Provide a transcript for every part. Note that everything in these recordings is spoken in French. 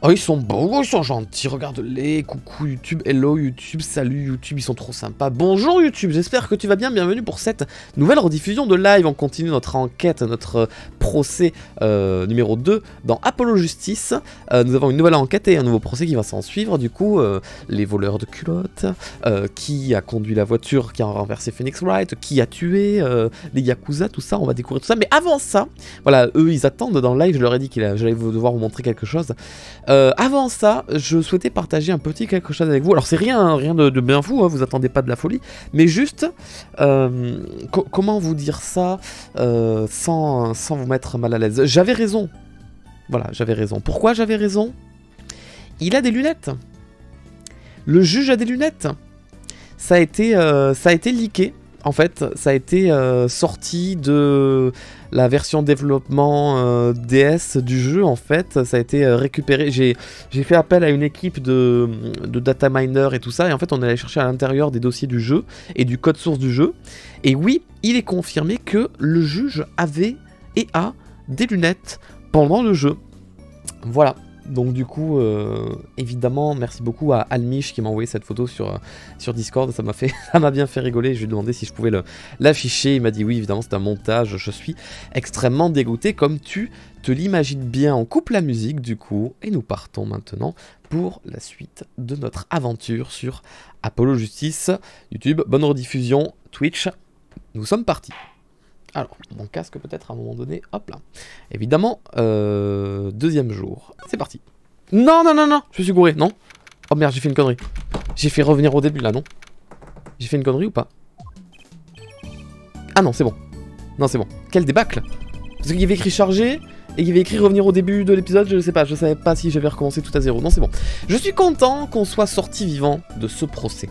Oh, ils sont beaux, ils sont gentils, regarde-les, coucou YouTube, hello YouTube, salut YouTube, ils sont trop sympas. Bonjour YouTube, j'espère que tu vas bien, bienvenue pour cette nouvelle rediffusion de live. On continue notre enquête, notre procès numéro 2 dans Apollo Justice. Nous avons une nouvelle enquête et un nouveau procès qui va s'en suivre, du coup, les voleurs de culottes, qui a conduit la voiture qui a renversé Phoenix Wright, qui a tué les Yakuza, tout ça, on va découvrir tout ça. Mais avant ça, voilà, eux ils attendent dans le live, je leur ai dit que j'allais devoir vous montrer quelque chose. Avant ça, je souhaitais partager un petit quelque chose avec vous. Alors c'est rien de bien fou, hein, vous attendez pas de la folie, mais juste, comment vous dire ça sans vous mettre mal à l'aise. J'avais raison. Voilà, j'avais raison. Pourquoi j'avais raison? Il a des lunettes. Le juge a des lunettes. Ça a été leaké. En fait, ça a été sorti de la version développement DS du jeu. En fait, ça a été récupéré. J'ai fait appel à une équipe de data miner et tout ça. Et en fait, on allait chercher à l'intérieur des dossiers du jeu et du code source du jeu. Et oui, il est confirmé que le juge avait et a des lunettes pendant le jeu. Voilà. Donc du coup, évidemment, merci beaucoup à Almich qui m'a envoyé cette photo sur Discord, ça m'a bien fait rigoler, je lui ai demandé si je pouvais l'afficher, il m'a dit oui, évidemment c'est un montage, je suis extrêmement dégoûté comme tu te l'imagines bien. On coupe la musique du coup, et nous partons maintenant pour la suite de notre aventure sur Apollo Justice, YouTube, bonne rediffusion, Twitch, nous sommes partis. Alors, mon casque peut-être à un moment donné, hop là. Évidemment, deuxième jour. C'est parti. Non, non, non, non, je me suis gouré, non. Oh merde, j'ai fait une connerie. J'ai fait revenir au début là, non. J'ai fait une connerie ou pas? Ah non, c'est bon. Non, c'est bon. Quel débâcle. Parce qu'il y avait écrit charger, et il y avait écrit revenir au début de l'épisode, je sais pas, je savais pas si j'avais recommencé tout à zéro. Non, c'est bon. Je suis content qu'on soit sorti vivant de ce procès.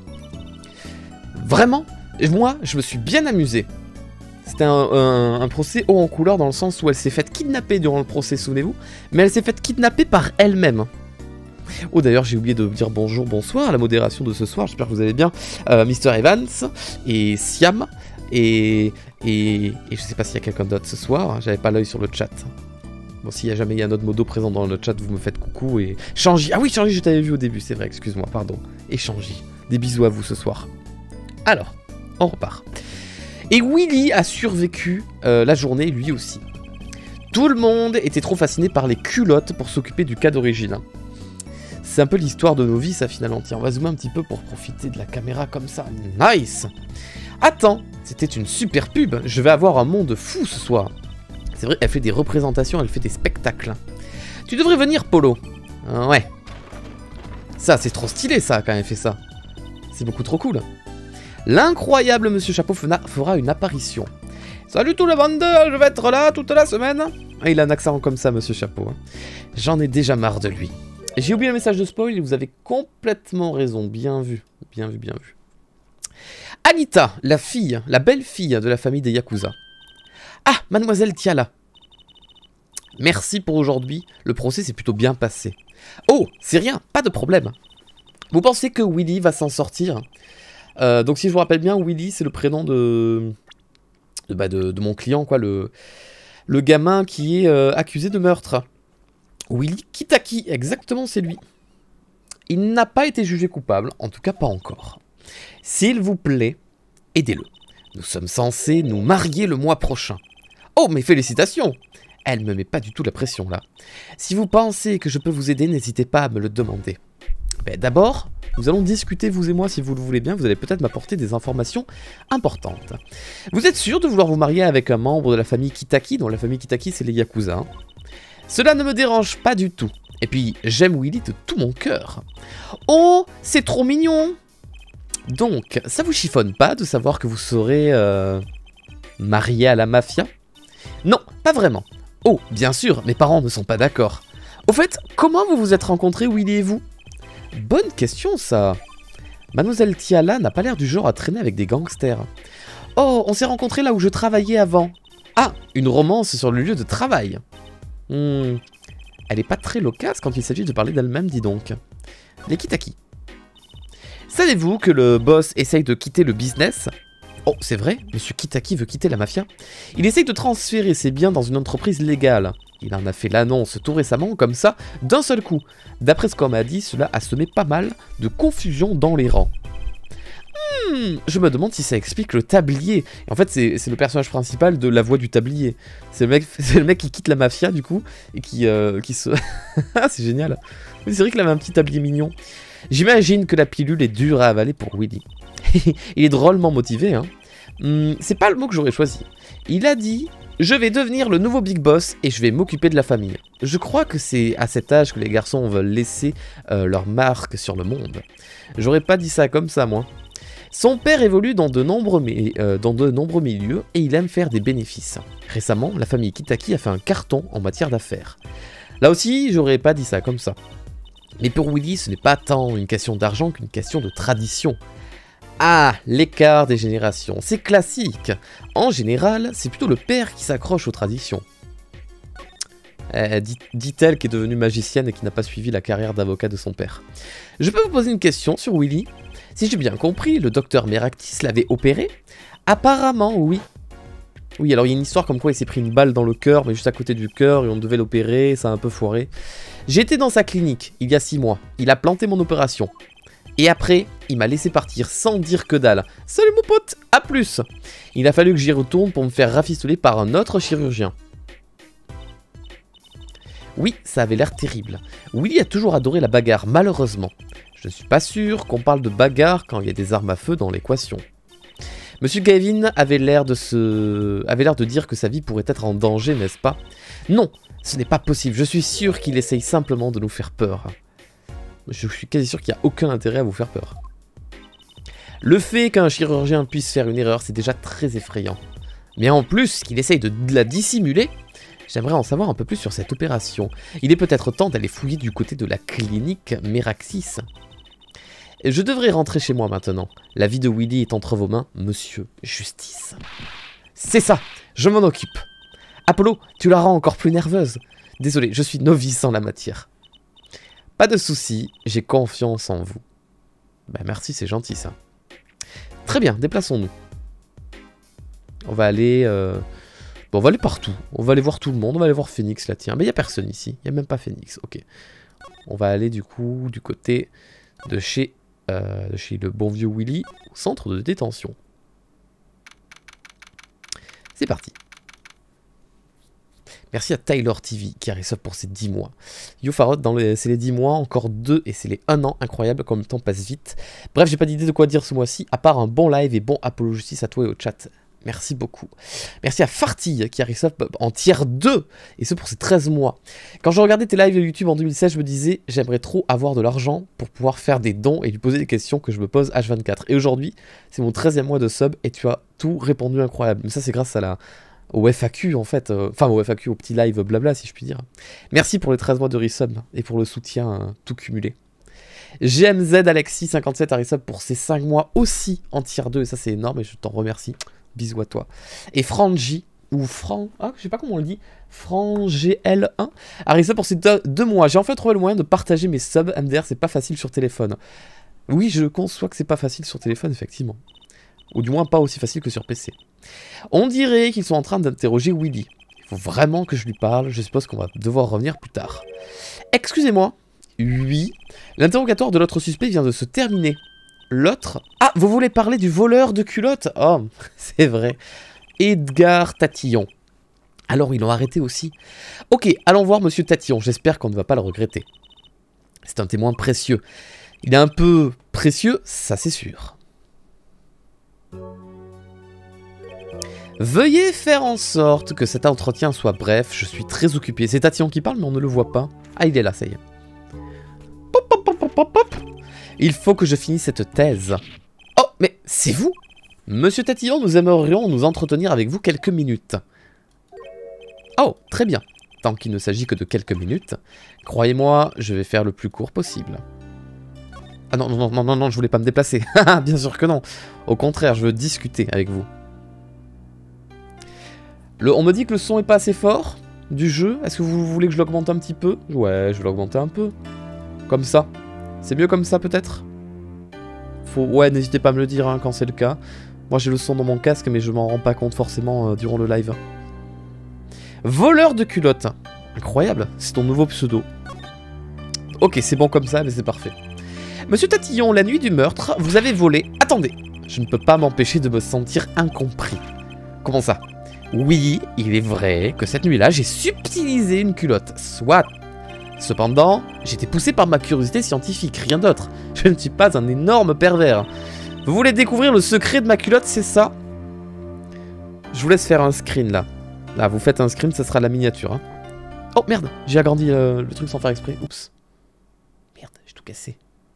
Vraiment, moi, je me suis bien amusé. C'était un procès haut en couleur dans le sens où elle s'est faite kidnapper durant le procès, souvenez-vous, mais elle s'est faite kidnapper par elle-même. Oh d'ailleurs j'ai oublié de dire bonjour, bonsoir à la modération de ce soir, j'espère que vous allez bien. Mr Evans et Siam et je sais pas s'il y a quelqu'un d'autre ce soir, j'avais pas l'œil sur le chat. Bon s'il y a jamais un autre modo présent dans le chat, vous me faites coucou et... Changy, ah oui Changy je t'avais vu au début, c'est vrai, excuse-moi, pardon. Et Changy, des bisous à vous ce soir. Alors, on repart. Et Willy a survécu la journée lui aussi. Tout le monde était trop fasciné par les culottes pour s'occuper du cas d'origine. C'est un peu l'histoire de nos vies ça finalement. Tiens, on va zoomer un petit peu pour profiter de la caméra comme ça. Nice. Attends, c'était une super pub. Je vais avoir un monde fou ce soir. C'est vrai, elle fait des représentations, elle fait des spectacles. Tu devrais venir Polo. Ouais. Ça, c'est trop stylé ça quand elle fait ça. C'est beaucoup trop cool. L'incroyable Monsieur Chapeau fera une apparition. Salut tout le monde, je vais être là toute la semaine. Ah, il a un accent comme ça, Monsieur Chapeau. Hein. J'en ai déjà marre de lui. J'ai oublié le message de spoil et vous avez complètement raison. Bien vu, bien vu, bien vu. Anita, la fille, la belle-fille de la famille des Yakuza. Ah, Mademoiselle Tiala. Merci pour aujourd'hui. Le procès s'est plutôt bien passé. Oh, c'est rien, pas de problème. Vous pensez que Willy va s'en sortir ? Donc si je vous rappelle bien, Willy c'est le prénom de mon client, quoi, le gamin qui est accusé de meurtre. Willy Kitaki, exactement c'est lui. Il n'a pas été jugé coupable, en tout cas pas encore. S'il vous plaît, aidez-le. Nous sommes censés nous marier le mois prochain. Oh mais félicitations! Elle me met pas du tout la pression là. Si vous pensez que je peux vous aider, n'hésitez pas à me le demander. Ben, d'abord, nous allons discuter, vous et moi, si vous le voulez bien, vous allez peut-être m'apporter des informations importantes. Vous êtes sûr de vouloir vous marier avec un membre de la famille Kitaki, dont la famille Kitaki c'est les Yakuza, hein? Cela ne me dérange pas du tout. Et puis, j'aime Willy de tout mon cœur. Oh, c'est trop mignon! Donc, ça vous chiffonne pas de savoir que vous serez marié à la mafia? Non, pas vraiment. Oh, bien sûr, mes parents ne sont pas d'accord. Au fait, comment vous vous êtes rencontrés, Willy et vous? Bonne question, ça. Mademoiselle Tiala n'a pas l'air du genre à traîner avec des gangsters. Oh, on s'est rencontrés là où je travaillais avant. Ah, une romance sur le lieu de travail. Elle est pas très loquace quand il s'agit de parler d'elle-même, dis donc. Les Kitaki. Savez-vous que le boss essaye de quitter le business? Oh, c'est vrai, Monsieur Kitaki veut quitter la mafia. Il essaye de transférer ses biens dans une entreprise légale. Il en a fait l'annonce tout récemment, comme ça, d'un seul coup. D'après ce qu'on m'a dit, cela a semé pas mal de confusion dans les rangs. Je me demande si ça explique le tablier. En fait, c'est le personnage principal de La Voix du Tablier. C'est le mec qui quitte la mafia, du coup, et qui se... c'est génial. Mais c'est vrai qu'il avait un petit tablier mignon. J'imagine que la pilule est dure à avaler pour Willy. Il est drôlement motivé, hein. C'est pas le mot que j'aurais choisi. Il a dit... Je vais devenir le nouveau Big Boss et je vais m'occuper de la famille. Je crois que c'est à cet âge que les garçons veulent laisser leur marque sur le monde. J'aurais pas dit ça comme ça, moi. Son père évolue dans de nombreux milieux et il aime faire des bénéfices. Récemment, la famille Kitaki a fait un carton en matière d'affaires. Là aussi, j'aurais pas dit ça comme ça. Mais pour Willy, ce n'est pas tant une question d'argent qu'une question de tradition. Ah, l'écart des générations, c'est classique. En général, c'est plutôt le père qui s'accroche aux traditions. Dit-elle qui est devenue magicienne et qui n'a pas suivi la carrière d'avocat de son père. Je peux vous poser une question sur Willy? Si j'ai bien compris, le docteur Meraktis l'avait opéré? Apparemment, oui. Oui, alors il y a une histoire comme quoi il s'est pris une balle dans le cœur, mais juste à côté du cœur, et on devait l'opérer, ça a un peu foiré. J'étais dans sa clinique, il y a 6 mois. Il a planté mon opération. Et après, il m'a laissé partir sans dire que dalle. Salut mon pote, à plus. Il a fallu que j'y retourne pour me faire rafistoler par un autre chirurgien. Oui, ça avait l'air terrible. Willy a toujours adoré la bagarre, malheureusement. Je ne suis pas sûr qu'on parle de bagarre quand il y a des armes à feu dans l'équation. Monsieur Gavin avait l'air de dire que sa vie pourrait être en danger, n'est-ce pas? Non, ce n'est pas possible. Je suis sûr qu'il essaye simplement de nous faire peur. Je suis quasi sûr qu'il n'y a aucun intérêt à vous faire peur. Le fait qu'un chirurgien puisse faire une erreur, c'est déjà très effrayant. Mais en plus, qu'il essaye de la dissimuler, j'aimerais en savoir un peu plus sur cette opération. Il est peut-être temps d'aller fouiller du côté de la clinique Meraktis. Je devrais rentrer chez moi maintenant. La vie de Willy est entre vos mains, monsieur Justice. C'est ça, je m'en occupe. Apollo, tu la rends encore plus nerveuse. Désolé, je suis novice en la matière. Pas de soucis, j'ai confiance en vous. Bah merci, c'est gentil ça. Très bien, déplaçons-nous. On va aller... Bon, on va aller partout. On va aller voir tout le monde. On va aller voir Phoenix là, tiens. Mais il n'y a personne ici. Il n'y a même pas Phoenix. Ok. On va aller du coup du côté de chez le bon vieux Willy, au centre de détention. C'est parti. Merci à Tyler TV qui a resub pour ses 10 mois. Yofarot, c'est les 10 mois, encore 2 et c'est les 1 an. Incroyable comme le temps passe vite. Bref, j'ai pas d'idée de quoi dire ce mois-ci, à part un bon live et bon Apollo Justice à toi et au chat. Merci beaucoup. Merci à Farty qui a resub en tier 2 et ce pour ses 13 mois. Quand je regardais tes lives YouTube en 2016, je me disais j'aimerais trop avoir de l'argent pour pouvoir faire des dons et lui poser des questions que je me pose H24. Et aujourd'hui, c'est mon 13e mois de sub et tu as tout répondu incroyable. Mais ça, c'est grâce à au FAQ en fait, enfin au FAQ, au petit live blabla si je puis dire. Merci pour les 13 mois de resub et pour le soutien tout cumulé. GMZ Alexis 57 a resub pour ses 5 mois aussi en tier 2 et ça c'est énorme et je t'en remercie. Bisous à toi. Et Franji, ou Fran, ah, je sais pas comment on le dit, FranGL1, a resub pour ses 2 mois. J'ai enfin trouvé le moyen de partager mes subs. MDR, c'est pas facile sur téléphone. Oui, je conçois que c'est pas facile sur téléphone, effectivement. Ou du moins pas aussi facile que sur PC. On dirait qu'ils sont en train d'interroger Willy. Il faut vraiment que je lui parle, je suppose qu'on va devoir revenir plus tard. Excusez-moi. Oui. L'interrogatoire de l'autre suspect vient de se terminer. L'autre... Ah, vous voulez parler du voleur de culottes? Oh, c'est vrai. Edgar Tatillon. Alors, ils l'ont arrêté aussi. Ok, allons voir Monsieur Tatillon. J'espère qu'on ne va pas le regretter. C'est un témoin précieux. Il est un peu précieux, ça c'est sûr. Veuillez faire en sorte que cet entretien soit bref. Je suis très occupé. C'est Tatillon qui parle, mais on ne le voit pas. Ah, il est là, ça y est. Pop, pop, pop, pop, pop, pop. Il faut que je finisse cette thèse. Oh, mais c'est vous? Monsieur Tatillon, nous aimerions nous entretenir avec vous quelques minutes. Oh, très bien. Tant qu'il ne s'agit que de quelques minutes. Croyez-moi, je vais faire le plus court possible. Ah non, non, non, non, non, je voulais pas me déplacer. Bien sûr que non. Au contraire, je veux discuter avec vous. On me dit que le son est pas assez fort du jeu. Est-ce que vous voulez que je l'augmente un petit peu? Ouais, je vais l'augmenter un peu. Comme ça. C'est mieux comme ça peut-être? Ouais, n'hésitez pas à me le dire hein, quand c'est le cas. Moi j'ai le son dans mon casque mais je m'en rends pas compte forcément durant le live. Voleur de culottes. Incroyable, c'est ton nouveau pseudo. Ok, c'est bon comme ça, mais c'est parfait. Monsieur Tatillon, la nuit du meurtre, vous avez volé... Attendez, je ne peux pas m'empêcher de me sentir incompris. Comment ça? Oui, il est vrai que cette nuit-là, j'ai subtilisé une culotte. Soit. Cependant, j'étais poussé par ma curiosité scientifique, rien d'autre. Je ne suis pas un énorme pervers. Vous voulez découvrir le secret de ma culotte, c'est ça? Je vous laisse faire un screen, là. Là, vous faites un screen, ça sera la miniature. Hein. Oh, merde, j'ai agrandi le truc sans faire exprès. Oups. Merde, j'ai tout cassé.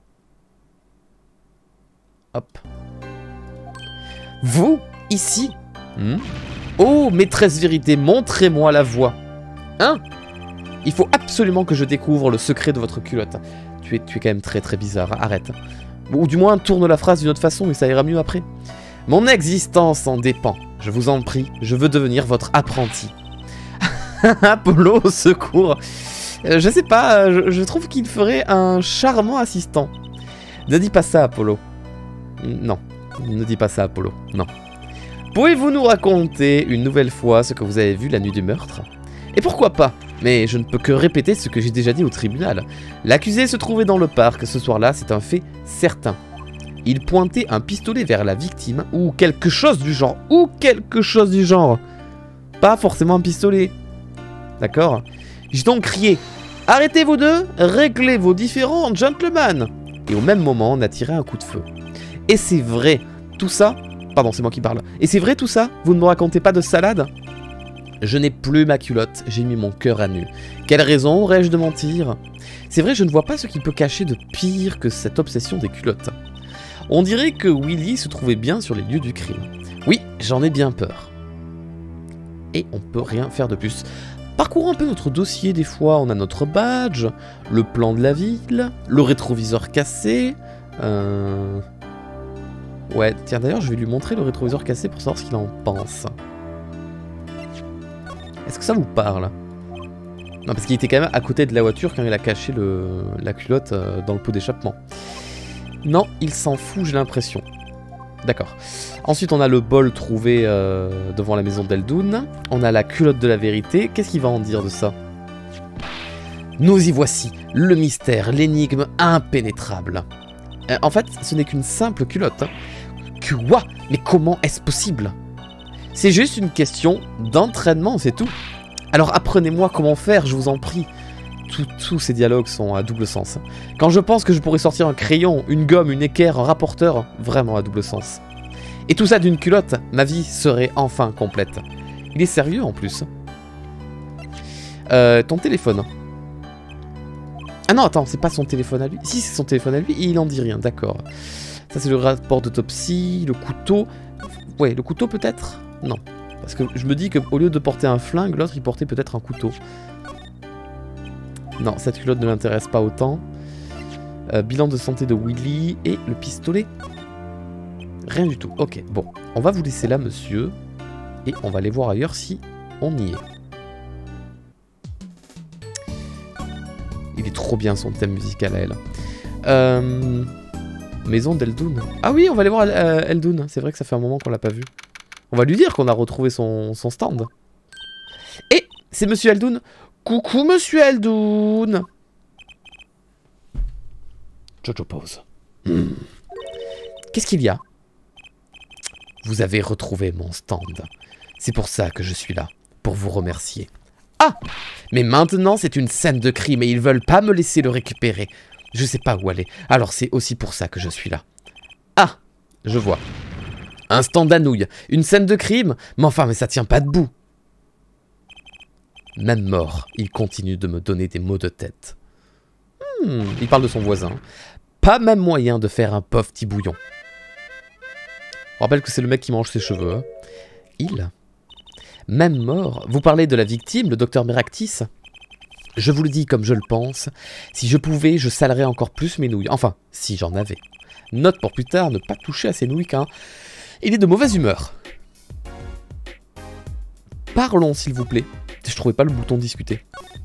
Hop. Vous, ici. Oh, maîtresse vérité, montrez-moi la voie. Hein? Il faut absolument que je découvre le secret de votre culotte. Tu es quand même très très bizarre, arrête. Ou du moins, tourne la phrase d'une autre façon et ça ira mieux après. Mon existence en dépend. Je vous en prie, je veux devenir votre apprenti. Apollo, au secours. Je sais pas, je trouve qu'il ferait un charmant assistant. Ne dis pas ça, Apollo. Non, ne dis pas ça, Apollo. Non. Pouvez-vous nous raconter une nouvelle fois ce que vous avez vu la nuit du meurtre? Et pourquoi pas? Mais je ne peux que répéter ce que j'ai déjà dit au tribunal. L'accusé se trouvait dans le parc ce soir-là, c'est un fait certain. Il pointait un pistolet vers la victime, ou quelque chose du genre. Ou quelque chose du genre. Pas forcément un pistolet. D'accord? J'ai donc crié « Arrêtez vous deux, réglez vos différends, gentlemen !» Et au même moment, on a tiré un coup de feu. Et c'est vrai, tout ça... Pardon, c'est moi qui parle. Et c'est vrai tout ça? Vous ne me racontez pas de salade? Je n'ai plus ma culotte, j'ai mis mon cœur à nu. Quelle raison aurais-je de mentir? C'est vrai, je ne vois pas ce qui peut cacher de pire que cette obsession des culottes. On dirait que Willy se trouvait bien sur les lieux du crime. Oui, j'en ai bien peur. Et on peut rien faire de plus. Parcourons un peu notre dossier, des fois on a notre badge, le plan de la ville, le rétroviseur cassé... Ouais, tiens d'ailleurs je vais lui montrer le rétroviseur cassé pour savoir ce qu'il en pense. Est-ce que ça vous parle? Non, parce qu'il était quand même à côté de la voiture quand il a caché la culotte dans le pot d'échappement. Non, il s'en fout, j'ai l'impression. D'accord. Ensuite, on a le bol trouvé devant la maison d'Eldoun. On a la culotte de la vérité. Qu'est-ce qu'il va en dire de ça? Nous y voici, le mystère, l'énigme impénétrable. En fait, ce n'est qu'une simple culotte. Quoi? Mais comment est-ce possible? C'est juste une question d'entraînement, c'est tout. Alors apprenez-moi comment faire, je vous en prie. Tous ces dialogues sont à double sens. Quand je pense que je pourrais sortir un crayon, une gomme, une équerre, un rapporteur, vraiment à double sens. Et tout ça d'une culotte, ma vie serait enfin complète. Il est sérieux en plus. Ton téléphone. Ah non, attends, c'est pas son téléphone à lui. Si, c'est son téléphone à lui, il en dit rien, d'accord. Ça, c'est le rapport d'autopsie, le couteau. Ouais, le couteau peut-être? Non. Parce que je me dis qu'au lieu de porter un flingue, l'autre, il portait peut-être un couteau. Non, cette culotte ne l'intéresse pas autant. Bilan de santé de Willy et le pistolet. Rien du tout. Ok, bon. On va vous laisser là, monsieur. Et on va aller voir ailleurs si on y est. Il est trop bien son thème musical à elle. Maison d'Eldoun. Ah oui, on va aller voir Eldoun. C'est vrai que ça fait un moment qu'on l'a pas vu. On va lui dire qu'on a retrouvé son stand. Et c'est monsieur Eldoun. Coucou monsieur Eldoun. Jojo pose. Qu'est-ce qu'il y a? Vous avez retrouvé mon stand. C'est pour ça que je suis là. Pour vous remercier. Ah! Mais maintenant c'est une scène de crime et ils veulent pas me laisser le récupérer. Je sais pas où aller. Alors c'est aussi pour ça que je suis là. Ah! Je vois. Un stand à nouilles. Une scène de crime? Mais enfin, mais ça tient pas debout. Même mort, il continue de me donner des maux de tête. Il parle de son voisin. Pas même moyen de faire un pauvre petit bouillon. On rappelle que c'est le mec qui mange ses cheveux. Hein. Il. Même mort. Vous parlez de la victime, le docteur Meractis? Je vous le dis comme je le pense. Si je pouvais, je salerais encore plus mes nouilles. Enfin, si j'en avais. Note pour plus tard, ne pas toucher à ses nouilles car il est de mauvaise humeur. Parlons s'il vous plaît. Je trouvais pas le bouton discuter.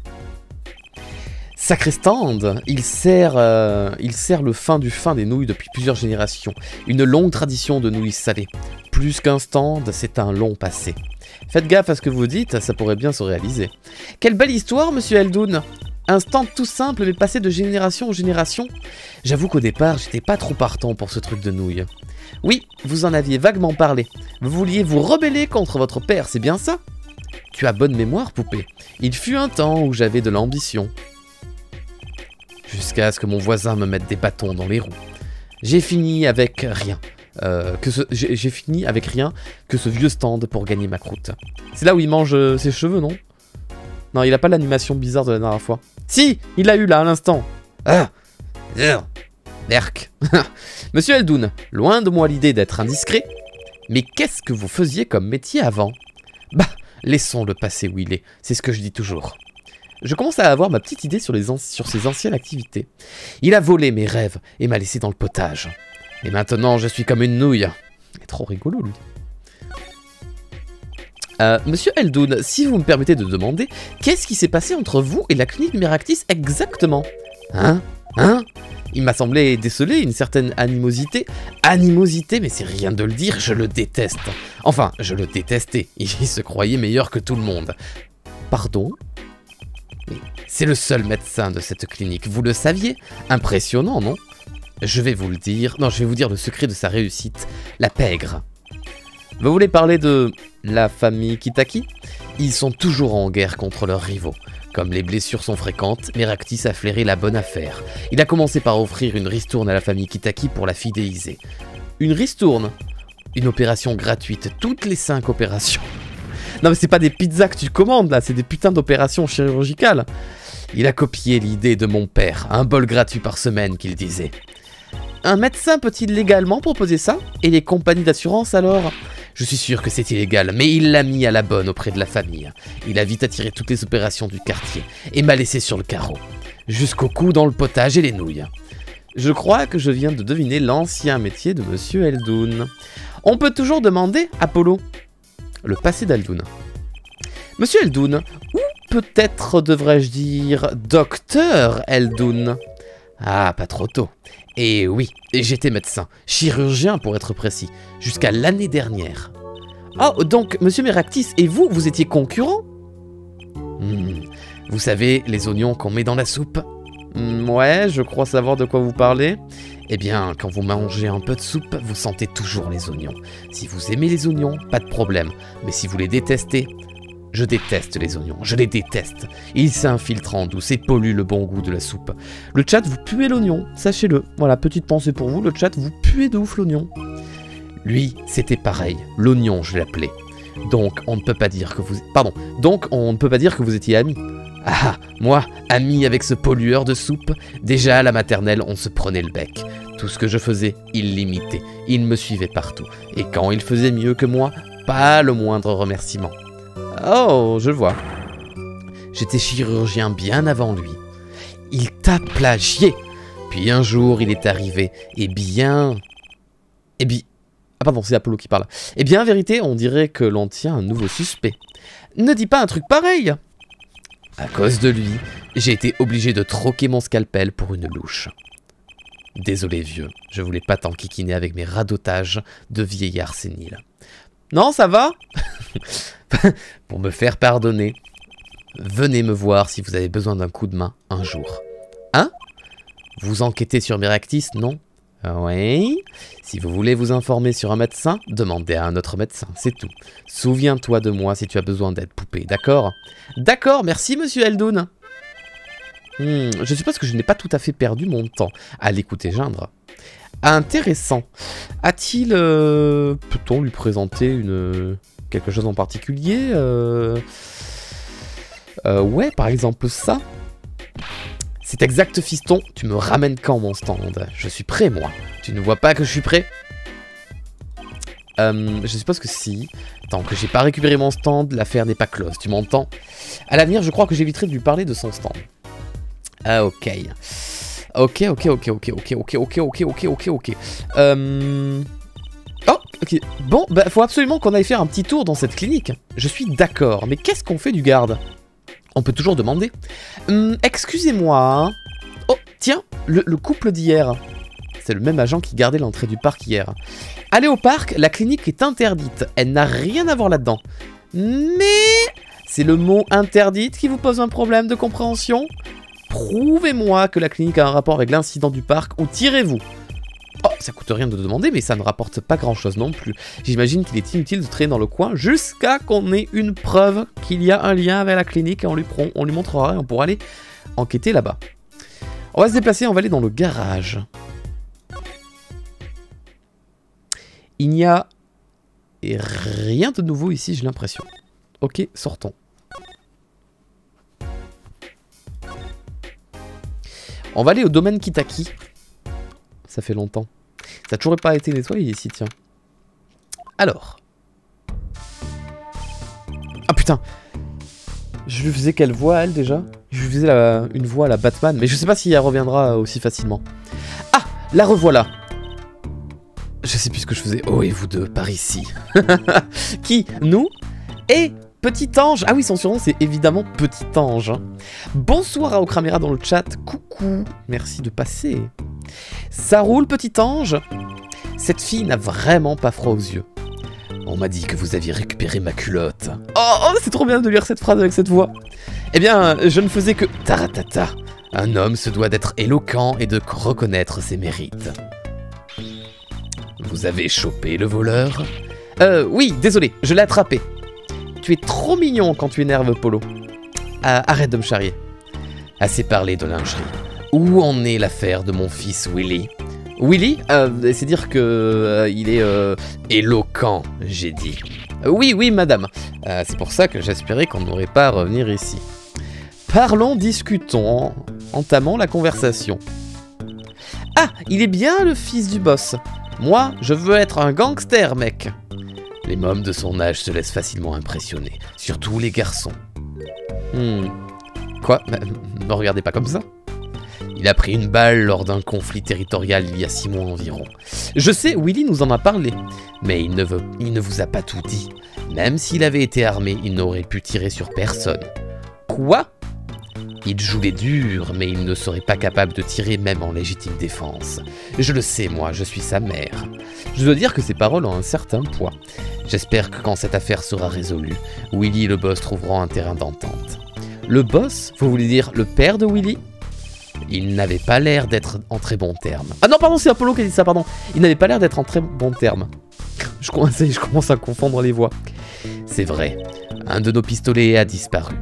Sacré stand, il sert le fin du fin des nouilles depuis plusieurs générations. Une longue tradition de nouilles salées. Plus qu'un stand, c'est un long passé. Faites gaffe à ce que vous dites, ça pourrait bien se réaliser. Quelle belle histoire, monsieur Eldoun. Un stand tout simple mais passé de génération en génération. J'avoue qu'au départ, j'étais pas trop partant pour ce truc de nouilles. Oui, vous en aviez vaguement parlé. Vous vouliez vous rebeller contre votre père, c'est bien ça? Tu as bonne mémoire, poupée. Il fut un temps où j'avais de l'ambition. Jusqu'à ce que mon voisin me mette des bâtons dans les roues. J'ai fini avec rien. J'ai fini avec rien que ce vieux stand pour gagner ma croûte. C'est là où il mange ses cheveux, non? Non, il a pas l'animation bizarre de la dernière fois. Si, il l'a eu là, à l'instant. Ah, Berk. Monsieur Eldoun, loin de moi l'idée d'être indiscret, mais qu'est-ce que vous faisiez comme métier avant? Bah, laissons le passé où il est, c'est ce que je dis toujours. Je commence à avoir ma petite idée sur ses anciennes activités. Il a volé mes rêves et m'a laissé dans le potage. Et maintenant, je suis comme une nouille. Il est trop rigolo, lui. Monsieur Eldoun, si vous me permettez de demander, qu'est-ce qui s'est passé entre vous et la clinique Meractis exactement? Hein? Il m'a semblé déceler une certaine animosité. Animosité, mais c'est rien de le dire, je le déteste. Enfin, je le détestais. Il se croyait meilleur que tout le monde. Pardon? C'est le seul médecin de cette clinique, vous le saviez? Impressionnant, non? Je vais vous le dire. Non, je vais vous dire le secret de sa réussite. La pègre. Vous voulez parler de la famille Kitaki? Ils sont toujours en guerre contre leurs rivaux. Comme les blessures sont fréquentes, Meractis a flairé la bonne affaire. Il a commencé par offrir une ristourne à la famille Kitaki pour la fidéliser. Une ristourne? Une opération gratuite, toutes les 5 opérations. Non mais c'est pas des pizzas que tu commandes là, c'est des putains d'opérations chirurgicales. Il a copié l'idée de mon père, un bol gratuit par semaine qu'il disait. Un médecin peut-il légalement proposer ça? Et les compagnies d'assurance alors? Je suis sûr que c'est illégal, mais il l'a mis à la bonne auprès de la famille. Il a vite attiré toutes les opérations du quartier et m'a laissé sur le carreau. Jusqu'au cou dans le potage et les nouilles. Je crois que je viens de deviner l'ancien métier de Monsieur Eldoun. On peut toujours demander, Apollo, le passé d'Eldoun. Monsieur Eldoun, ou peut-être devrais-je dire Docteur Eldoun? Ah, pas trop tôt. Et oui, j'étais médecin, chirurgien pour être précis, jusqu'à l'année dernière. Oh, donc, Monsieur Meractis, et vous, vous étiez concurrent? Vous savez, les oignons qu'on met dans la soupe? Ouais, je crois savoir de quoi vous parlez. Eh bien, quand vous mangez un peu de soupe, vous sentez toujours les oignons. Si vous aimez les oignons, pas de problème. Mais si vous les détestez, je déteste les oignons, je les déteste. Ils s'infiltrent en douce et polluent le bon goût de la soupe. Le chat, vous puez l'oignon, sachez-le. Voilà, petite pensée pour vous, le chat, vous puez de ouf l'oignon. Lui, c'était pareil, l'oignon, je l'appelais. Donc, on ne peut pas dire que vous... Pardon, donc on ne peut pas dire que vous étiez amis. Ah, moi, ami avec ce pollueur de soupe, déjà à la maternelle, on se prenait le bec. Tout ce que je faisais, il l'imitait, il me suivait partout. Et quand il faisait mieux que moi, pas le moindre remerciement. Oh, je vois. J'étais chirurgien bien avant lui. Il t'a plagié. Puis un jour, il est arrivé, et bien... Ah pardon, c'est Apollo qui parle. Eh bien, en vérité, on dirait que l'on tient un nouveau suspect. Ne dis pas un truc pareil. À cause de lui, j'ai été obligé de troquer mon scalpel pour une louche. Désolé vieux, je voulais pas t'enquiquiner avec mes radotages de vieillard sénile. Non, ça va? Pour me faire pardonner, venez me voir si vous avez besoin d'un coup de main un jour. Hein? Vous enquêtez sur Meractis, non? Oui. Si vous voulez vous informer sur un médecin, demandez à un autre médecin, c'est tout. Souviens-toi de moi si tu as besoin d'aide, poupée, d'accord? D'accord, merci monsieur Eldoun. Je suppose que je n'ai pas tout à fait perdu mon temps à l'écouter geindre. Intéressant. A-t-il... peut-on lui présenter quelque chose en particulier? Ouais, par exemple ça. C'est exact, fiston. Tu me ramènes quand, mon stand? Je suis prêt, moi. Tu ne vois pas que je suis prêt? Je suppose que si. Tant que j'ai pas récupéré mon stand, l'affaire n'est pas close. Tu m'entends? À l'avenir, je crois que j'éviterai de lui parler de son stand. Ah, ok. Ok. Oh, ok. Bon, bah, faut absolument qu'on aille faire un petit tour dans cette clinique. Je suis d'accord, mais qu'est-ce qu'on fait du garde? On peut toujours demander. Excusez-moi. Oh, tiens, le couple d'hier. C'est le même agent qui gardait l'entrée du parc hier. Allez au parc, la clinique est interdite. Elle n'a rien à voir là-dedans. Mais c'est le mot interdite qui vous pose un problème de compréhension? Prouvez-moi que la clinique a un rapport avec l'incident du parc ou tirez-vous. Oh, ça coûte rien de demander, mais ça ne rapporte pas grand-chose non plus. J'imagine qu'il est inutile de traîner dans le coin jusqu'à qu'on ait une preuve qu'il y a un lien avec la clinique et on lui montrera et on pourra aller enquêter là-bas. On va se déplacer, on va aller dans le garage. Il n'y a rien de nouveau ici, j'ai l'impression. Ok, sortons. On va aller au domaine Kitaki. Ça fait longtemps. Ça n'a toujours pas été nettoyé ici, tiens. Alors. Ah putain. Je lui faisais quelle voix, elle, déjà? Je lui faisais une voix à la Batman, mais je sais pas si elle reviendra aussi facilement. Ah, la revoilà. Je sais plus ce que je faisais. Oh, et vous deux, par ici. Qui? Nous? Et Petit Ange. Ah oui, son surnom, c'est évidemment Petit Ange. Bonsoir à Okramera dans le chat. Coucou. Merci de passer. Ça roule, Petit Ange? Cette fille n'a vraiment pas froid aux yeux. On m'a dit que vous aviez récupéré ma culotte. Oh, c'est trop bien de lire cette phrase avec cette voix. Eh bien, je ne faisais que... Taratata. Un homme se doit d'être éloquent et de reconnaître ses mérites. Vous avez chopé le voleur? Oui, désolé, je l'ai attrapé. Tu es trop mignon quand tu énerves Polo. Arrête de me charrier. Assez parlé de lingerie. Où en est l'affaire de mon fils Willy? Willy, c'est dire que il est éloquent, j'ai dit. Oui, madame. C'est pour ça que j'espérais qu'on n'aurait pas à revenir ici. Parlons, discutons, entamons la conversation. Ah, il est bien le fils du boss. Moi, je veux être un gangster, mec. Les mômes de son âge se laissent facilement impressionner, surtout les garçons. Quoi? Ne regardez pas comme ça. Il a pris une balle lors d'un conflit territorial il y a 6 mois environ. Je sais, Willy nous en a parlé, mais il ne vous a pas tout dit. Même s'il avait été armé, il n'aurait pu tirer sur personne. Quoi? Il joue les durs, mais il ne serait pas capable de tirer même en légitime défense. Je le sais, moi, je suis sa mère. Je dois dire que ses paroles ont un certain poids. J'espère que quand cette affaire sera résolue, Willy et le boss trouveront un terrain d'entente. Le boss? Vous voulez dire le père de Willy? Il n'avait pas l'air d'être en très bons termes. Ah non, pardon, c'est Apollo qui a dit ça, pardon. Il n'avait pas l'air d'être en très bons termes. Je commence à confondre les voix. C'est vrai, un de nos pistolets a disparu.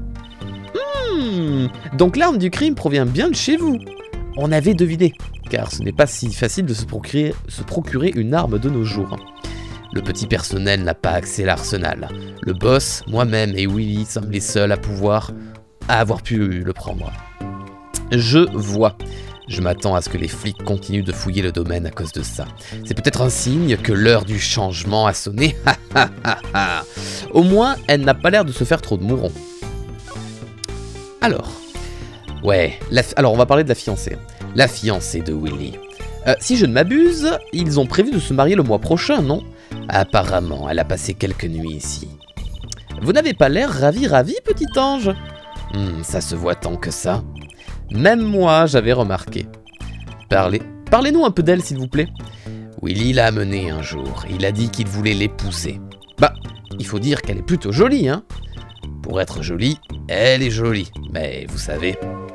Donc l'arme du crime provient bien de chez vous. On avait deviné, car ce n'est pas si facile de se procurer une arme de nos jours. Le petit personnel n'a pas accès à l'arsenal. Le boss, moi-même et Willy sommes les seuls à avoir pu le prendre. Je vois. Je m'attends à ce que les flics continuent de fouiller le domaine à cause de ça. C'est peut-être un signe que l'heure du changement a sonné. Au moins, elle n'a pas l'air de se faire trop de mourons. Alors, alors on va parler de la fiancée. La fiancée de Willy. Si je ne m'abuse, ils ont prévu de se marier le mois prochain, non? Apparemment, elle a passé quelques nuits ici. Vous n'avez pas l'air ravi, petit ange? Ça se voit tant que ça. Même moi, j'avais remarqué. Parlez-nous un peu d'elle, s'il vous plaît. Willy l'a amenée un jour. Il a dit qu'il voulait l'épouser. Bah, il faut dire qu'elle est plutôt jolie, hein? Pour être jolie, elle est jolie. Mais vous savez...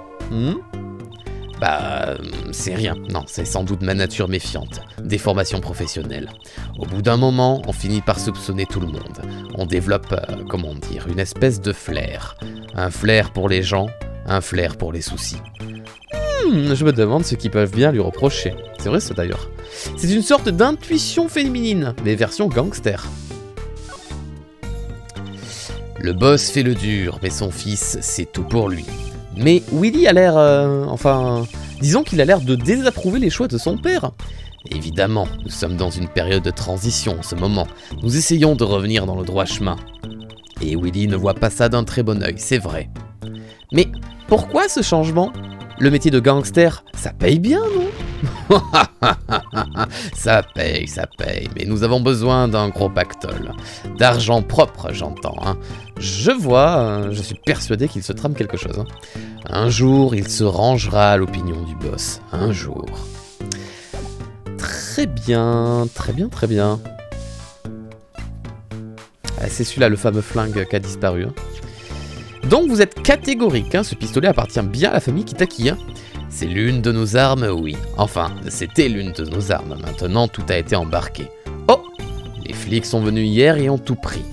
Bah, c'est rien. Non, c'est sans doute ma nature méfiante. Déformation professionnelle. Au bout d'un moment, on finit par soupçonner tout le monde. On développe, comment dire, une espèce de flair. Un flair pour les gens, un flair pour les soucis. Je me demande ce qu'ils peuvent bien lui reprocher. C'est vrai ça d'ailleurs. C'est une sorte d'intuition féminine, mais version gangster. Le boss fait le dur, mais son fils, c'est tout pour lui. Mais Willy a l'air... disons qu'il a l'air de désapprouver les choix de son père. Évidemment, nous sommes dans une période de transition en ce moment. Nous essayons de revenir dans le droit chemin. Et Willy ne voit pas ça d'un très bon œil, c'est vrai. Mais pourquoi ce changement? Le métier de gangster, ça paye bien, non? Ça paye, mais nous avons besoin d'un gros pactole. D'argent propre, j'entends. Hein. Je suis persuadé qu'il se trame quelque chose. Hein. Un jour, il se rangera à l'opinion du boss. Un jour. Très bien. C'est celui-là, le fameux flingue qui a disparu. Hein. Donc vous êtes catégorique, hein, ce pistolet appartient bien à la famille Kitaki. Hein. C'est l'une de nos armes, oui. Enfin, c'était l'une de nos armes. Maintenant, tout a été embarqué. Oh! Les flics sont venus hier et ont tout pris.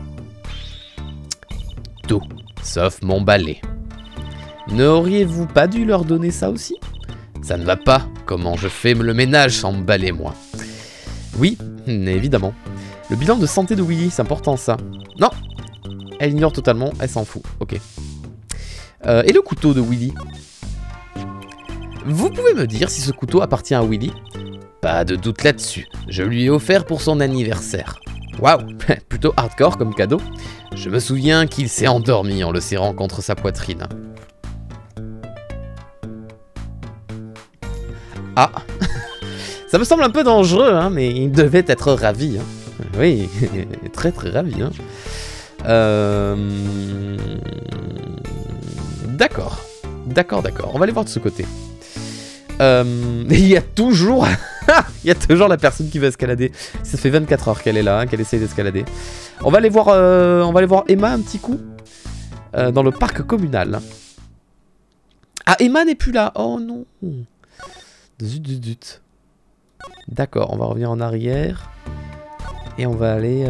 Tout, sauf mon balai. N'auriez-vous pas dû leur donner ça aussi? Ça ne va pas. Comment je fais le ménage sans me balai, moi? Oui, évidemment. Le bilan de santé de Willy, c'est important ça. Non! Elle ignore totalement, elle s'en fout. Ok. Et le couteau de Willy? Vous pouvez me dire si ce couteau appartient à Willy? Pas de doute là-dessus. Je lui ai offert pour son anniversaire. Waouh! Plutôt hardcore comme cadeau. Je me souviens qu'il s'est endormi en le serrant contre sa poitrine. Ah! Ça me semble un peu dangereux, hein, mais il devait être ravi. Hein. Oui, très très ravi. Hein. D'accord. D'accord, d'accord. On va aller voir de ce côté. Il y a toujours... il y a toujours la personne qui veut escalader. Ça fait 24 heures qu'elle est là, hein, qu'elle essaye d'escalader. On va aller voir Emma un petit coup. Dans le parc communal. Ah, Emma n'est plus là. Oh non. Zut, zut, zut. D'accord, on va revenir en arrière. Et on va aller...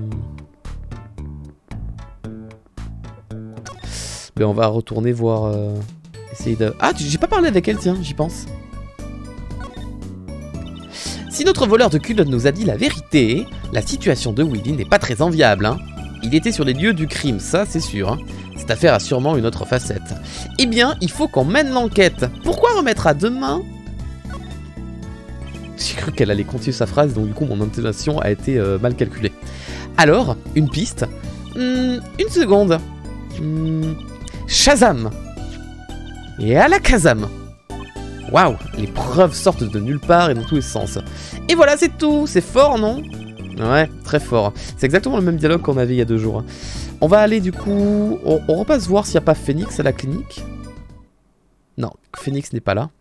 Ben, on va retourner voir... Essayer de... Ah, j'ai pas parlé avec elle, tiens, j'y pense. Si notre voleur de culottes nous a dit la vérité, la situation de Willy n'est pas très enviable. Hein. Il était sur les lieux du crime, ça c'est sûr. Hein. Cette affaire a sûrement une autre facette. Eh bien, il faut qu'on mène l'enquête. Pourquoi remettre à demain? J'ai cru qu'elle allait continuer sa phrase, donc du coup mon intonation a été mal calculée. Alors, une piste. Une seconde. Shazam. Et à la Kazam. Waouh, les preuves sortent de nulle part et dans tous les sens. Et voilà, c'est tout. C'est fort, non? Ouais, très fort. C'est exactement le même dialogue qu'on avait il y a 2 jours. On va aller du coup... On repasse voir s'il n'y a pas Phoenix à la clinique. Non, Phoenix n'est pas là.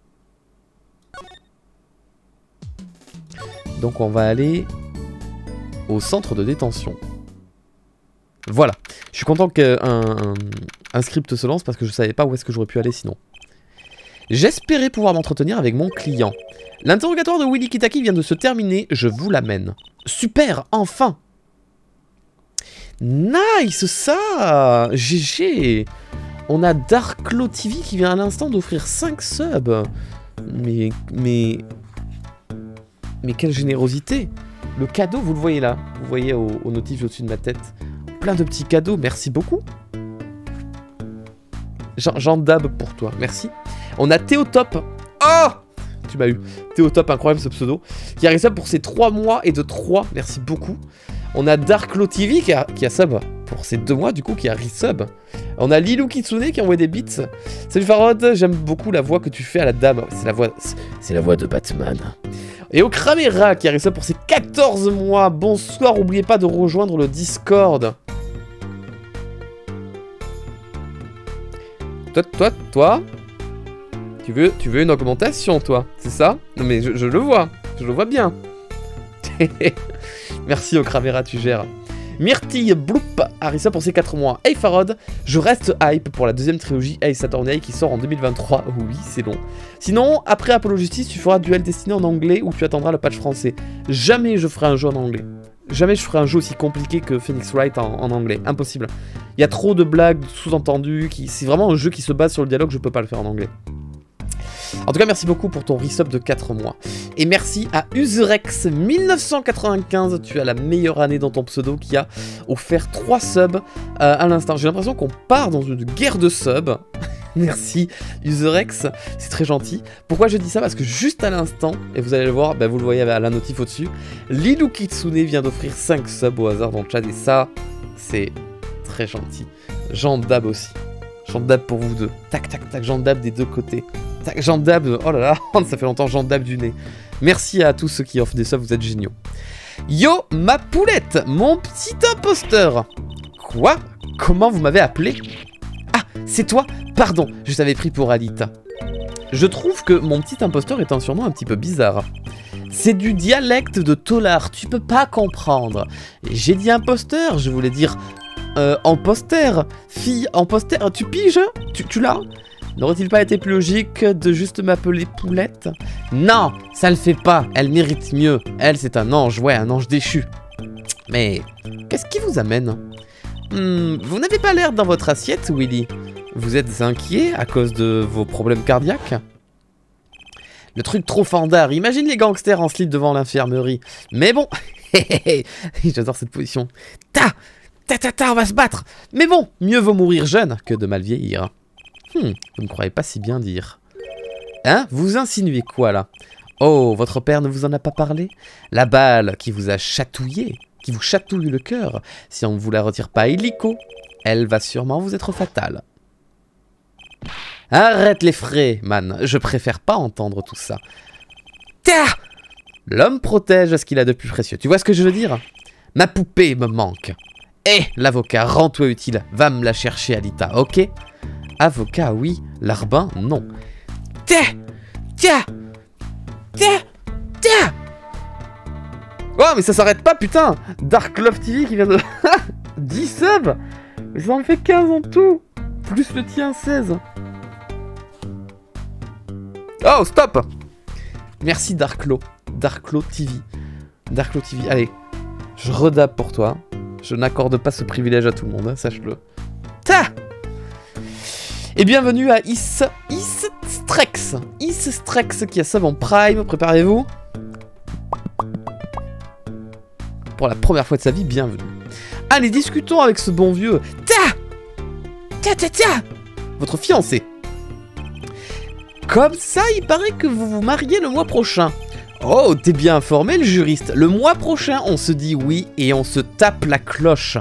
Donc on va aller au centre de détention. Voilà. Je suis content qu'un script se lance parce que je savais pas où est-ce que j'aurais pu aller sinon. J'espérais pouvoir m'entretenir avec mon client. L'interrogatoire de Willy Kitaki vient de se terminer, je vous l'amène. Super, enfin! Nice, ça! GG! On a Darklo TV qui vient à l'instant d'offrir 5 subs. Mais quelle générosité! Le cadeau, vous le voyez là. Vous voyez au notif au-dessus de ma tête. Plein de petits cadeaux, merci beaucoup. Jean Dab pour toi, merci. On a Théotop. Oh! Tu m'as eu. Théotop, incroyable ce pseudo. Qui a resub pour ses 3 mois et de 3. Merci beaucoup. On a Darklo TV qui a sub pour ses 2 mois, du coup, qui a resub. On a Lilou Kitsune qui a envoyé des beats. Salut Farod, j'aime beaucoup la voix que tu fais à la dame. C'est la voix de Batman. Et au Kramera qui a resub pour ses 14 mois. Bonsoir, n'oubliez pas de rejoindre le Discord. Toi tu veux une augmentation, toi, c'est ça? Non mais je le vois bien. Merci au Kramera, tu gères. Myrtille Bloop Arissa pour ses 4 mois. Hey Farod, je reste hype pour la 2e trilogie Ace Attorney qui sort en 2023. Oui, c'est long. Sinon, après Apollo Justice, tu feras Duel Destiny en anglais ou tu attendras le patch français. Jamais je ferai un jeu en anglais. Jamais je ferai un jeu aussi compliqué que Phoenix Wright en anglais. Impossible. Il y a trop de blagues, sous-entendus. C'est vraiment un jeu qui se base sur le dialogue, je peux pas le faire en anglais. En tout cas, merci beaucoup pour ton resub de 4 mois. Et merci à Userex1995, tu as la meilleure année dans ton pseudo qui a offert 3 subs à l'instant. J'ai l'impression qu'on part dans une guerre de subs. Merci Userex, c'est très gentil. Pourquoi je dis ça? Parce que juste à l'instant, et vous allez le voir, bah vous le voyez à la notif au-dessus, Lilou Kitsune vient d'offrir 5 subs au hasard dans le chat, et ça, c'est très gentil. Jean Dab aussi. Jean Dab pour vous deux. Tac, tac, tac, Jean Dab des 2 côtés. Tac, Jean Dab, oh là là, ça fait longtemps, Jean Dab du nez. Merci à tous ceux qui offrent des subs, vous êtes géniaux. Yo, ma poulette, mon petit imposteur. Quoi? Comment vous m'avez appelé? Ah, c'est toi? Pardon, je t'avais pris pour Alita. Je trouve que mon petit imposteur est un surnom un petit peu bizarre. C'est du dialecte de Tolar, tu peux pas comprendre. J'ai dit imposteur, je voulais dire emposteur. Fille emposteur, tu piges? Tu l'as? N'aurait-il pas été plus logique de juste m'appeler Poulette? Non, ça le fait pas, elle mérite mieux. Elle, c'est un ange, ouais, un ange déchu. Mais qu'est-ce qui vous amène? Vous n'avez pas l'air dans votre assiette, Willy. Vous êtes inquiet à cause de vos problèmes cardiaques? Le truc trop fandard, imagine les gangsters en slip devant l'infirmerie. Mais bon, j'adore cette position. On va se battre. Mais bon, mieux vaut mourir jeune que de mal vieillir. Vous ne croyez pas si bien dire. Hein? Vous insinuez quoi là? Oh, votre père ne vous en a pas parlé? La balle qui vous a chatouillé, qui vous chatouille le cœur, si on ne vous la retire pas illico, elle va sûrement vous être fatale. Arrête les frais, man. Je préfère pas entendre tout ça. L'homme protège ce qu'il a de plus précieux. Tu vois ce que je veux dire? Ma poupée me manque. L'avocat, rends-toi utile. Va me la chercher, Alita, ok? Avocat, oui. Larbin, non. Oh, mais ça s'arrête pas, putain! Dark Love TV qui vient de... 10 subs! Mais ça en fait 15 en tout! Plus le tien, 16. Oh, stop! Merci Darklo. Darklo TV. Darklo TV. Allez, je redab pour toi. Je n'accorde pas ce privilège à tout le monde, hein, sache-le. Et bienvenue à Isstrex. Isstrex qui a sub en prime. Préparez-vous. Pour la première fois de sa vie, bienvenue. Allez, discutons avec ce bon vieux. Votre fiancé. Comme ça, il paraît que vous vous mariez le mois prochain. Oh, t'es bien informé, le juriste. Le mois prochain, on se dit oui et on se tape la cloche.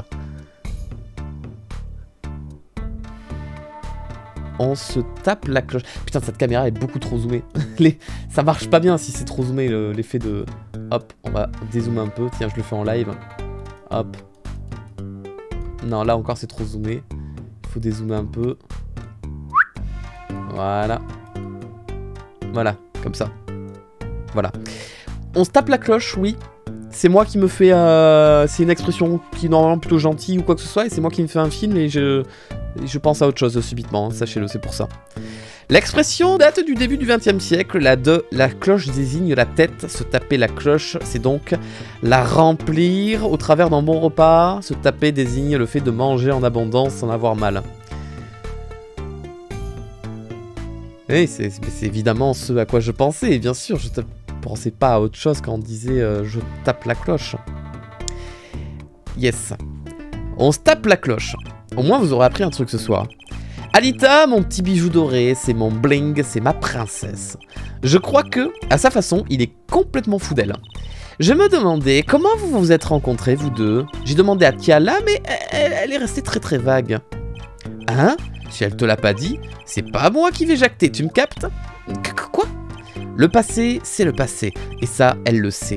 On se tape la cloche. Putain, cette caméra est beaucoup trop zoomée. Ça marche pas bien si c'est trop zoomé, l'effet de... Hop, on va dézoomer un peu. Tiens, je le fais en live. Hop. Non, là encore, c'est trop zoomé. Il faut dézoomer un peu. Voilà. Voilà, comme ça. Voilà. On se tape la cloche, oui. C'est moi qui me fais... c'est une expression qui est normalement plutôt gentille ou quoi que ce soit. Et c'est moi qui me fais un film et je pense à autre chose subitement. Hein, sachez-le, c'est pour ça. L'expression date du début du XXe siècle. La cloche désigne la tête. Se taper la cloche, c'est donc la remplir au travers d'un bon repas. Se taper désigne le fait de manger en abondance sans avoir mal. Oui, c'est évidemment ce à quoi je pensais. Et bien sûr, je ne pensais pas à autre chose quand on disait je tape la cloche. Yes. On se tape la cloche. Au moins, vous aurez appris un truc ce soir. Alita, mon petit bijou doré, c'est mon bling, c'est ma princesse. Je crois que, à sa façon, il est complètement fou d'elle. Je me demandais comment vous vous êtes rencontrés, vous deux. J'ai demandé à Tiala, mais elle est restée très très vague. Hein? Si elle te l'a pas dit, c'est pas moi qui vais jacter, tu me captes? Quoi? Le passé, c'est le passé, et ça, elle le sait.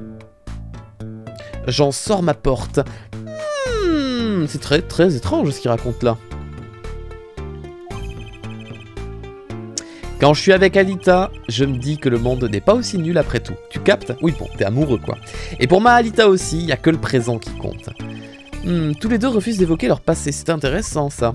J'en sors ma porte. C'est très très étrange ce qu'il raconte là. Quand je suis avec Alita, je me dis que le monde n'est pas aussi nul après tout. Tu captes? Oui, bon, t'es amoureux quoi. Et pour ma Alita aussi, il n'y a que le présent qui compte. Tous les deux refusent d'évoquer leur passé, c'est intéressant ça.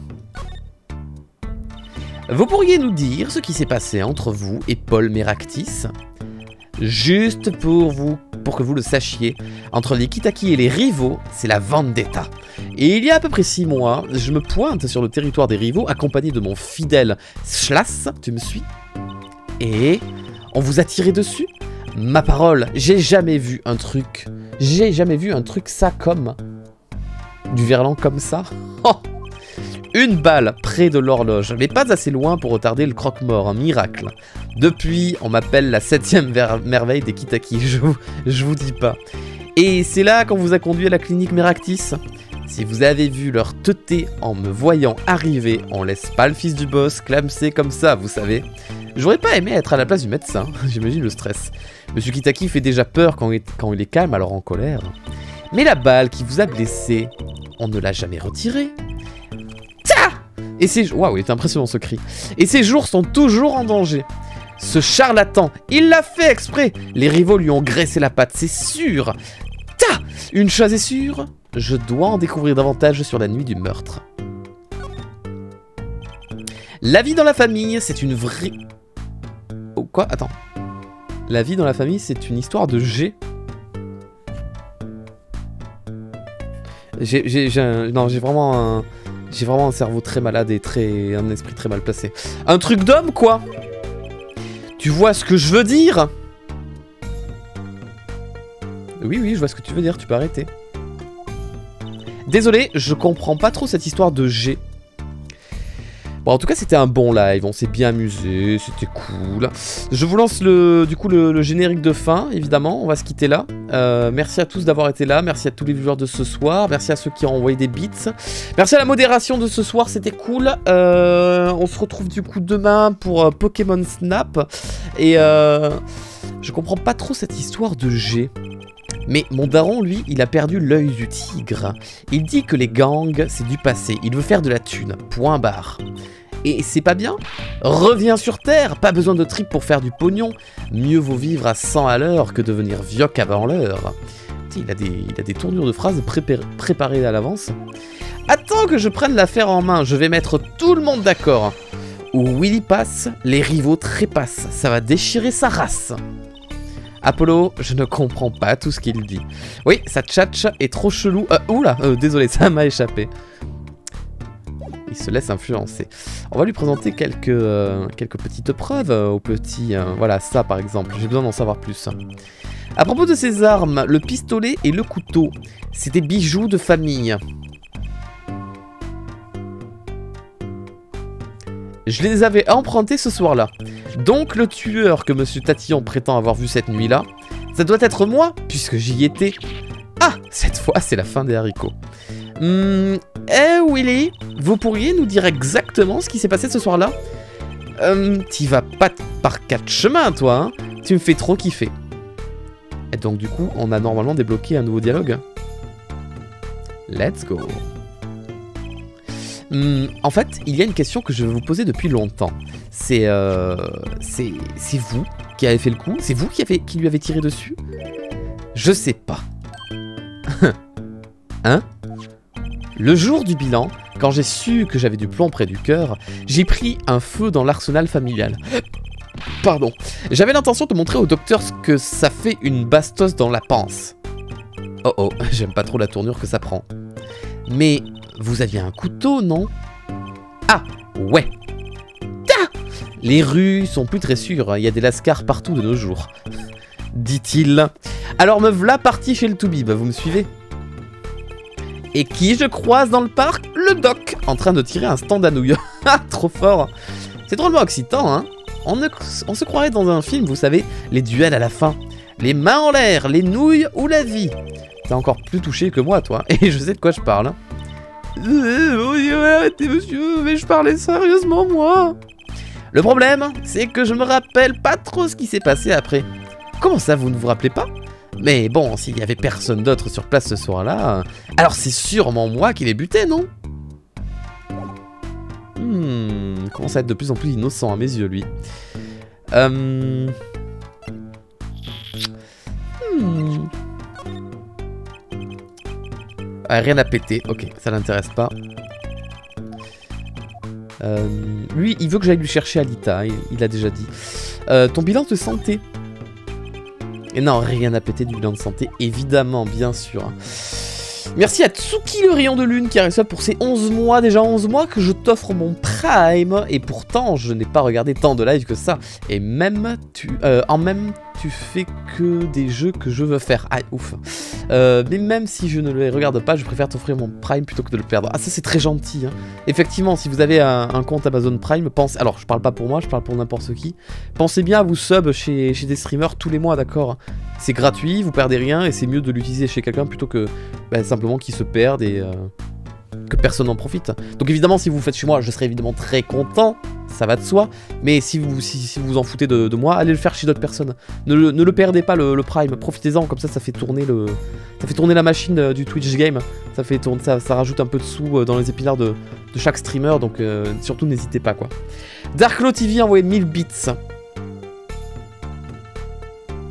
Vous pourriez nous dire ce qui s'est passé entre vous et Paul Meractis? Juste pour que vous le sachiez, entre les Kitaki et les rivaux, c'est la vendetta. Et il y a à peu près 6 mois, je me pointe sur le territoire des rivaux, accompagné de mon fidèle Schlass, tu me suis? Et on vous a tiré dessus? Ma parole, j'ai jamais vu un truc ça comme... Du verlan comme ça? Oh, une balle près de l'horloge, mais pas assez loin pour retarder le croque-mort, un miracle. Depuis, on m'appelle la 7e merveille des Kitaki, je vous dis pas. Et c'est là qu'on vous a conduit à la clinique Meractis. Si vous avez vu leur teuté en me voyant arriver, on laisse pas le fils du boss clamser comme ça, vous savez. J'aurais pas aimé être à la place du médecin, j'imagine le stress. Monsieur Kitaki fait déjà peur quand il est calme, alors en colère. Mais la balle qui vous a blessé, on ne l'a jamais retirée. Et ces... Waouh, il est impressionnant ce cri. Et ces jours sont toujours en danger. Ce charlatan, il l'a fait exprès. Les rivaux lui ont graissé la patte, c'est sûr. Ta! Une chose est sûre, je dois en découvrir davantage sur la nuit du meurtre. La vie dans la famille, c'est une vraie... Oh, quoi? Attends. La vie dans la famille, c'est une histoire de G. J'ai vraiment un cerveau très malade et un esprit très mal placé. Un truc d'homme, quoi. Tu vois ce que je veux dire? Oui, je vois ce que tu veux dire, tu peux arrêter. Désolé, je comprends pas trop cette histoire de G. Bon, en tout cas, c'était un bon live, on s'est bien amusé, c'était cool. Je vous lance le générique de fin, évidemment, on va se quitter là. Merci à tous d'avoir été là, merci à tous les viewers de ce soir, merci à ceux qui ont envoyé des bits. Merci à la modération de ce soir, c'était cool. On se retrouve du coup demain pour Pokémon Snap. Et je comprends pas trop cette histoire de G. Mais mon daron, lui, il a perdu l'œil du tigre. Il dit que les gangs, c'est du passé. Il veut faire de la thune. Point barre. Et c'est pas bien? Reviens sur Terre, pas besoin de trip pour faire du pognon. Mieux vaut vivre à 100 à l'heure que devenir vioc avant l'heure. Il a des tournures de phrases préparées à l'avance. Attends que je prenne l'affaire en main, je vais mettre tout le monde d'accord. Où Willy passe, les rivaux trépassent. Ça va déchirer sa race. Apollo, je ne comprends pas tout ce qu'il dit. Oui, sa tchatch est trop chelou. Oula, désolé, ça m'a échappé. Il se laisse influencer. On va lui présenter quelques petites preuves au petit. Voilà, ça par exemple, j'ai besoin d'en savoir plus. À propos de ses armes, le pistolet et le couteau, c'est des bijoux de famille. Je les avais empruntés ce soir-là. Donc le tueur que Monsieur Tatillon prétend avoir vu cette nuit-là, ça doit être moi, puisque j'y étais. Ah, cette fois, c'est la fin des haricots. Willy, vous pourriez nous dire exactement ce qui s'est passé ce soir-là? T'y vas pas par 4 chemins, toi, hein? Tu me fais trop kiffer. Et donc du coup, on a normalement débloqué un nouveau dialogue. Let's go. En fait, il y a une question que je vais vous poser depuis longtemps. C'est vous qui avez fait le coup? C'est vous qui lui avez tiré dessus? Je sais pas. Hein? Le jour du bilan, quand j'ai su que j'avais du plomb près du cœur, j'ai pris un feu dans l'arsenal familial. Pardon. J'avais l'intention de montrer au docteur ce que ça fait une bastos dans la panse. Oh, j'aime pas trop la tournure que ça prend. Mais vous aviez un couteau, non? Ah, ouais. Ah, les rues sont plus très sûres, il y a des lascars partout de nos jours. Dit-il. Alors me v'là parti chez le Toubib, vous me suivez? Et qui je croise dans le parc? Le doc, en train de tirer un stand à nouilles. Ah, trop fort. C'est drôlement excitant, hein? On se croirait dans un film, vous savez, les duels à la fin. Les mains en l'air, les nouilles ou la vie. T'es encore plus touché que moi, toi, et je sais de quoi je parle. Arrêtez, monsieur, mais je parlais sérieusement, moi. Le problème, c'est que je me rappelle pas trop ce qui s'est passé après. Comment ça, vous ne vous rappelez pas? Mais bon, s'il y avait personne d'autre sur place ce soir-là, alors c'est sûrement moi qui l'ai buté, non? Commence à être de plus en plus innocent à mes yeux, lui. Ah, rien à péter, ok, ça l'intéresse pas. Lui, il veut que j'aille lui chercher Alita, il a déjà dit. Ton bilan de santé? Et non, rien à péter du bilan de santé, évidemment, bien sûr. Merci à Tsuki le rayon de lune qui a réussi pour ces 11 mois, déjà 11 mois que je t'offre mon prime. Et pourtant, je n'ai pas regardé tant de live que ça. Et même, tu fais que des jeux que je veux faire. Ah, ouf. Mais même si je ne les regarde pas, je préfère t'offrir mon prime plutôt que de le perdre. Ah, ça c'est très gentil, hein. Effectivement, si vous avez un compte Amazon Prime, pensez... Alors, je parle pas pour moi, je parle pour n'importe qui. Pensez bien à vous sub chez des streamers tous les mois, d'accord? C'est gratuit, vous perdez rien, et c'est mieux de l'utiliser chez quelqu'un plutôt que simplement qu'il se perde et que personne n'en profite. Donc évidemment, si vous le faites chez moi, je serai évidemment très content, ça va de soi. Mais si vous en foutez de moi, allez le faire chez d'autres personnes. Ne le perdez pas le Prime, profitez-en, comme ça fait tourner la machine du Twitch Game. Ça rajoute un peu de sous dans les épinards de chaque streamer, donc surtout n'hésitez pas, quoi. Darklo TV a envoyé 1000 bits.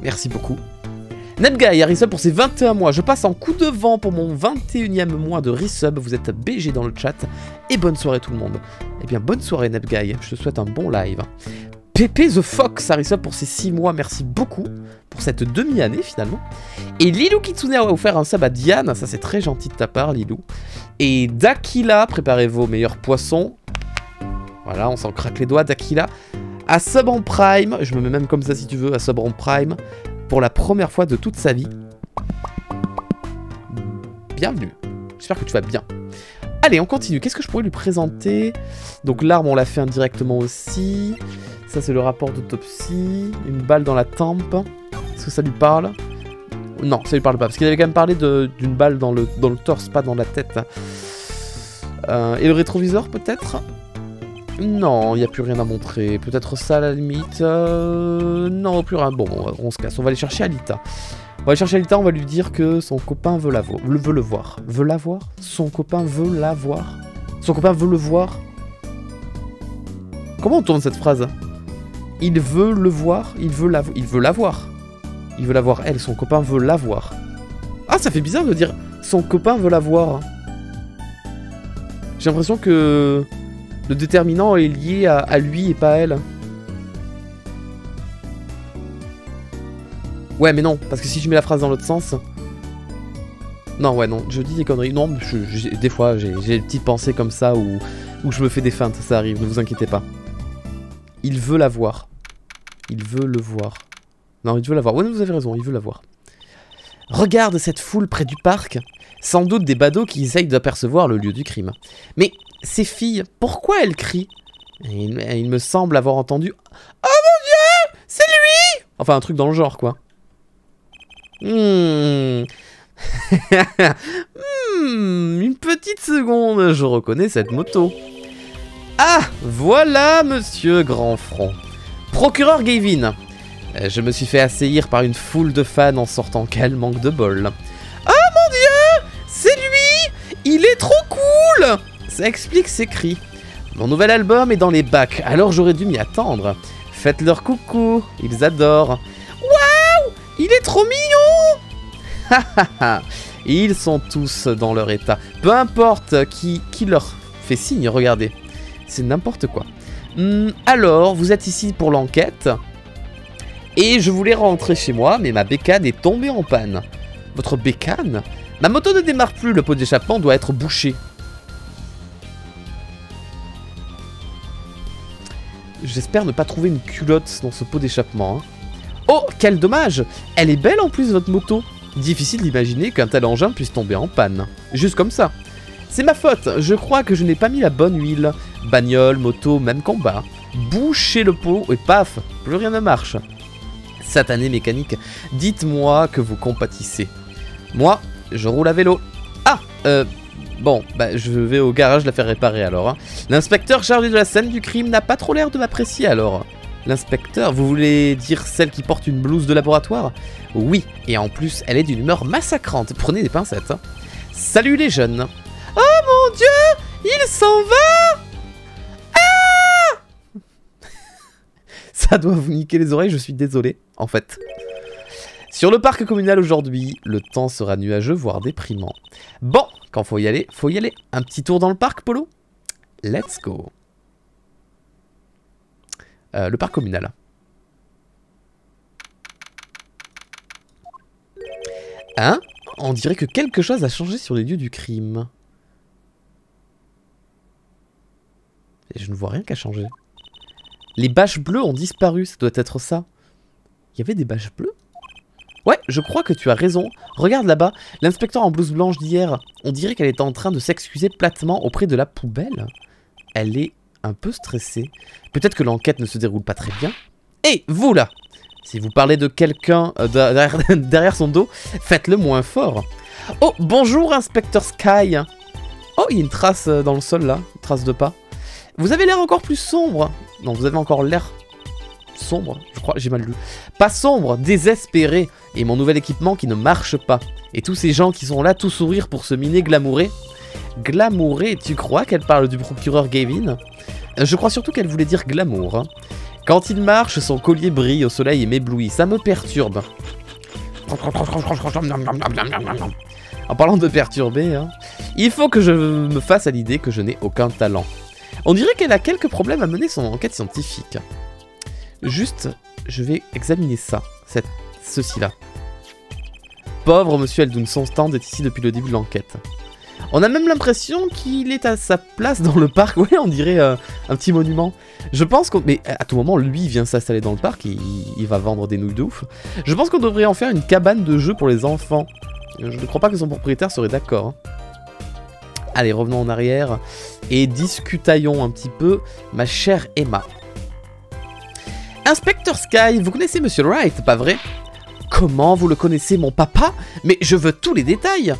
Merci beaucoup. Nepguy a resub pour ses 21 mois. Je passe en coup de vent pour mon 21e mois de resub. Vous êtes BG dans le chat. Et bonne soirée tout le monde. Eh bien, bonne soirée Nepguy. Je te souhaite un bon live. Pépé the Fox a resub pour ses 6 mois. Merci beaucoup pour cette demi-année finalement. Et Lilou Kitsune a offert un sub à Diane. Ça, c'est très gentil de ta part, Lilou. Et Dakila, préparez vos meilleurs poissons. Voilà, on s'en craque les doigts. Dakila à sub en prime. Je me mets même comme ça si tu veux, à sub en prime. Pour la première fois de toute sa vie. Bienvenue. J'espère que tu vas bien. Allez, on continue. Qu'est-ce que je pourrais lui présenter? Donc l'arme, on l'a fait indirectement aussi. Ça, c'est le rapport d'autopsie. Une balle dans la tempe. Est-ce que ça lui parle? Non, ça lui parle pas. Parce qu'il avait quand même parlé d'une balle dans le torse, pas dans la tête. Et le rétroviseur, peut-être? Non, il n'y a plus rien à montrer. Peut-être ça à la limite. Non, plus rien. Bon, on se casse. On va aller chercher Alita. On va aller chercher Alita, on va lui dire que son copain veut le voir. Veut la voir? Son copain veut la voir. Son copain veut le voir. Comment on tourne cette phrase? Il veut le voir. Il veut la voir. Il veut la voir. Il veut la voir, elle. Son copain veut la voir. Ah, ça fait bizarre de dire son copain veut la voir. J'ai l'impression que le déterminant est lié à lui et pas à elle. Ouais, mais non, parce que si je mets la phrase dans l'autre sens... Non, ouais, non, je dis des conneries. Non, des fois, j'ai des petites pensées comme ça où je me fais des feintes, ça arrive, ne vous inquiétez pas. Il veut la voir. Il veut le voir. Non, il veut la voir. Ouais, vous avez raison, il veut la voir. Regarde cette foule près du parc. Sans doute des badauds qui essayent d'apercevoir le lieu du crime. Mais ces filles, pourquoi elles crient? Il me semble avoir entendu... Oh mon Dieu! C'est lui! Enfin, un truc dans le genre, quoi. Une petite seconde, je reconnais cette moto. Ah, voilà, monsieur Grand Front. Procureur Gavin. Je me suis fait assaillir par une foule de fans en sortant. Quel manque de bol. Oh mon Dieu! C'est lui! Il est trop cool! Ça explique ses cris. Mon nouvel album est dans les bacs, alors j'aurais dû m'y attendre. Faites-leur coucou, ils adorent. Waouh! Il est trop mignon! Ils sont tous dans leur état. Peu importe qui leur fait signe, regardez. C'est n'importe quoi. Alors, vous êtes ici pour l'enquête. Et je voulais rentrer chez moi, mais ma bécane est tombée en panne. Votre bécane? Ma moto ne démarre plus, le pot d'échappement doit être bouché. J'espère ne pas trouver une culotte dans ce pot d'échappement. Hein. Oh, quel dommage! Elle est belle en plus, votre moto. Difficile d'imaginer qu'un tel engin puisse tomber en panne. Juste comme ça. C'est ma faute, je crois que je n'ai pas mis la bonne huile. Bagnole, moto, même combat. Bouchez le pot et paf, plus rien ne marche. Satané mécanique, dites-moi que vous compatissez. Moi, je roule à vélo. Ah, bon, bah je vais au garage la faire réparer alors. Hein. L'inspecteur chargé de la scène du crime n'a pas trop l'air de m'apprécier alors. L'inspecteur, vous voulez dire celle qui porte une blouse de laboratoire? Oui, et en plus, elle est d'une humeur massacrante. Prenez des pincettes. Hein. Salut les jeunes. Oh mon Dieu, il s'en va! Ah! Ça doit vous niquer les oreilles, je suis désolé, en fait. Sur le parc communal aujourd'hui, le temps sera nuageux, voire déprimant. Bon, quand faut y aller, faut y aller. Un petit tour dans le parc, Polo? Let's go. Le parc communal. Hein? On dirait que quelque chose a changé sur les lieux du crime. Et je ne vois rien qui a changé. Les bâches bleues ont disparu, ça doit être ça. Il y avait des bâches bleues? Ouais, je crois que tu as raison. Regarde là-bas, l'inspecteur en blouse blanche d'hier. On dirait qu'elle était en train de s'excuser platement auprès de la poubelle. Elle est un peu stressée. Peut-être que l'enquête ne se déroule pas très bien. Et vous là! Si vous parlez de quelqu'un derrière son dos, faites-le moins fort. Oh, bonjour inspecteur Sky. Oh, il y a une trace dans le sol là, une trace de pas. Vous avez l'air encore plus sombre. Non, vous avez encore l'air sombre, je crois, j'ai mal lu. Pas sombre, désespéré. Et mon nouvel équipement qui ne marche pas. Et tous ces gens qui sont là, tout sourire pour se miner glamouré. Glamouré, tu crois qu'elle parle du procureur Gavin? Je crois surtout qu'elle voulait dire glamour. Hein. Quand il marche, son collier brille au soleil et m'éblouit. Ça me perturbe. En parlant de perturber, hein, il faut que je me fasse à l'idée que je n'ai aucun talent. On dirait qu'elle a quelques problèmes à mener son enquête scientifique. Juste, je vais examiner ça, ceci-là. Pauvre monsieur Eldoun, son stand est ici depuis le début de l'enquête. On a même l'impression qu'il est à sa place dans le parc. Ouais, on dirait un petit monument. Je pense qu'on... Mais à tout moment, lui, il vient s'installer dans le parc et il va vendre des nouilles de ouf. Je pense qu'on devrait en faire une cabane de jeu pour les enfants. Je ne crois pas que son propriétaire serait d'accord. Hein. Allez, revenons en arrière et discutaillons un petit peu, ma chère Emma. Inspecteur Sky, vous connaissez Monsieur Wright, pas vrai? Comment vous le connaissez, mon papa? Mais je veux tous les détails.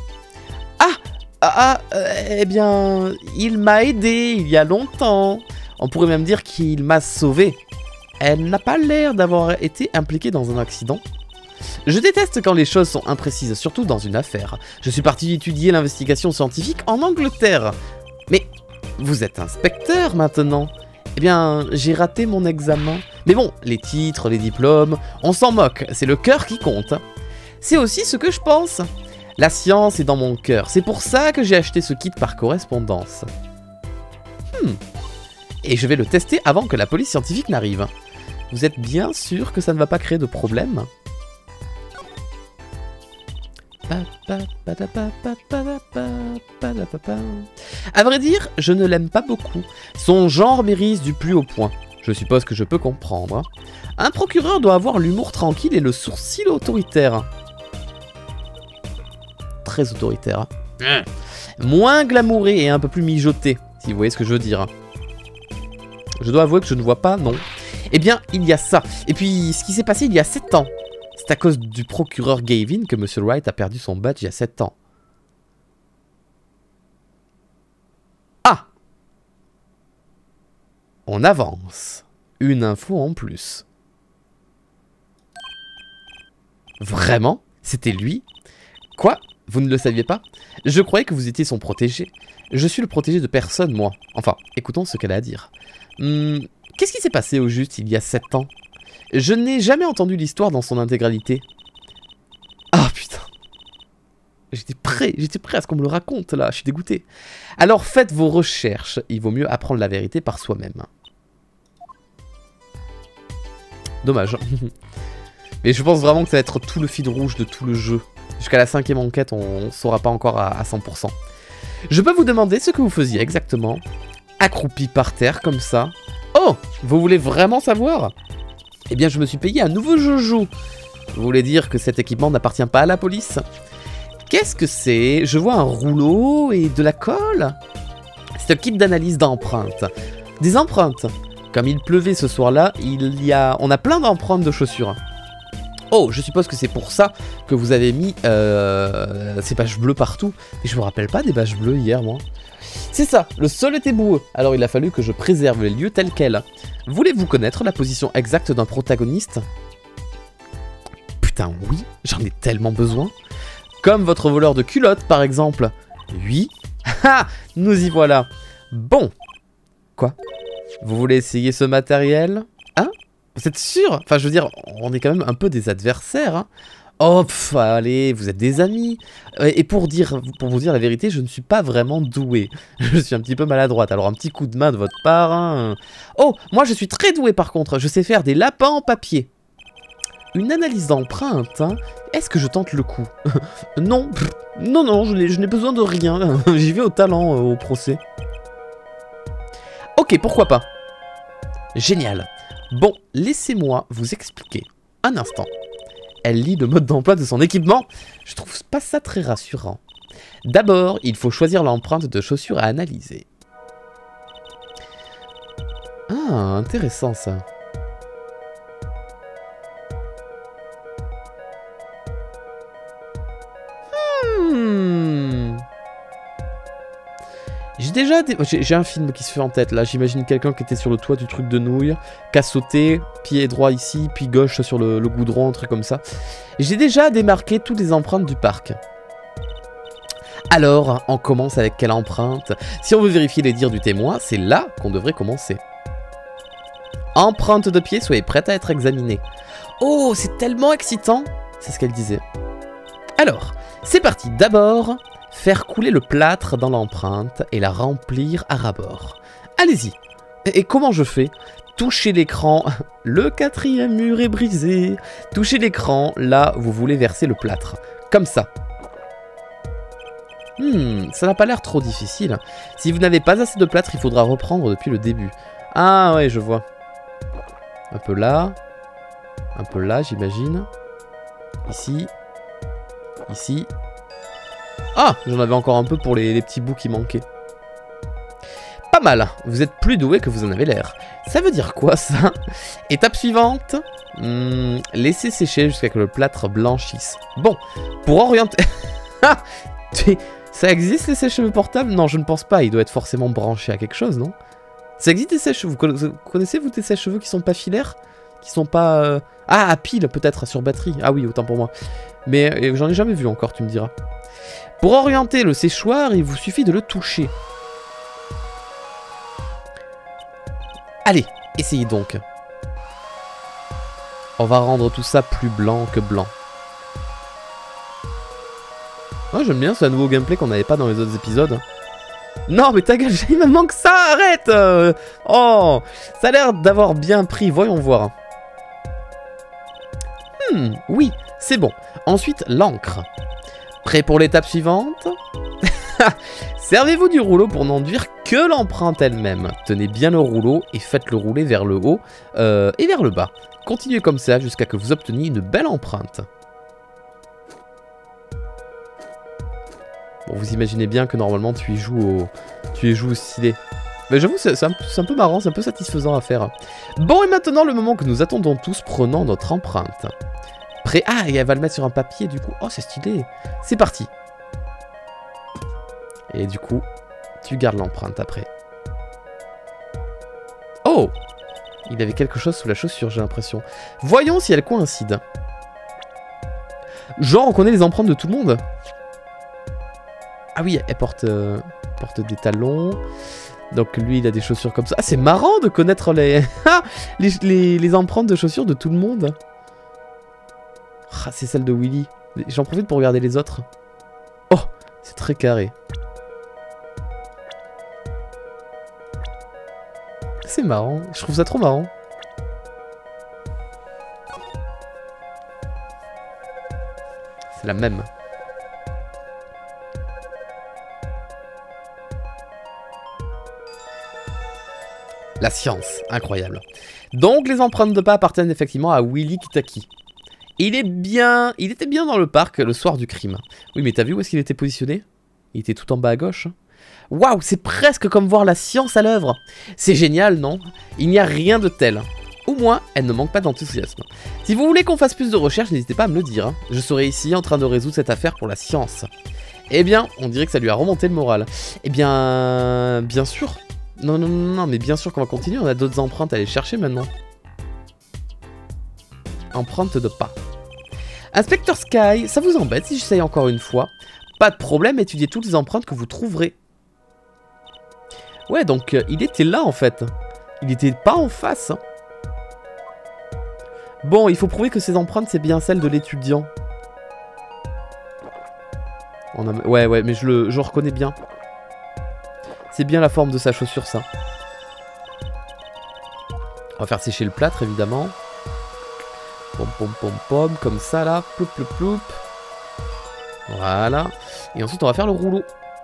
Eh bien, il m'a aidé il y a longtemps. On pourrait même dire qu'il m'a sauvé. Elle n'a pas l'air d'avoir été impliquée dans un accident. Je déteste quand les choses sont imprécises, surtout dans une affaire. Je suis parti étudier l'investigation scientifique en Angleterre. Mais vous êtes inspecteur maintenant? Eh bien, j'ai raté mon examen. Mais bon, les titres, les diplômes, on s'en moque, c'est le cœur qui compte. C'est aussi ce que je pense. La science est dans mon cœur, c'est pour ça que j'ai acheté ce kit par correspondance. Et je vais le tester avant que la police scientifique n'arrive. Vous êtes bien sûr que ça ne va pas créer de problème? À vrai dire, je ne l'aime pas beaucoup. Son genre mérite du plus haut point. Je suppose que je peux comprendre. Un procureur doit avoir l'humour tranquille et le sourcil autoritaire. Très autoritaire. Moins glamouré et un peu plus mijoté, si vous voyez ce que je veux dire. Je dois avouer que je ne vois pas, non. Eh bien, il y a ça. Et puis, ce qui s'est passé il y a 7 ans. C'est à cause du procureur Gavin que Monsieur Wright a perdu son badge il y a 7 ans. Ah! On avance. Une info en plus. Vraiment? C'était lui? Quoi? Vous ne le saviez pas? Je croyais que vous étiez son protégé. Je suis le protégé de personne, moi. Enfin, écoutons ce qu'elle a à dire. Qu'est-ce qui s'est passé au juste il y a 7 ans? Je n'ai jamais entendu l'histoire dans son intégralité. Ah putain. J'étais prêt à ce qu'on me le raconte là, je suis dégoûté. Alors faites vos recherches, il vaut mieux apprendre la vérité par soi-même. Dommage. Mais je pense vraiment que ça va être tout le fil rouge de tout le jeu. Jusqu'à la 5e enquête, on ne saura pas encore à 100%. Je peux vous demander ce que vous faisiez exactement? Accroupi par terre comme ça. Oh, vous voulez vraiment savoir? Eh bien, je me suis payé un nouveau joujou. Vous voulez dire que cet équipement n'appartient pas à la police? Qu'est-ce que c'est? Je vois un rouleau et de la colle. C'est un kit d'analyse d'empreintes. Des empreintes. Comme il pleuvait ce soir-là, on a plein d'empreintes de chaussures. Oh, je suppose que c'est pour ça que vous avez mis ces bâches bleues partout. Et je me rappelle pas des bâches bleues hier, moi. C'est ça, le sol était boueux, alors il a fallu que je préserve les lieux tels quels. Voulez-vous connaître la position exacte d'un protagoniste? Putain, oui, j'en ai tellement besoin. Comme votre voleur de culottes, par exemple. Oui. Ah, nous y voilà. Bon. Quoi? Vous voulez essayer ce matériel? Hein? Vous êtes sûr? Enfin, je veux dire, on est quand même un peu des adversaires, hein. Oh, allez, vous êtes des amis. Et pour vous dire la vérité, je ne suis pas vraiment doué. Je suis un petit peu maladroite, alors un petit coup de main de votre part. Hein. Oh, moi je suis très doué par contre, je sais faire des lapins en papier. Une analyse d'empreinte, hein. Est-ce que je tente le coup? Non, non, je n'ai besoin de rien. J'y vais au talent, au procès. Ok, pourquoi pas. Génial. Bon, laissez-moi vous expliquer un instant. Elle lit le mode d'emploi de son équipement. Je trouve pas ça très rassurant. D'abord, il faut choisir l'empreinte de chaussure à analyser. Ah, intéressant ça. J'ai un film qui se fait en tête là. J'imagine quelqu'un qui était sur le toit du truc de nouilles, qui a sauté, pied droit ici, puis gauche sur le goudron, un truc comme ça. J'ai déjà démarqué toutes les empreintes du parc. Alors, on commence avec quelle empreinte? Si on veut vérifier les dires du témoin, c'est là qu'on devrait commencer. Empreinte de pied, soyez prête à être examinée. Oh, c'est tellement excitant. C'est ce qu'elle disait. Alors, c'est parti. D'abord, faire couler le plâtre dans l'empreinte et la remplir à ras-bord. Allez-y. Et comment je fais? Touchez l'écran. Le 4e mur est brisé. Touchez l'écran. Là, vous voulez verser le plâtre. Comme ça. Ça n'a pas l'air trop difficile. Si vous n'avez pas assez de plâtre, il faudra reprendre depuis le début. Ah ouais, je vois. Un peu là, j'imagine. Ici. Ici. Ah, j'en avais encore un peu pour les petits bouts qui manquaient. Pas mal, vous êtes plus doué que vous en avez l'air. Ça veut dire quoi ça? Étape suivante. Laissez sécher jusqu'à ce que le plâtre blanchisse. Bon, pour orienter... Ça existe les sèche-cheveux portables? Non, je ne pense pas, il doit être forcément branché à quelque chose, non? Ça existe des sèche-cheveux? Vous connaissez vous des sèche-cheveux qui sont pas filaires? Qui sont pas... Ah, à pile peut-être, sur batterie. Ah oui, autant pour moi. Mais j'en ai jamais vu encore, tu me diras. Pour orienter le séchoir, il vous suffit de le toucher. Allez, essayez donc. On va rendre tout ça plus blanc que blanc. Oh, j'aime bien ce nouveau gameplay qu'on n'avait pas dans les autres épisodes. Non, mais ta gueule, il me manque ça, arrête. Oh, ça a l'air d'avoir bien pris, voyons voir. Oui, c'est bon. Ensuite, l'encre. Prêt pour l'étape suivante? Servez-vous du rouleau pour n'enduire que l'empreinte elle-même. Tenez bien le rouleau et faites-le rouler vers le haut et vers le bas. Continuez comme ça jusqu'à ce que vous obteniez une belle empreinte. Bon, vous imaginez bien que normalement tu y joues au stylet. Mais j'avoue, c'est un peu marrant, c'est un peu satisfaisant à faire. Bon, et maintenant, le moment que nous attendons tous, prenons notre empreinte. Prêt? Ah, et elle va le mettre sur un papier, du coup. Oh, c'est stylé. C'est parti. Et du coup, tu gardes l'empreinte après. Oh! Il avait quelque chose sous la chaussure, j'ai l'impression. Voyons si elles coïncident. Genre, on connaît les empreintes de tout le monde. Ah oui, elle porte des talons. Donc lui, il a des chaussures comme ça. Ah, c'est marrant de connaître les empreintes de chaussures de tout le monde. Ah, c'est celle de Willy. J'en profite pour regarder les autres. Oh, c'est très carré. C'est marrant. Je trouve ça trop marrant. C'est la même. La science, incroyable. Donc les empreintes de pas appartiennent effectivement à Willy Kitaki. Il était bien dans le parc le soir du crime. Oui, mais t'as vu où est-ce qu'il était positionné? Il était tout en bas à gauche. Waouh, c'est presque comme voir la science à l'œuvre. C'est génial, non? Il n'y a rien de tel. Au moins, elle ne manque pas d'enthousiasme. Si vous voulez qu'on fasse plus de recherches, n'hésitez pas à me le dire. Hein. Je serai ici en train de résoudre cette affaire pour la science. Eh bien, on dirait que ça lui a remonté le moral. Eh bien, bien sûr. Non, mais bien sûr qu'on va continuer. On a d'autres empreintes à aller chercher maintenant. Empreinte de pas. Inspecteur Sky, ça vous embête si j'essaye encore une fois? Pas de problème, étudiez toutes les empreintes que vous trouverez. Ouais, donc il était là en fait. Il était pas en face. Bon, il faut prouver que ces empreintes, c'est bien celles de l'étudiant. Ouais, mais je reconnais bien. C'est bien la forme de sa chaussure, ça. On va faire sécher le plâtre, évidemment. Pom, comme ça, là. Ploup. Voilà. Et ensuite, on va faire le rouleau.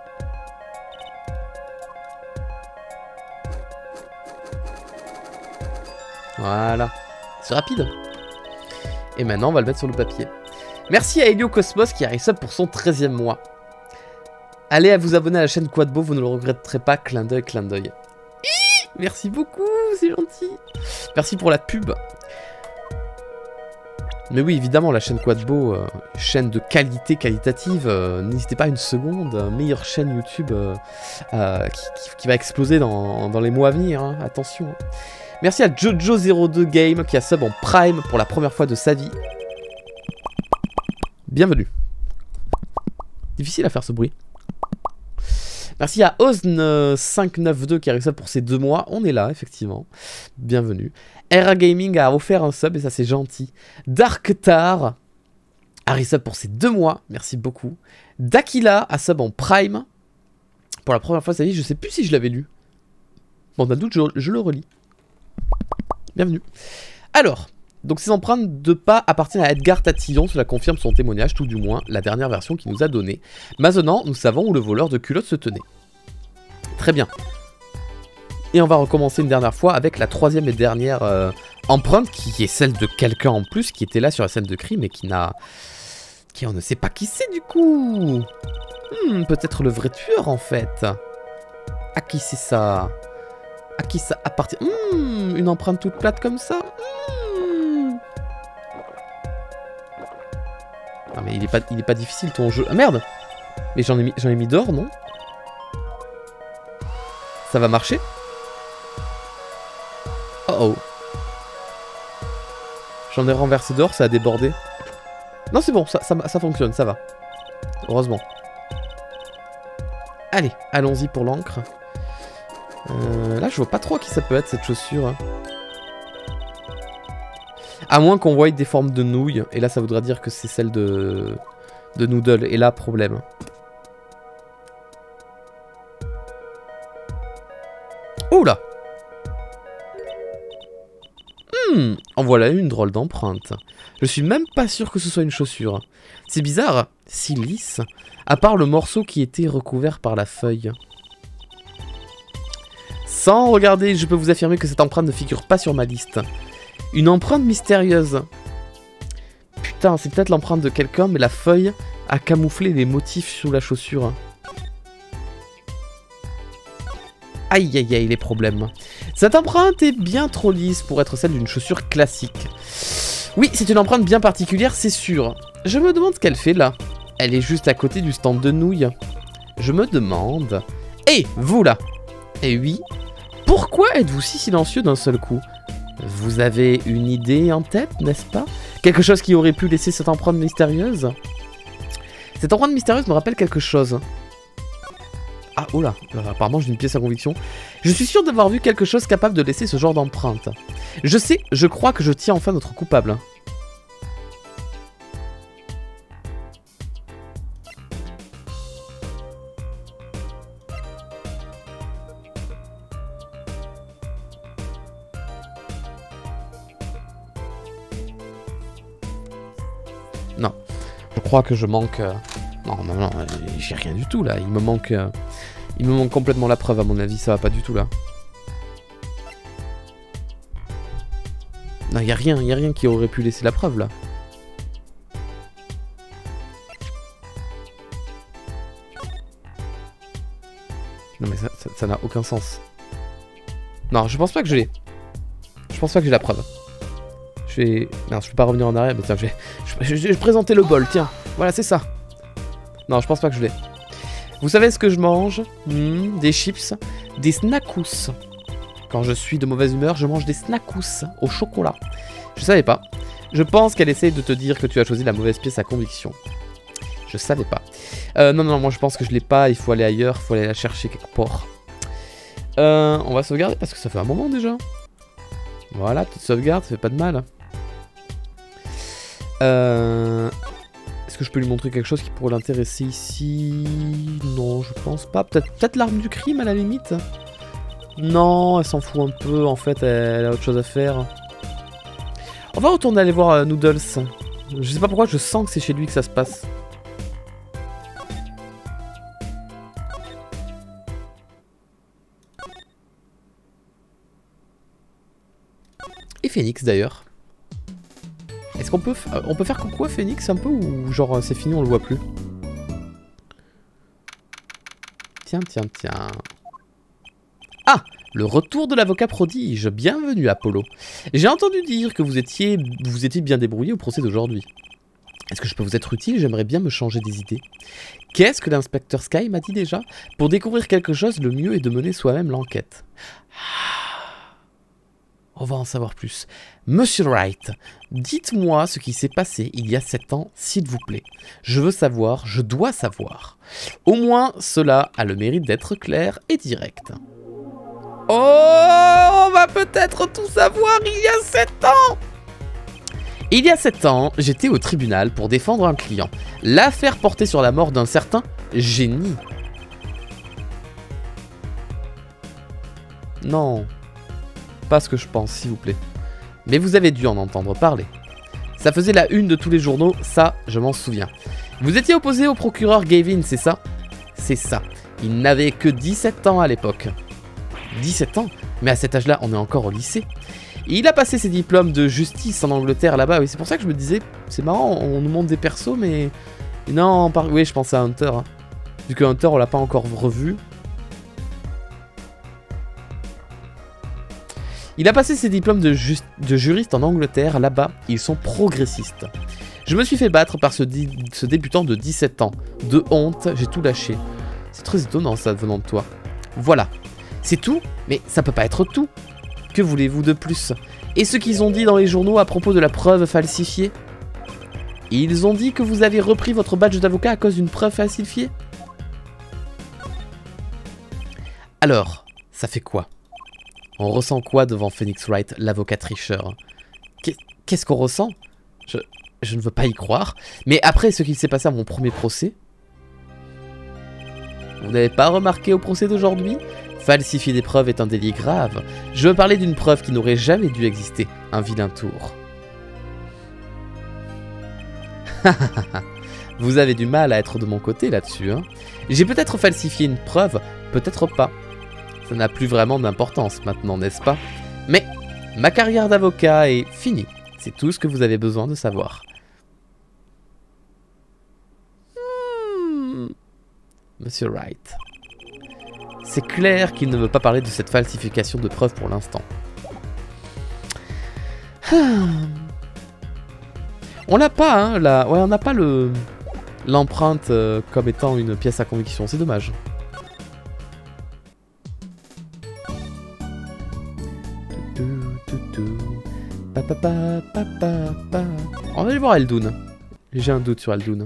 Voilà. C'est rapide. Et maintenant, on va le mettre sur le papier. Merci à Helio Cosmos qui arrive sub pour son 13e mois. Allez à vous abonner à la chaîne Quadbo, vous ne le regretterez pas. Clin d'œil, clin d'œil. Merci beaucoup, c'est gentil. Merci pour la pub. Mais oui, évidemment, la chaîne Quadbo, chaîne de qualité qualitative, n'hésitez pas une seconde, meilleure chaîne YouTube qui va exploser dans les mois à venir, hein, attention. Hein. Merci à Jojo02 Game qui a sub en Prime pour la première fois de sa vie. Bienvenue. Difficile à faire ce bruit. Merci à Osn592 qui a réussi pour ces 2 mois. On est là, effectivement. Bienvenue. Era Gaming a offert un sub et ça c'est gentil. Darktar a resub pour ces 2 mois. Merci beaucoup. Dakila a sub en Prime. Pour la première fois de sa vie, je sais plus si je l'avais lu. Bon, d'un doute, je le relis. Bienvenue. Alors, donc ces empreintes de pas appartiennent à Edgar Tatillon, cela confirme son témoignage, tout du moins la dernière version qu'il nous a donnée. Maintenant, nous savons où le voleur de culottes se tenait. Très bien. Et on va recommencer une dernière fois avec la 3e et dernière empreinte, qui est celle de quelqu'un en plus, qui était là sur la scène de crime et qui n'a... qui on ne sait pas qui c'est du coup. Peut-être le vrai tueur en fait. À qui c'est ça? À qui ça appartient? Une empreinte toute plate comme ça. Ah mais il est pas difficile ton jeu. Ah merde. Mais j'en ai mis dehors, non? Ça va marcher? Oh. J'en ai renversé dehors, ça a débordé. Non c'est bon, ça fonctionne, ça va. Heureusement. Allez, allons-y pour l'encre. Là, je vois pas trop à qui ça peut être cette chaussure. À moins qu'on voie des formes de nouilles. Et là, ça voudra dire que c'est celle de Noodle. Et là, problème. Oh là! En voilà une drôle d'empreinte. Je suis même pas sûr que ce soit une chaussure. C'est bizarre, si lisse. À part le morceau qui était recouvert par la feuille. Sans regarder, je peux vous affirmer que cette empreinte ne figure pas sur ma liste. Une empreinte mystérieuse. Putain, c'est peut-être l'empreinte de quelqu'un, mais la feuille a camouflé les motifs sous la chaussure. Aïe aïe aïe, les problèmes. Cette empreinte est bien trop lisse pour être celle d'une chaussure classique. Oui, c'est une empreinte bien particulière, c'est sûr. Je me demande ce qu'elle fait là. Elle est juste à côté du stand de nouilles. Je me demande... Hé, vous là! Eh oui, pourquoi êtes-vous si silencieux d'un seul coup? Vous avez une idée en tête, n'est-ce pas? Quelque chose qui aurait pu laisser cette empreinte mystérieuse? Cette empreinte mystérieuse me rappelle quelque chose. Ah, oh là, apparemment j'ai une pièce à conviction. Je suis sûr d'avoir vu quelque chose capable de laisser ce genre d'empreinte. Je sais, je crois que je tiens enfin notre coupable. Non, je crois que je manque... Non, j'ai rien du tout là, il me manque complètement la preuve à mon avis, ça va pas du tout là. Non, y a rien qui aurait pu laisser la preuve là. Non mais ça n'a aucun sens. Non, je pense pas que je l'ai. Je pense pas que j'ai la preuve. Non, je peux pas revenir en arrière, mais tiens, je vais présenter le bol, tiens. Voilà, c'est ça. Non, je pense pas que je l'ai. Vous savez ce que je mange? Des chips, des snackous. Quand je suis de mauvaise humeur, je mange des snackous au chocolat. Je savais pas. Je pense qu'elle essaye de te dire que tu as choisi la mauvaise pièce à conviction. Je savais pas. Non, moi je pense que je l'ai pas. Il faut aller ailleurs, il faut aller la chercher quelque part. On va sauvegarder parce que ça fait un moment déjà. Voilà, petite sauvegarde, ça fait pas de mal. Est-ce que je peux lui montrer quelque chose qui pourrait l'intéresser ici? Non, je pense pas. Peut-être l'arme du crime à la limite. Non, elle s'en fout un peu. En fait, elle a autre chose à faire. On va retourner aller voir Noodles. Je sais pas pourquoi, je sens que c'est chez lui que ça se passe. Et Phoenix d'ailleurs. Est-ce qu'on peut faire coucou à Phoenix un peu ou genre c'est fini, on le voit plus? Tiens. Ah, le retour de l'avocat prodige. Bienvenue Apollo. J'ai entendu dire que vous étiez bien débrouillé au procès d'aujourd'hui. Est-ce que je peux vous être utile? J'aimerais bien me changer des idées. Qu'est-ce que l'inspecteur Sky m'a dit déjà? Pour découvrir quelque chose, le mieux est de mener soi-même l'enquête. On va en savoir plus. Monsieur Wright, dites-moi ce qui s'est passé il y a 7 ans, s'il vous plaît. Je veux savoir, je dois savoir. Au moins, cela a le mérite d'être clair et direct. Oh, on va peut-être tout savoir il y a 7 ans! Il y a 7 ans, j'étais au tribunal pour défendre un client. L'affaire portait sur la mort d'un certain génie. Non, pas ce que je pense, s'il vous plaît. Mais vous avez dû en entendre parler. Ça faisait la une de tous les journaux, ça, je m'en souviens. Vous étiez opposé au procureur Gavin, c'est ça? C'est ça. Il n'avait que 17 ans à l'époque. 17 ans? Mais à cet âge-là, on est encore au lycée. Il a passé ses diplômes de justice en Angleterre là-bas. Oui, c'est pour ça que je me disais, c'est marrant, on nous montre des persos, mais... Non, oui, je pensais à Hunter. Hein. Vu que Hunter, on l'a pas encore revu. Il a passé ses diplômes de juriste en Angleterre. Là-bas, ils sont progressistes. Je me suis fait battre par ce débutant de 17 ans. De honte, j'ai tout lâché. C'est très étonnant ça venant de toi. Voilà. C'est tout? Mais ça peut pas être tout. Que voulez-vous de plus? Et ce qu'ils ont dit dans les journaux à propos de la preuve falsifiée? Ils ont dit que vous avez repris votre badge d'avocat à cause d'une preuve falsifiée? Alors, ça fait quoi? On ressent quoi devant Phoenix Wright, l'avocat tricheur? Qu'est-ce qu'on ressent? Je ne veux pas y croire. Mais après ce qu'il s'est passé à mon premier procès... Vous n'avez pas remarqué au procès d'aujourd'hui? Falsifier des preuves est un délit grave. Je veux parler d'une preuve qui n'aurait jamais dû exister. Un vilain tour. Vous avez du mal à être de mon côté là-dessus, hein? J'ai peut-être falsifié une preuve, peut-être pas. Ça n'a plus vraiment d'importance maintenant, n'est-ce pas? Mais ma carrière d'avocat est finie. C'est tout ce que vous avez besoin de savoir. Monsieur Wright. C'est clair qu'il ne veut pas parler de cette falsification de preuves pour l'instant. On n'a pas, hein, ouais, on n'a pas l'empreinte comme étant une pièce à conviction. C'est dommage. On va aller voir Eldoun. J'ai un doute sur Eldoun.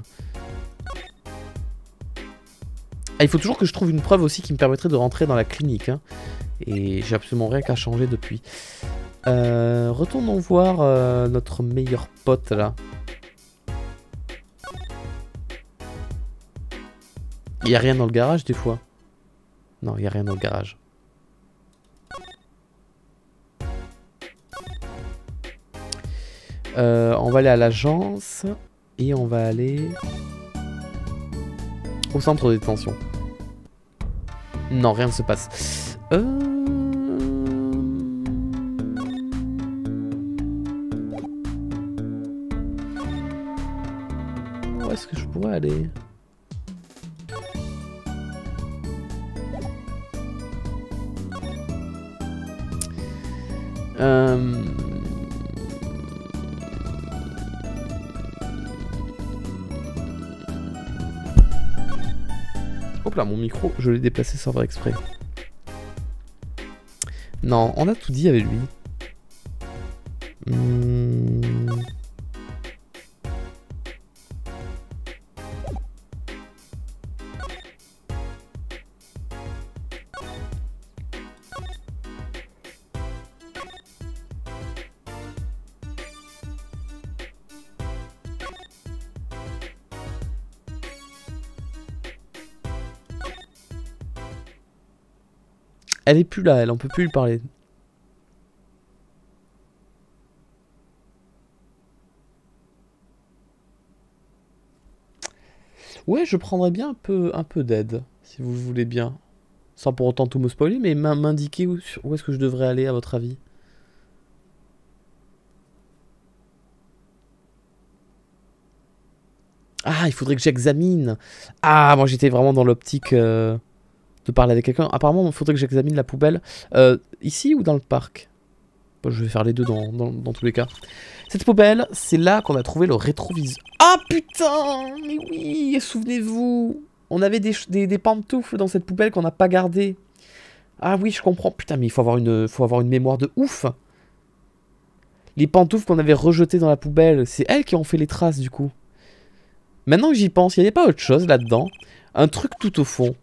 Ah, il faut toujours que je trouve une preuve aussi qui me permettrait de rentrer dans la clinique. Hein. Et j'ai absolument rien qu'à changer depuis. Retournons voir notre meilleur pote là. Il n'y a rien dans le garage des fois? Non, il n'y a rien dans le garage. On va aller à l'agence et on va aller au centre de détention. Non, rien ne se passe. Où est-ce que je pourrais aller? Hop là, mon micro, je l'ai déplacé sans faire exprès. Non, on a tout dit avec lui. Elle est plus là, elle, on peut plus lui parler. Ouais, je prendrais bien un peu d'aide, si vous le voulez bien. Sans pour autant tout me spoiler, mais m'indiquer où est-ce que je devrais aller, à votre avis. Ah, il faudrait que j'examine. Ah, moi j'étais vraiment dans l'optique de parler avec quelqu'un. Apparemment, il faudrait que j'examine la poubelle. Ici ou dans le parc? Bon, je vais faire les deux dans tous les cas. Cette poubelle, c'est là qu'on a trouvé le rétroviseur. Ah putain! Mais oui, souvenez-vous, on avait des pantoufles dans cette poubelle qu'on n'a pas gardées. Ah oui, je comprends. Putain, mais il faut avoir une mémoire de ouf. Les pantoufles qu'on avait rejetées dans la poubelle, c'est elles qui ont fait les traces du coup. Maintenant que j'y pense, il n'y avait pas autre chose là-dedans. Un truc tout au fond.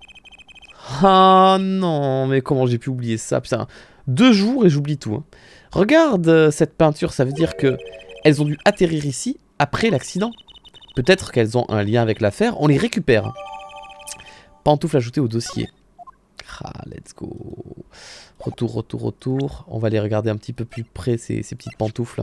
Ah non, mais comment j'ai pu oublier ça? Putain, 2 jours et j'oublie tout. Hein. Regarde cette peinture, ça veut dire que elles ont dû atterrir ici après l'accident. Peut-être qu'elles ont un lien avec l'affaire, on les récupère. Pantoufles ajoutées au dossier. Ah, let's go. Retour, retour, retour. On va les regarder un petit peu plus près, ces petites pantoufles.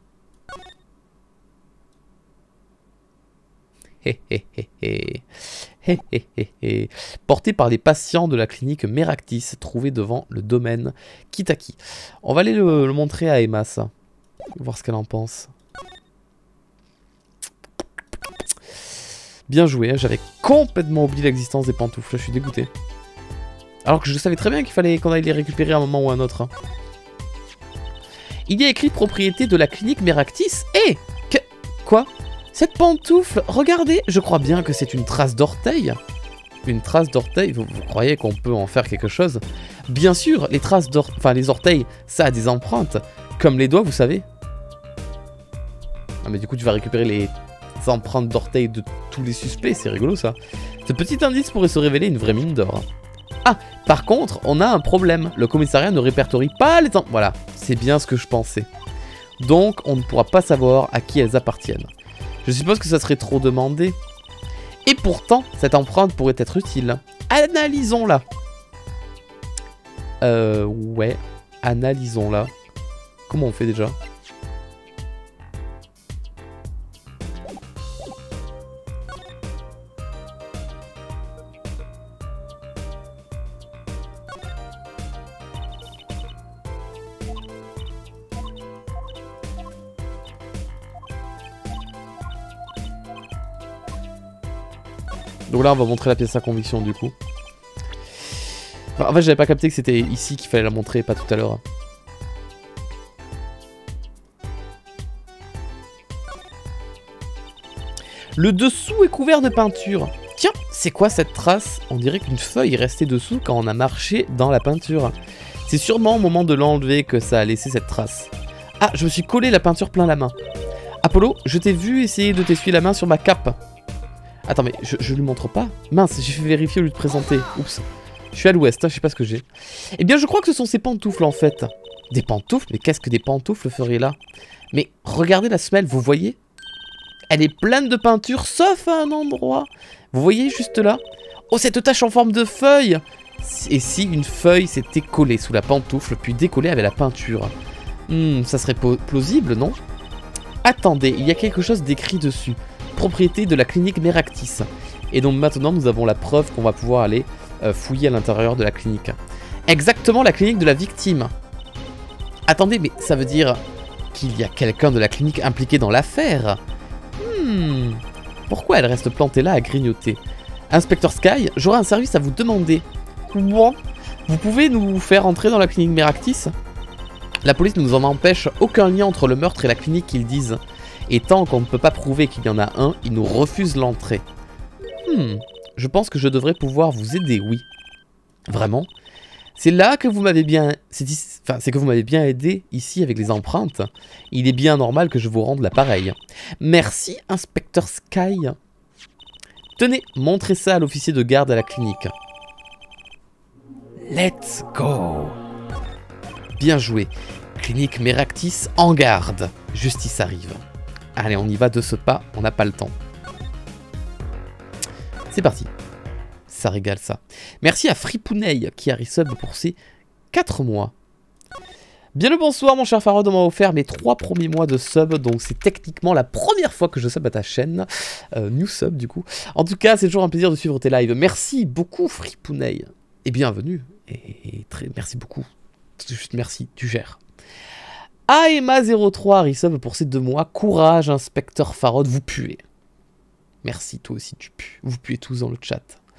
Porté par les patients de la clinique Meractis, trouvé devant le domaine Kitaki. On va aller le montrer à Emma, ça. Voir ce qu'elle en pense. Bien joué, hein, j'avais complètement oublié l'existence des pantoufles, je suis dégoûté. Alors que je savais très bien qu'il fallait qu'on aille les récupérer à un moment ou à un autre. Hein. Il y a écrit propriété de la clinique Meractis. Eh, quoi? Cette pantoufle, regardez, je crois bien que c'est une trace d'orteil. Une trace d'orteil, vous croyez qu'on peut en faire quelque chose? Bien sûr, les traces d'orteil, enfin les orteils, ça a des empreintes, comme les doigts, vous savez. Ah mais du coup tu vas récupérer les empreintes d'orteil de tous les suspects, c'est rigolo ça. Ce petit indice pourrait se révéler une vraie mine d'or. Ah, par contre, on a un problème, le commissariat ne répertorie pas les empreintes. Voilà, c'est bien ce que je pensais. Donc on ne pourra pas savoir à qui elles appartiennent. Je suppose que ça serait trop demandé. Et pourtant, cette empreinte pourrait être utile. Analysons-la. Ouais. Analysons-la. Comment on fait déjà? Donc là, on va montrer la pièce à conviction, du coup. Enfin, en fait, j'avais pas capté que c'était ici qu'il fallait la montrer, pas tout à l'heure. Le dessous est couvert de peinture. Tiens, c'est quoi cette trace? On dirait qu'une feuille est restée dessous quand on a marché dans la peinture. C'est sûrement au moment de l'enlever que ça a laissé cette trace. Ah, je me suis collé la peinture plein la main. Apollo, je t'ai vu essayer de t'essuyer la main sur ma cape. Attends, mais je lui montre pas. Mince, j'ai fait vérifier au lieu de présenter. Oups. Je suis à l'ouest, hein, je sais pas ce que j'ai. Eh bien, je crois que ce sont ces pantoufles, en fait. Des pantoufles? Mais qu'est-ce que des pantoufles feraient là? Mais regardez la semelle, vous voyez? Elle est pleine de peinture, sauf à un endroit. Vous voyez, juste là? Oh, cette tache en forme de feuille! Et si une feuille s'était collée sous la pantoufle, puis décollée avec la peinture? Ça serait plausible, non? Attendez, il y a quelque chose d'écrit dessus. Propriété de la clinique Meractis. Et donc maintenant nous avons la preuve qu'on va pouvoir aller fouiller à l'intérieur de la clinique. Exactement, la clinique de la victime. Attendez, mais ça veut dire qu'il y a quelqu'un de la clinique impliqué dans l'affaire. Pourquoi elle reste plantée là à grignoter? Inspecteur Sky, j'aurai un service à vous demander. Bon, vous pouvez nous faire entrer dans la clinique Meractis? La police ne nous en empêche aucun lien entre le meurtre et la clinique, qu'ils disent. Et tant qu'on ne peut pas prouver qu'il y en a un, ils nous refusent l'entrée. Je pense que je devrais pouvoir vous aider, oui. Vraiment? C'est là que vous m'avez bien... c'est que vous m'avez bien aidé ici avec les empreintes. Il est bien normal que je vous rende l'appareil. Merci, inspecteur Sky. Tenez, montrez ça à l'officier de garde à la clinique. Let's go. Bien joué. Clinique Meractis en garde. Justice arrive. Allez, on y va de ce pas, on n'a pas le temps. C'est parti. Ça régale ça. Merci à Fripouneil qui a resub pour ses 4 mois. Bien le bonsoir mon cher Farod, on m'a offert mes 3 premiers mois de sub, donc c'est techniquement la première fois que je sub à ta chaîne. New sub du coup. En tout cas, c'est toujours un plaisir de suivre tes lives. Merci beaucoup Fripouneil. Et bienvenue. Et merci beaucoup. Juste merci, tu gères. Aema03 resub pour ces 2 mois. Courage, inspecteur Farod, vous puez. Merci, toi aussi tu pues. Vous puez tous dans le chat.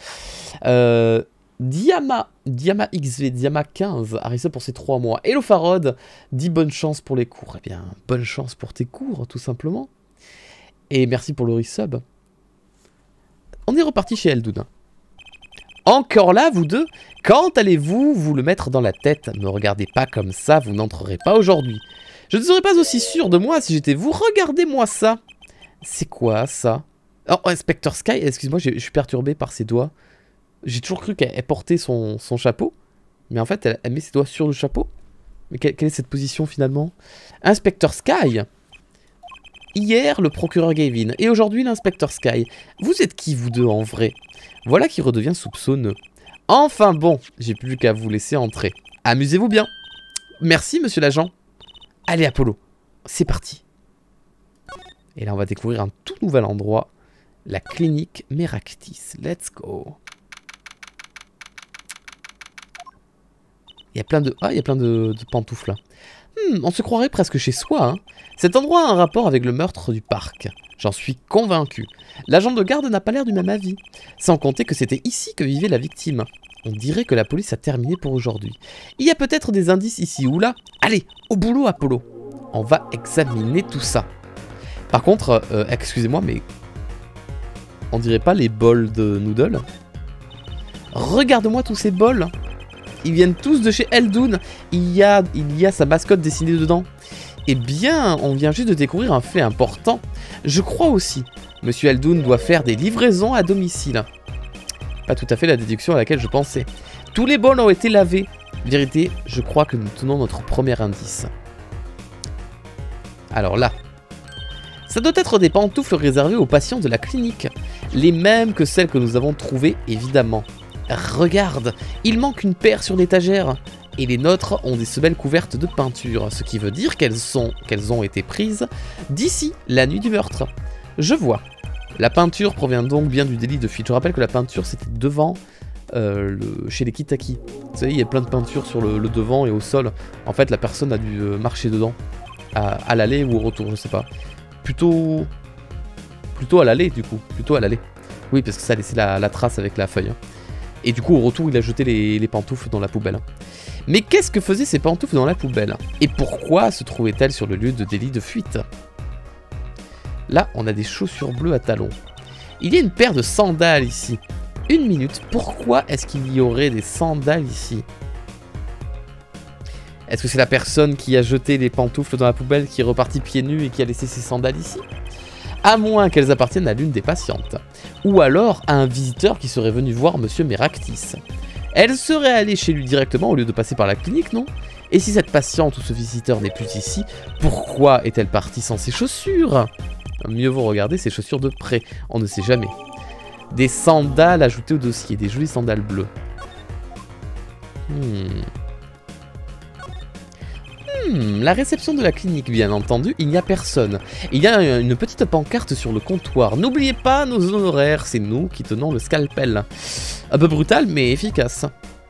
Diama XV, Diama 15 a resub pour ces 3 mois. Hello Farod, dis bonne chance pour les cours. Eh bien, bonne chance pour tes cours, tout simplement. Et merci pour le resub. On est reparti chez Eldoun. Encore là, vous deux? Quand allez-vous vous le mettre dans la tête? Ne regardez pas comme ça, vous n'entrerez pas aujourd'hui. Je ne serais pas aussi sûr de moi si j'étais vous. Regardez-moi ça. C'est quoi ça? Oh, Inspector Sky, excuse-moi, je suis perturbé par ses doigts. J'ai toujours cru qu'elle portait son chapeau. Mais en fait, elle met ses doigts sur le chapeau. Mais quelle est cette position finalement? Inspector Sky. Hier, le procureur Gavin. Et aujourd'hui, l'inspecteur Sky. Vous êtes qui, vous deux, en vrai? Voilà qui redevient soupçonneux. Enfin bon, j'ai plus qu'à vous laisser entrer. Amusez-vous bien. Merci, monsieur l'agent. Allez, Apollo. C'est parti. Et là, on va découvrir un tout nouvel endroit. La clinique Meractis. Let's go. Il y a plein de pantoufles là. On se croirait presque chez soi, hein. Cet endroit a un rapport avec le meurtre du parc. J'en suis convaincu. L'agent de garde n'a pas l'air du même avis. Sans compter que c'était ici que vivait la victime. On dirait que la police a terminé pour aujourd'hui. Il y a peut-être des indices ici ou là. Allez, au boulot, Apollo. On va examiner tout ça. Par contre, excusez-moi, mais... on dirait pas les bols de noodles? Regarde-moi tous ces bols. Ils viennent tous de chez Eldoun. Il y a sa mascotte dessinée dedans. Eh bien, on vient juste de découvrir un fait important. Je crois aussi. Monsieur Eldoun doit faire des livraisons à domicile. Pas tout à fait la déduction à laquelle je pensais. Tous les bols ont été lavés. Vérité, je crois que nous tenons notre premier indice. Alors là. Ça doit être des pantoufles réservées aux patients de la clinique. Les mêmes que celles que nous avons trouvées, évidemment. Regarde, il manque une paire sur l'étagère. Et les nôtres ont des semelles couvertes de peinture, ce qui veut dire qu'elles ont été prises d'ici, la nuit du meurtre. Je vois. La peinture provient donc bien du délit de fuite. Je rappelle que la peinture, c'était devant, chez les Kitaki. Vous savez, il y a plein de peinture sur le devant et au sol. En fait, la personne a dû marcher dedans, à l'aller ou au retour, je sais pas. Plutôt à l'aller, du coup. Plutôt à l'aller. Oui, parce que ça a laissé la trace avec la feuille. Et du coup, au retour, il a jeté les pantoufles dans la poubelle. Mais qu'est-ce que faisaient ces pantoufles dans la poubelle? Et pourquoi se trouvaient-elles sur le lieu de délit de fuite? Là, on a des chaussures bleues à talons. Il y a une paire de sandales ici. Une minute, pourquoi est-ce qu'il y aurait des sandales ici? Est-ce que c'est la personne qui a jeté les pantoufles dans la poubelle qui est repartie pieds nus et qui a laissé ses sandales ici? À moins qu'elles appartiennent à l'une des patientes. Ou alors à un visiteur qui serait venu voir Monsieur Meractis. Elle serait allée chez lui directement au lieu de passer par la clinique, non? Et si cette patiente ou ce visiteur n'est plus ici, pourquoi est-elle partie sans ses chaussures? Mieux vaut regarder ses chaussures de près, on ne sait jamais. Des sandales ajoutées au dossier, des jolies sandales bleues. La réception de la clinique, bien entendu, il n'y a personne. Il y a une petite pancarte sur le comptoir. N'oubliez pas nos honoraires, c'est nous qui tenons le scalpel. Un peu brutal, mais efficace.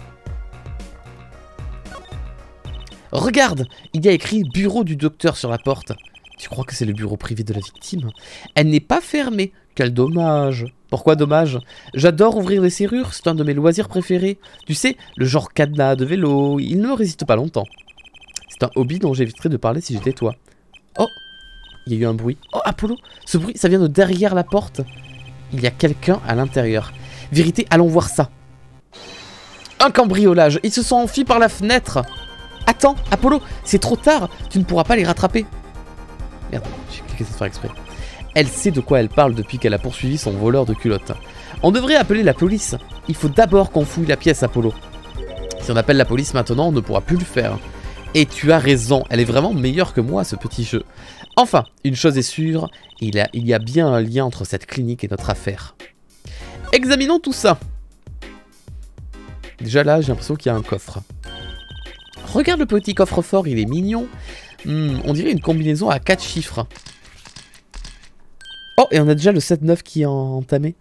Regarde, il y a écrit « Bureau du docteur » sur la porte. Tu crois que c'est le bureau privé de la victime? Elle n'est pas fermée. Quel dommage. Pourquoi dommage? J'adore ouvrir les serrures, c'est un de mes loisirs préférés. Tu sais, le genre cadenas de vélo, il ne me résiste pas longtemps. C'est un hobby dont j'éviterais de parler si j'étais toi. Oh, il y a eu un bruit. Oh, Apollo, ce bruit, ça vient de derrière la porte. Il y a quelqu'un à l'intérieur. Vérité, allons voir ça. Un cambriolage. Ils se sont enfuis par la fenêtre. Attends, Apollo, c'est trop tard. Tu ne pourras pas les rattraper. Merde, j'ai cliqué sans faire exprès. Elle sait de quoi elle parle depuis qu'elle a poursuivi son voleur de culottes. On devrait appeler la police. Il faut d'abord qu'on fouille la pièce, Apollo. Si on appelle la police maintenant, on ne pourra plus le faire. Et tu as raison, elle est vraiment meilleure que moi, ce petit jeu. Enfin, une chose est sûre, il y a bien un lien entre cette clinique et notre affaire. Examinons tout ça. Déjà là, j'ai l'impression qu'il y a un coffre. Regarde le petit coffre-fort, il est mignon. On dirait une combinaison à 4 chiffres. Oh, et on a déjà le 7-9 qui est entamé.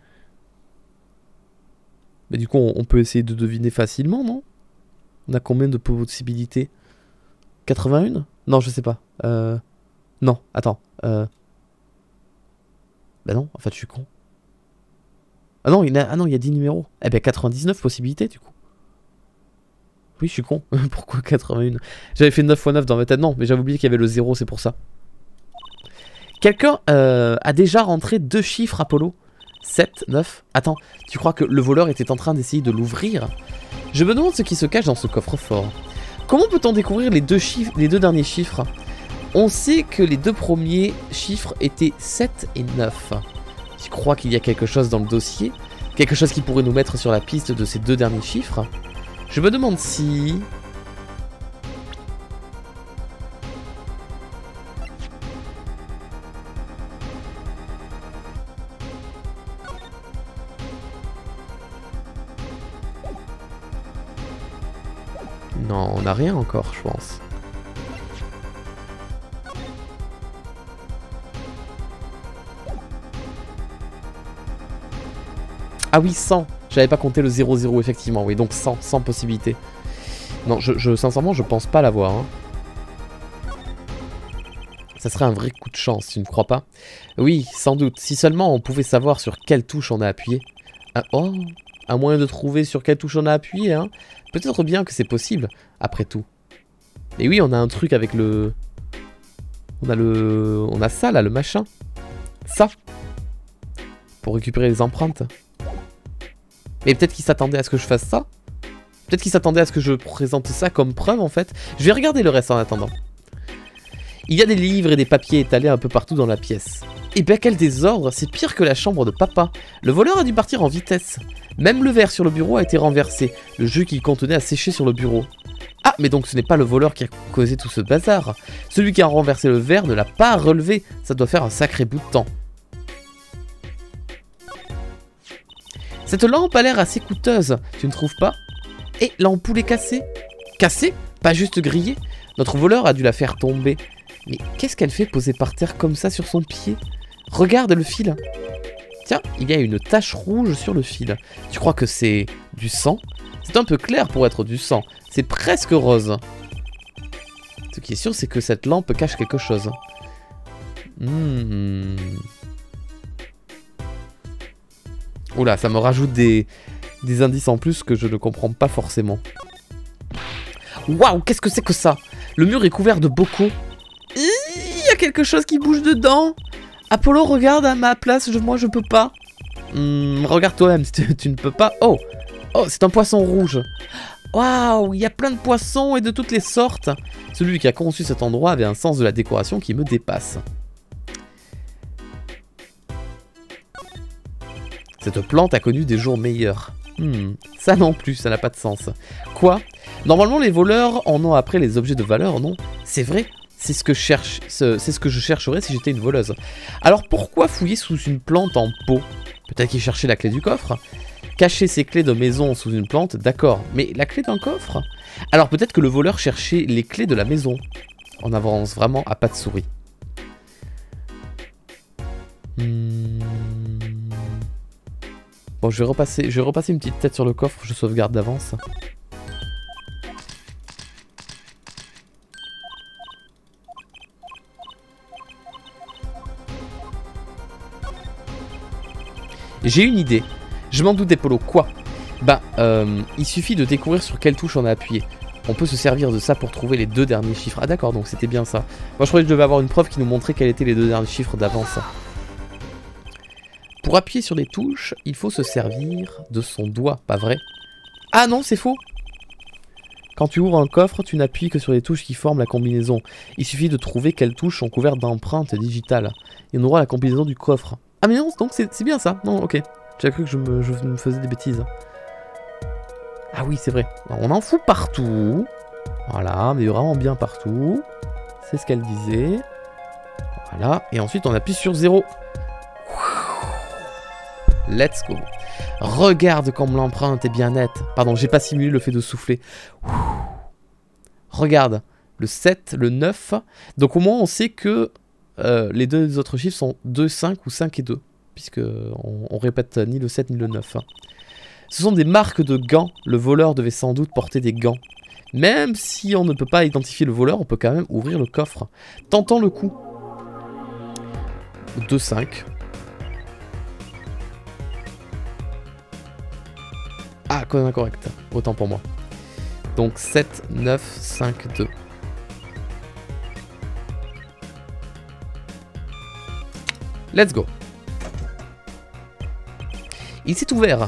Mais du coup, on peut essayer de deviner facilement, non? On a combien de possibilités? 81? Non, je sais pas. Non, attends. Bah non, en fait, je suis con. Ah non, il y a 10 numéros. Eh ben, 99 possibilités, du coup. Oui, je suis con. Pourquoi 81? J'avais fait 9 x 9 dans ma tête. Non, mais j'avais oublié qu'il y avait le 0, c'est pour ça. Quelqu'un a déjà rentré 2 chiffres, Apollo. 7, 9. Attends, tu crois que le voleur était en train d'essayer de l'ouvrir? Je me demande ce qui se cache dans ce coffre-fort. Comment peut-on découvrir les deux derniers chiffres? On sait que les deux premiers chiffres étaient 7 et 9. Je crois qu'il y a quelque chose dans le dossier. Quelque chose qui pourrait nous mettre sur la piste de ces deux derniers chiffres. Je me demande si... Non, on n'a rien encore, je pense. Ah oui, 100. J'avais pas compté le 0,0 effectivement, oui, donc 100 possibilités. Non, sincèrement, je pense pas l'avoir. Hein. Ça serait un vrai coup de chance, tu ne crois pas? Oui, sans doute. Si seulement on pouvait savoir sur quelle touche on a appuyé. Ah, oh, un moyen de trouver sur quelle touche on a appuyé, hein. Peut-être bien que c'est possible, après tout. Et oui, on a un truc avec le... On a ça, là, le machin. Ça. Pour récupérer les empreintes. Mais peut-être qu'il s'attendait à ce que je fasse ça. Peut-être qu'il s'attendait à ce que je présente ça comme preuve, en fait. Je vais regarder le reste en attendant. Il y a des livres et des papiers étalés un peu partout dans la pièce. Et ben quel désordre, c'est pire que la chambre de papa. Le voleur a dû partir en vitesse. Même le verre sur le bureau a été renversé. Le jus qu'il contenait a séché sur le bureau. Ah, mais donc ce n'est pas le voleur qui a causé tout ce bazar. Celui qui a renversé le verre ne l'a pas relevé. Ça doit faire un sacré bout de temps. Cette lampe a l'air assez coûteuse, tu ne trouves pas? Et l'ampoule est cassée. Cassée? Pas juste grillée? Notre voleur a dû la faire tomber. Mais qu'est-ce qu'elle fait posée par terre comme ça sur son pied? Regarde le fil. Tiens, il y a une tache rouge sur le fil. Tu crois que c'est du sang? C'est un peu clair pour être du sang. C'est presque rose. Ce qui est sûr, c'est que cette lampe cache quelque chose. Oula, ça me rajoute des indices en plus que je ne comprends pas forcément. Waouh, qu'est-ce que c'est que ça? Le mur est couvert de bocaux. Il y a quelque chose qui bouge dedans. Apollo, regarde à ma place, moi je peux pas. Regarde toi-même, tu ne peux pas. Oh, c'est un poisson rouge. Waouh, il y a plein de poissons et de toutes les sortes. Celui qui a conçu cet endroit avait un sens de la décoration qui me dépasse. Cette plante a connu des jours meilleurs. Ça non plus, ça n'a pas de sens. Quoi? Normalement, les voleurs en ont après les objets de valeur, non? C'est vrai? C'est ce que je chercherais si j'étais une voleuse. Alors pourquoi fouiller sous une plante en pot? Peut-être qu'il cherchait la clé du coffre? Cacher ses clés de maison sous une plante, d'accord. Mais la clé d'un coffre? Alors peut-être que le voleur cherchait les clés de la maison. On avance vraiment à pas de souris. Bon, je vais repasser une petite tête sur le coffre, je sauvegarde d'avance. J'ai une idée. Je m'en doutais, Polo. Quoi? Bah, il suffit de découvrir sur quelle touche on a appuyé. On peut se servir de ça pour trouver les deux derniers chiffres. Ah d'accord, donc c'était bien ça. Moi je croyais que je devais avoir une preuve qui nous montrait quels étaient les deux derniers chiffres d'avance. Pour appuyer sur les touches, il faut se servir de son doigt, pas vrai? Ah non, c'est faux! Quand tu ouvres un coffre, tu n'appuies que sur les touches qui forment la combinaison. Il suffit de trouver quelles touches sont couvertes d'empreintes digitales. Et on aura la combinaison du coffre. Ah mais non, donc c'est bien ça. Non, ok. J'avais cru que je me faisais des bêtises. Ah oui, c'est vrai. On en fout partout. Voilà, mais vraiment bien partout. C'est ce qu'elle disait. Voilà. Et ensuite, on appuie sur 0. Let's go. Regarde comme l'empreinte est bien nette. Pardon, j'ai pas simulé le fait de souffler. Regarde. Le 7, le 9. Donc au moins, on sait que les deux autres chiffres sont 2, 5 ou 5 et 2. Puisque on répète ni le 7 ni le 9. Ce sont des marques de gants. Le voleur devait sans doute porter des gants. Même si on ne peut pas identifier le voleur, on peut quand même ouvrir le coffre. Tentons le coup. 2, 5. Ah, code incorrect. Autant pour moi. Donc 7, 9, 5, 2. Let's go. Il s'est ouvert.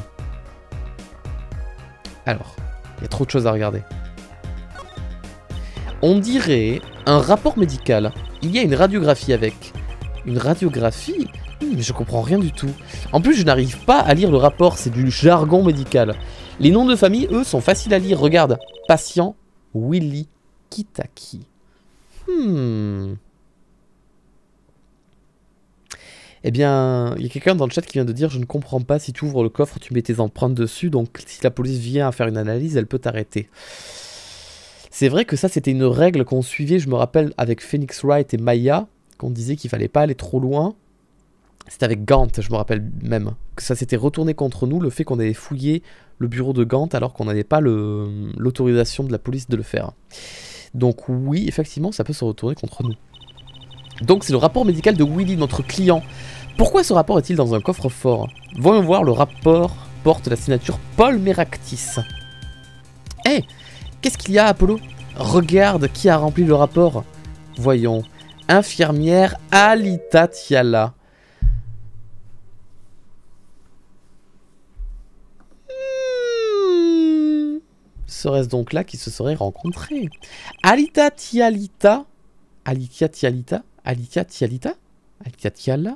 Alors, il y a trop de choses à regarder. On dirait un rapport médical. Il y a une radiographie avec. Une radiographie? Mais je comprends rien du tout. En plus, je n'arrive pas à lire le rapport, c'est du jargon médical. Les noms de famille, eux, sont faciles à lire. Regarde, patient Willy Kitaki. Eh bien, il y a quelqu'un dans le chat qui vient de dire « Je ne comprends pas, si tu ouvres le coffre, tu mets tes empreintes dessus, donc si la police vient à faire une analyse, elle peut t'arrêter. » C'est vrai que ça, c'était une règle qu'on suivait, je me rappelle, avec Phoenix Wright et Maya, qu'on disait qu'il fallait pas aller trop loin. C'était avec Gant, je me rappelle même, que ça s'était retourné contre nous, le fait qu'on avait fouillé le bureau de Gant alors qu'on n'avait pas l'autorisation de la police de le faire. Donc oui, effectivement, ça peut se retourner contre nous. Donc c'est le rapport médical de Willy, notre client. Pourquoi ce rapport est-il dans un coffre-fort? Voyons voir, le rapport porte la signature Paul Meractis. Hé, qu'est-ce qu'il y a, Apollo? Regarde qui a rempli le rapport. Voyons, infirmière Alita Tiala. Serait-ce donc là qu'ils se seraient rencontrés? Alita Tialita? Alitia Tialita? Alitia Tialita? Alitia Tiala?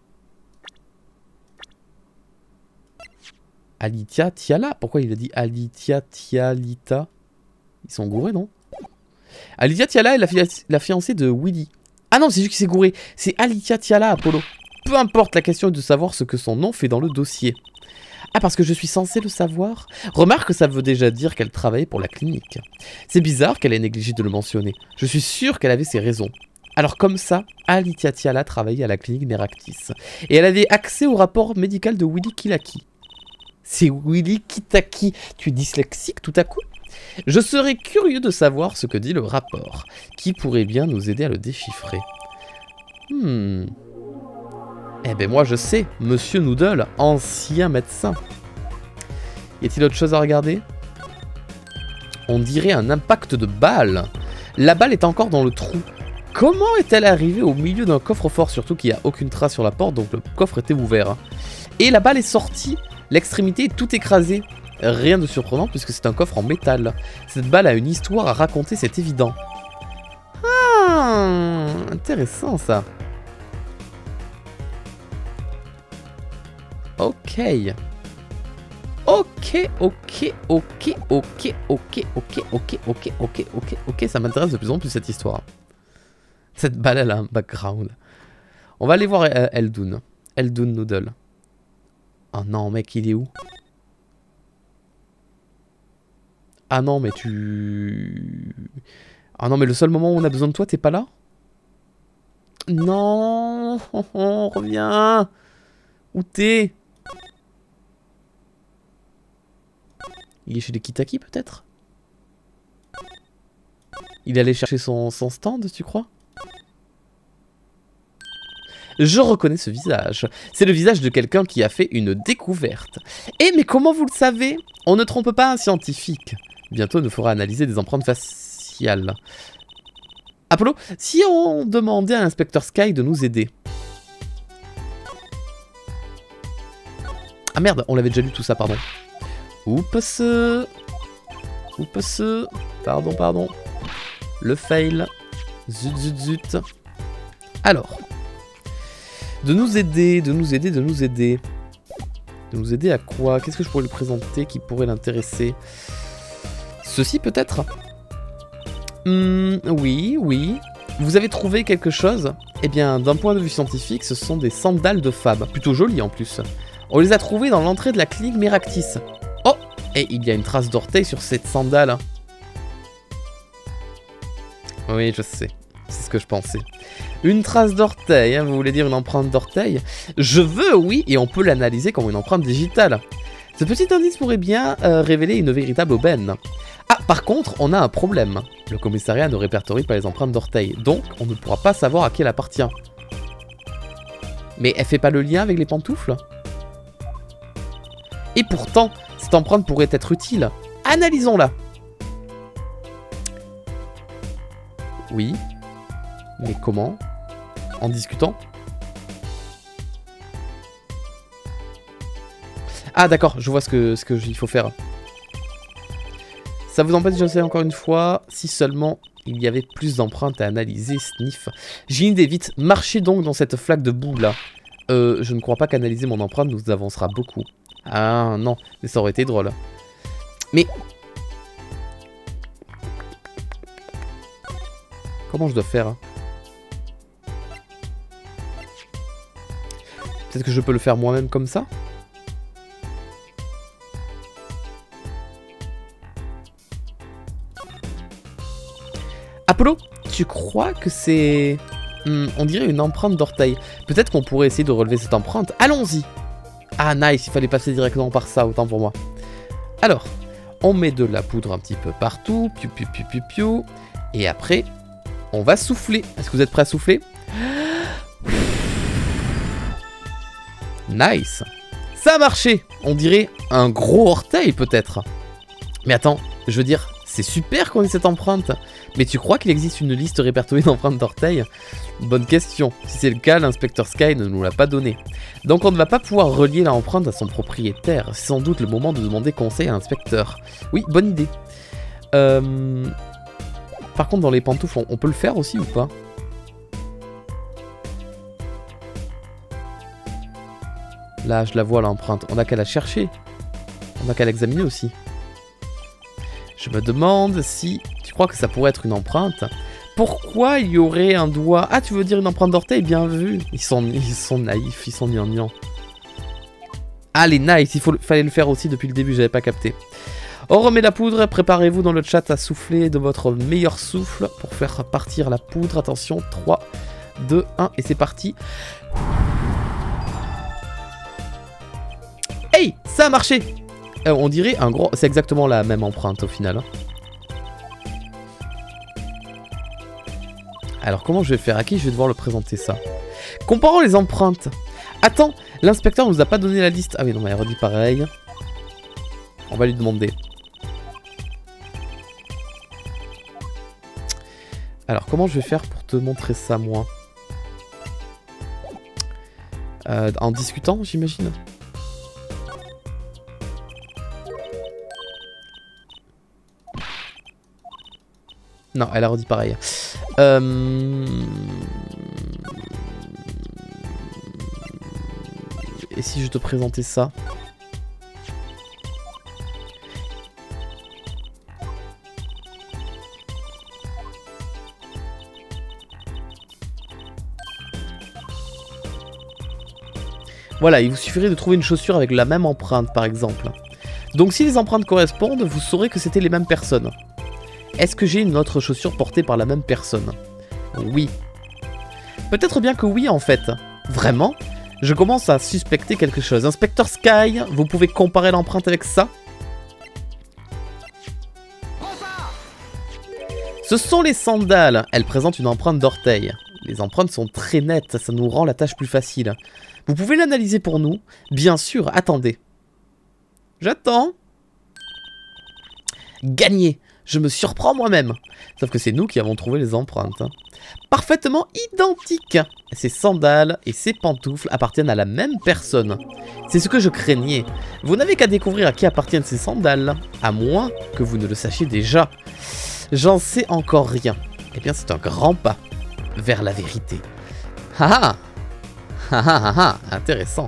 Alitia Tiala? Pourquoi il a dit Alitia Tialita? Ils sont gourés, non? Alitia Tiala est la fiancée de Willy. Ah non, c'est juste qui s'est gouré. C'est Alitia Tiala, Apollo. Peu importe, la question est de savoir ce que son nom fait dans le dossier. Ah, parce que je suis censé le savoir? Remarque que ça veut déjà dire qu'elle travaillait pour la clinique. C'est bizarre qu'elle ait négligé de le mentionner. Je suis sûr qu'elle avait ses raisons. Alors comme ça, Alitia Tiala travaillait à la clinique Meractis. Et elle avait accès au rapport médical de Willy Kitaki. C'est Willy Kitaki. Tu es dyslexique tout à coup? Je serais curieux de savoir ce que dit le rapport, qui pourrait bien nous aider à le déchiffrer. Eh ben moi je sais, Monsieur Noodle, ancien médecin. Y a-t-il autre chose à regarder? On dirait un impact de balle. La balle est encore dans le trou. Comment est-elle arrivée au milieu d'un coffre-fort? Surtout qu'il n'y a aucune trace sur la porte, donc le coffre était ouvert. Et la balle est sortie, l'extrémité est tout écrasée. Rien de surprenant puisque c'est un coffre en métal. Cette balle a une histoire à raconter, c'est évident. Ah, intéressant ça. Ok. Ok, ça m'intéresse de plus en plus cette histoire. Cette balle, elle a un background. On va aller voir Eldoun. Eldoun Noodle. Oh non, mec, il est où? Ah non, mais tu... Ah non, mais le seul moment où on a besoin de toi, t'es pas là? Non, reviens. Où t'es? Il est chez les Kitaki, peut-être? Il est allé chercher son stand, tu crois? Je reconnais ce visage. C'est le visage de quelqu'un qui a fait une découverte. Eh, mais comment vous le savez? On ne trompe pas un scientifique. Bientôt, il nous fera analyser des empreintes faciales. Apollo, si on demandait à l'inspecteur Sky de nous aider. Ah merde, on l'avait déjà lu tout ça, pardon. Oups. Oups. Pardon. Le fail. Zut. Alors. De nous aider à quoi? Qu'est-ce que je pourrais lui présenter qui pourrait l'intéresser? Ceci peut-être? Oui. Vous avez trouvé quelque chose? Eh bien, d'un point de vue scientifique, ce sont des sandales de Fab. Plutôt jolies en plus. On les a trouvées dans l'entrée de la clinique Meractis. Oh! Et il y a une trace d'orteil sur cette sandale. Oui, je sais. C'est ce que je pensais. Une trace d'orteil, hein, vous voulez dire une empreinte d'orteil? Je veux, oui, et on peut l'analyser comme une empreinte digitale. Ce petit indice pourrait bien révéler une véritable aubaine. Ah, par contre, on a un problème. Le commissariat ne répertorie pas les empreintes d'orteil, donc on ne pourra pas savoir à qui elle appartient. Mais elle fait pas le lien avec les pantoufles? Et pourtant, cette empreinte pourrait être utile. Analysons-la. Oui. Mais comment? En discutant? Ah d'accord, je vois ce que il faut faire. Ça vous empêche de lancer encore une fois, si seulement il y avait plus d'empreintes à analyser, sniff. J'ai une idée, vite, marchez donc dans cette flaque de boue là. Je ne crois pas qu'analyser mon empreinte nous avancera beaucoup. Ah non, mais ça aurait été drôle. Mais... comment je dois faire hein? Peut-être que je peux le faire moi-même comme ça? Apollo, tu crois que c'est... on dirait une empreinte d'orteil. Peut-être qu'on pourrait essayer de relever cette empreinte. Allons-y! Ah nice, il fallait passer directement par ça, autant pour moi. Alors, on met de la poudre un petit peu partout. Piou, piou, piou, piou, piou. Et après, on va souffler. Est-ce que vous êtes prêts à souffler? Nice! Ça a marché! On dirait un gros orteil peut-être. Mais attends, je veux dire, c'est super qu'on ait cette empreinte. Mais tu crois qu'il existe une liste répertoriée d'empreintes d'orteils? Bonne question. Si c'est le cas, l'inspecteur Sky ne nous l'a pas donné. Donc on ne va pas pouvoir relier l'empreinte à son propriétaire. C'est sans doute le moment de demander conseil à l'inspecteur. Oui, bonne idée. Par contre, dans les pantoufles, on peut le faire aussi ou pas? Là, je la vois l'empreinte. On n'a qu'à la chercher. On n'a qu'à l'examiner aussi. Je me demande si... tu crois que ça pourrait être une empreinte? Pourquoi il y aurait un doigt? Ah, tu veux dire une empreinte d'orteil? Bien vu. Ils sont naïfs, ils sont gnangnans. Ah, les nice, fallait le faire aussi depuis le début, j'avais pas capté. On remet la poudre, préparez-vous dans le chat à souffler de votre meilleur souffle pour faire partir la poudre. Attention, 3, 2, 1, et c'est parti. Hey, ça a marché! On dirait un gros... c'est exactement la même empreinte au final. Hein. Alors comment je vais faire? À qui je vais devoir le présenter ça? Comparons les empreintes. Attends, l'inspecteur nous a pas donné la liste. Ah oui non mais elle redit pareil. On va lui demander. Alors comment je vais faire pour te montrer ça moi? En discutant j'imagine. Non, elle a redit pareil. Et si je te présentais ça? Voilà, il vous suffirait de trouver une chaussure avec la même empreinte, par exemple. Donc si les empreintes correspondent, vous saurez que c'était les mêmes personnes. Est-ce que j'ai une autre chaussure portée par la même personne? Oui. Peut-être bien que oui, en fait. Vraiment? Je commence à suspecter quelque chose. Inspecteur Sky, vous pouvez comparer l'empreinte avec ça? Ce sont les sandales. Elles présentent une empreinte d'orteil. Les empreintes sont très nettes, ça nous rend la tâche plus facile. Vous pouvez l'analyser pour nous? Bien sûr, attendez. J'attends. Gagné. Je me surprends moi-même. Sauf que c'est nous qui avons trouvé les empreintes. Parfaitement identiques. Ces sandales et ces pantoufles appartiennent à la même personne. C'est ce que je craignais. Vous n'avez qu'à découvrir à qui appartiennent ces sandales. À moins que vous ne le sachiez déjà. J'en sais encore rien. Eh bien, c'est un grand pas vers la vérité. Haha! Haha, intéressant.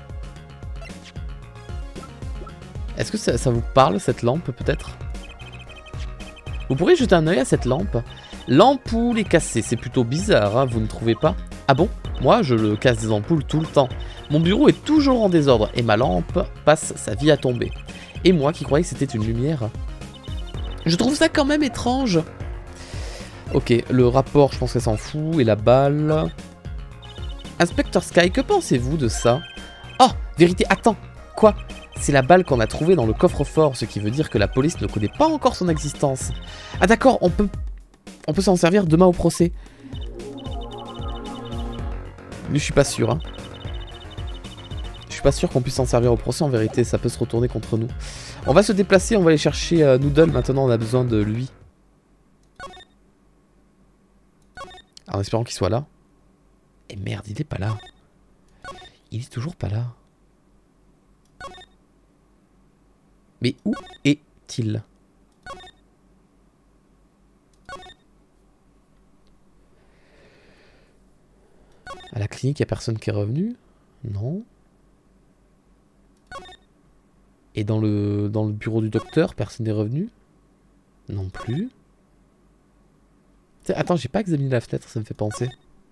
Est-ce que ça vous parle, cette lampe, peut-être? Vous pourrez jeter un œil à cette lampe. L'ampoule est cassée, c'est plutôt bizarre, hein, vous ne trouvez pas? Ah bon? Moi, je le casse des ampoules tout le temps. Mon bureau est toujours en désordre et ma lampe passe sa vie à tomber. Et moi qui croyais que c'était une lumière. Je trouve ça quand même étrange. Ok, le rapport, je pense qu'elle s'en fout. Et la balle... Inspecteur Sky, que pensez-vous de ça? Oh, vérité, attends. Quoi? C'est la balle qu'on a trouvée dans le coffre-fort, ce qui veut dire que la police ne connaît pas encore son existence. Ah d'accord, on peut s'en servir demain au procès. Mais je suis pas sûr, hein. Je suis pas sûr qu'on puisse s'en servir au procès, en vérité, ça peut se retourner contre nous. On va se déplacer, on va aller chercher Noodle, maintenant on a besoin de lui. En espérant qu'il soit là. Et merde, il est pas là. Il est toujours pas là. Mais où est-il? clinique, il n'y a personne qui est revenu? Non. Et dans le bureau du docteur, personne n'est revenu? Non plus. Attends, j'ai pas examiné la fenêtre, ça me fait penser.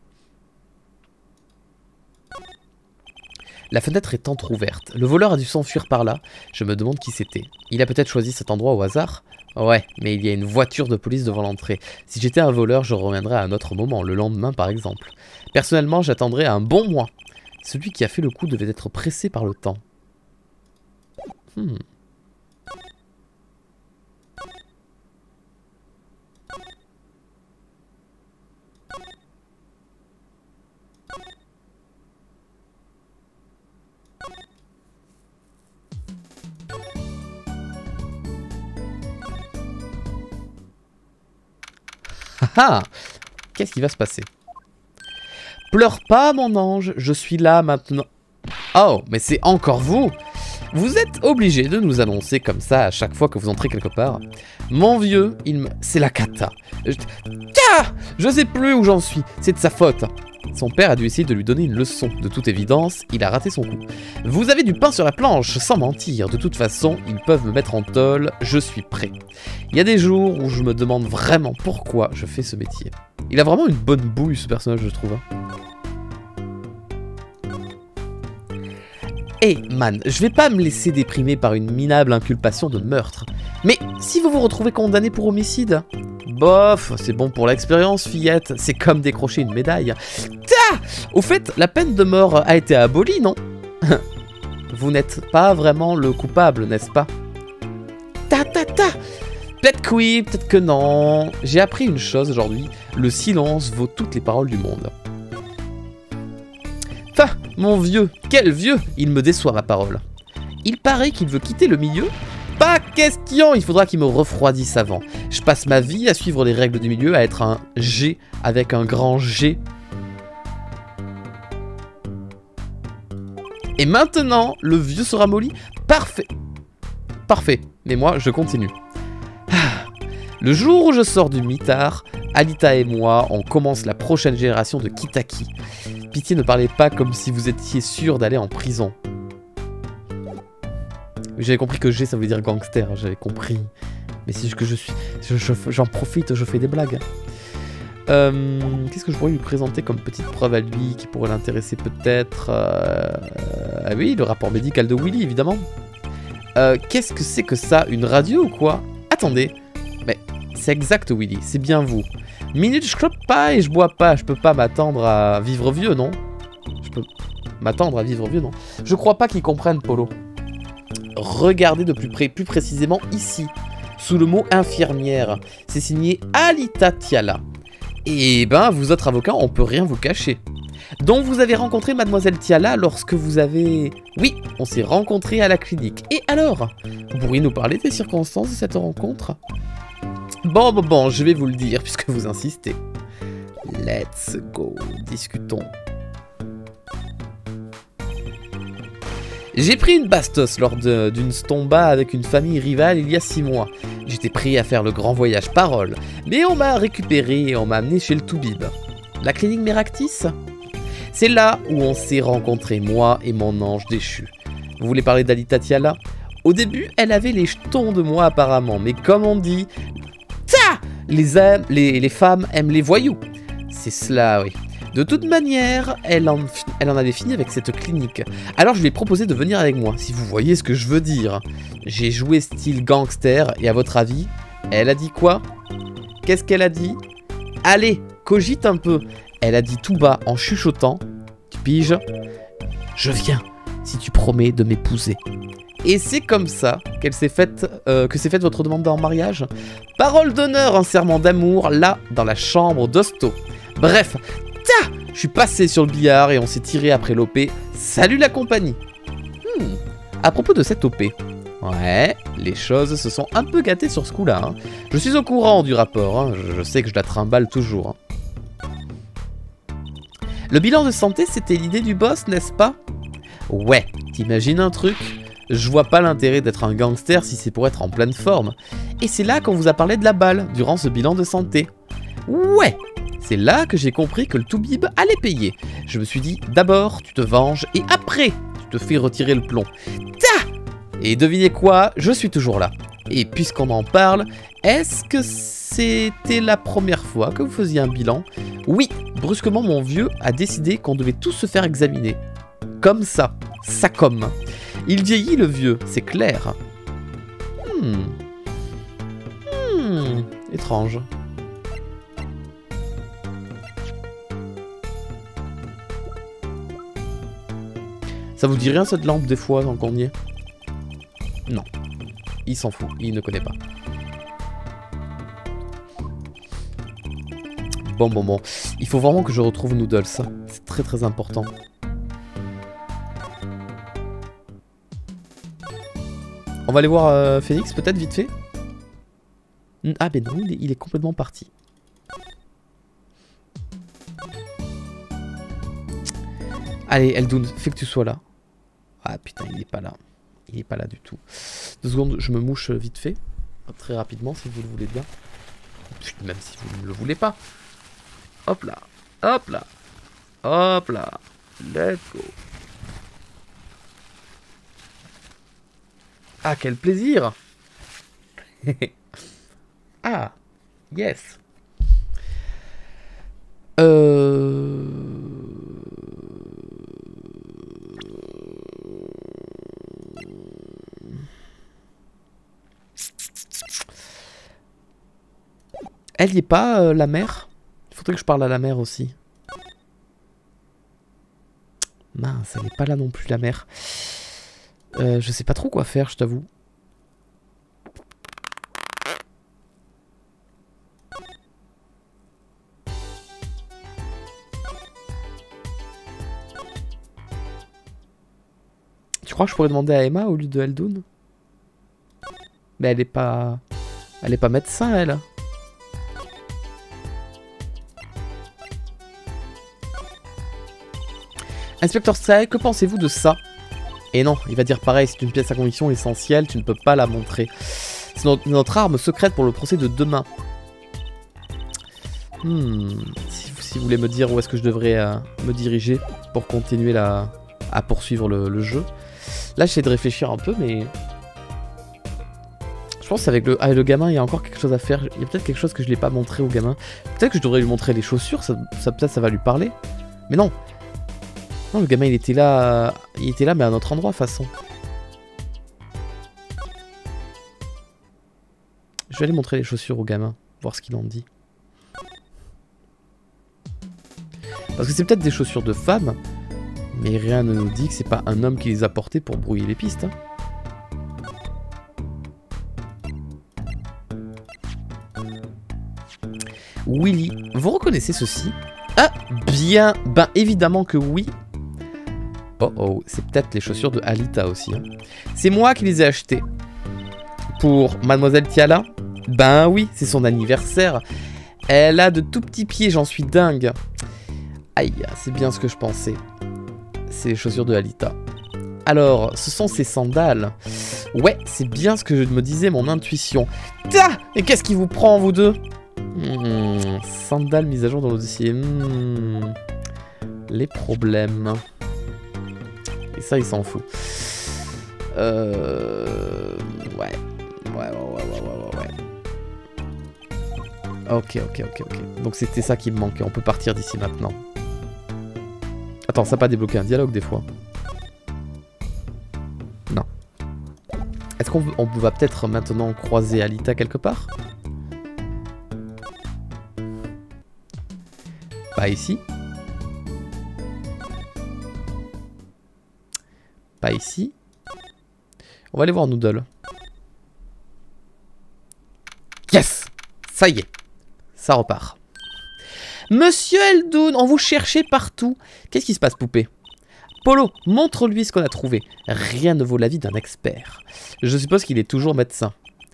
La fenêtre est entrouverte. Le voleur a dû s'enfuir par là. Je me demande qui c'était. Il a peut-être choisi cet endroit au hasard? Ouais, mais il y a une voiture de police devant l'entrée. Si j'étais un voleur, je reviendrais à un autre moment, le lendemain par exemple. Personnellement, j'attendrais un bon mois. Celui qui a fait le coup devait être pressé par le temps. Ah! Qu'est-ce qui va se passer? Pleure pas, mon ange, je suis là maintenant. Oh, mais c'est encore vous! Vous êtes obligé de nous annoncer comme ça à chaque fois que vous entrez quelque part. Mon vieux, c'est la cata. Je sais plus où j'en suis, c'est de sa faute. Son père a dû essayer de lui donner une leçon. De toute évidence, il a raté son coup. Vous avez du pain sur la planche, sans mentir. De toute façon, ils peuvent me mettre en tôle, je suis prêt. Il y a des jours où je me demande vraiment pourquoi je fais ce métier. Il a vraiment une bonne bouille, ce personnage, je trouve. Hey man, je vais pas me laisser déprimer par une minable inculpation de meurtre. Mais si vous vous retrouvez condamné pour homicide, bof, c'est bon pour l'expérience, fillette, c'est comme décrocher une médaille. Ta! Au fait, la peine de mort a été abolie, non? Vous n'êtes pas vraiment le coupable, n'est-ce pas? Peut-être que oui, peut-être que non. J'ai appris une chose aujourd'hui, le silence vaut toutes les paroles du monde. Mon vieux, quel vieux! Il me déçoit ma parole. Il paraît qu'il veut quitter le milieu? Pas question, il faudra qu'il me refroidisse avant. Je passe ma vie à suivre les règles du milieu, à être un G avec un grand G. Et maintenant, le vieux sera molli? Parfait. Parfait, mais moi, je continue. Le jour où je sors du mitard, Alita et moi, on commence la prochaine génération de Kitaki. Pitié, ne parlez pas comme si vous étiez sûr d'aller en prison. J'avais compris que G ça voulait dire gangster, j'avais compris. Mais c'est juste que j'en profite, je fais des blagues. Qu'est-ce que je pourrais lui présenter comme petite preuve à lui qui pourrait l'intéresser peut-être Ah oui, le rapport médical de Willy, évidemment. Qu'est-ce que c'est que ça? Une radio ou quoi? Attendez, mais c'est exact Willy, c'est bien vous. Minute, je clope pas et je bois pas, je peux pas m'attendre à vivre vieux, non? Je peux m'attendre à vivre vieux, non? Je crois pas qu'ils comprennent, Polo. Regardez de plus près, plus précisément ici, sous le mot infirmière. C'est signé Alita Tiala. Et ben, vous autres avocats, on peut rien vous cacher. Donc vous avez rencontré Mademoiselle Tiala lorsque vous avez... Oui, on s'est rencontrés à la clinique. Et alors? Vous pourriez nous parler des circonstances de cette rencontre? Bon, je vais vous le dire puisque vous insistez. Let's go, discutons. J'ai pris une bastos lors d'une stomba avec une famille rivale il y a 6 mois. J'étais prêt à faire le grand voyage parole, mais on m'a récupéré et on m'a amené chez le Toubib. La clinique Meractis? C'est là où on s'est rencontrés, moi et mon ange déchu. Vous voulez parler d'Alita Tiala? Au début, elle avait les jetons de moi apparemment, mais comme on dit... Les femmes aiment les voyous. C'est cela, oui. De toute manière, elle en avait fini avec cette clinique. Alors je lui ai proposé de venir avec moi, si vous voyez ce que je veux dire. J'ai joué style gangster, et à votre avis, elle a dit quoi? Qu'est-ce qu'elle a dit? Allez, cogite un peu. Elle a dit tout bas, en chuchotant. Tu piges? Je viens, si tu promets de m'épouser. Et c'est comme ça que s'est faite votre demande en mariage. Parole d'honneur, un serment d'amour, là, dans la chambre d'hosto. Bref, je suis passé sur le billard et on s'est tiré après l'OP. Salut la compagnie. À propos de cette OP, ouais, les choses se sont un peu gâtées sur ce coup-là. Hein. Je suis au courant du rapport, hein. Je sais que je la trimballe toujours. Hein. Le bilan de santé, c'était l'idée du boss, n'est-ce pas? Ouais, t'imagines un truc? Je vois pas l'intérêt d'être un gangster si c'est pour être en pleine forme. Et c'est là qu'on vous a parlé de la balle, durant ce bilan de santé. Ouais, C'est là que j'ai compris que le Toubib allait payer. Je me suis dit, d'abord tu te venges et après tu te fais retirer le plomb. Ta! Et devinez quoi, je suis toujours là. Et puisqu'on en parle, est-ce que c'était la première fois que vous faisiez un bilan? Oui, brusquement mon vieux a décidé qu'on devait tous se faire examiner. Comme ça, ça comme. Il vieillit le vieux, c'est clair. Étrange. Ça vous dit rien cette lampe des fois tant qu'on y est? Non. Il s'en fout, il ne connaît pas. Bon. Il faut vraiment que je retrouve Noodles. C'est très très important. On va aller voir Phoenix peut-être vite fait. Ah ben non, il est complètement parti. Allez, Eldoun, fais que tu sois là. Ah putain, il est pas là. Il est pas là du tout. 2 secondes, je me mouche vite fait. Très rapidement, si vous le voulez bien. Même si vous ne le voulez pas. Hop là. Hop là. Hop là. Let's go. Ah, quel plaisir. Ah, yes. Elle y est pas, la mère? Il faudrait que je parle à la mère aussi. Mince, elle est pas là non plus, la mère. Je sais pas trop quoi faire, je t'avoue. Tu crois que je pourrais demander à Emma au lieu de Eldoun? Mais elle est pas... Elle est pas médecin, elle. Inspecteur Stray, que pensez-vous de ça? Et non, il va dire pareil, c'est une pièce à conviction essentielle, tu ne peux pas la montrer. C'est notre arme secrète pour le procès de demain. Si vous voulez me dire où est-ce que je devrais me diriger pour continuer à poursuivre le jeu. Là, j'essaie de réfléchir un peu, mais... Je pense qu'avec le gamin, il y a encore quelque chose à faire. Il y a peut-être quelque chose que je ne l'ai pas montré au gamin. Peut-être que je devrais lui montrer les chaussures, peut-être ça va lui parler. Mais non. Non, le gamin, il était là, mais à un autre endroit, de toute façon. Je vais aller montrer les chaussures au gamin, voir ce qu'il en dit. Parce que c'est peut-être des chaussures de femme, mais rien ne nous dit que c'est pas un homme qui les a portées pour brouiller les pistes. Hein. Willy, vous reconnaissez ceci? Ah, bien, ben évidemment que oui. Oh, c'est peut-être les chaussures de Alita aussi. Hein. C'est moi qui les ai achetées. Pour Mademoiselle Tiala? Ben oui, c'est son anniversaire. Elle a de tout petits pieds, j'en suis dingue. Aïe, c'est bien ce que je pensais. C'est les chaussures de Alita. Alors, ce sont ces sandales. Ouais, c'est bien ce que je me disais, mon intuition. Ta! Et qu'est-ce qui vous prend, vous deux? Sandales mises à jour dans le dossier. Les problèmes. Et ça, il s'en fout. Ouais. Ok. Donc c'était ça qui me manquait. On peut partir d'ici maintenant. Attends, ça n'a pas débloqué un dialogue des fois? Non. Est-ce qu'on va peut-être maintenant croiser Alita quelque part? Pas ici. Pas ici. On va aller voir Noodle. Yes! Ça y est. Ça repart. Monsieur Eldoun, on vous cherchait partout. Qu'est-ce qui se passe, poupée? Polo, montre-lui ce qu'on a trouvé. Rien ne vaut la vie d'un expert. Je suppose qu'il est toujours médecin.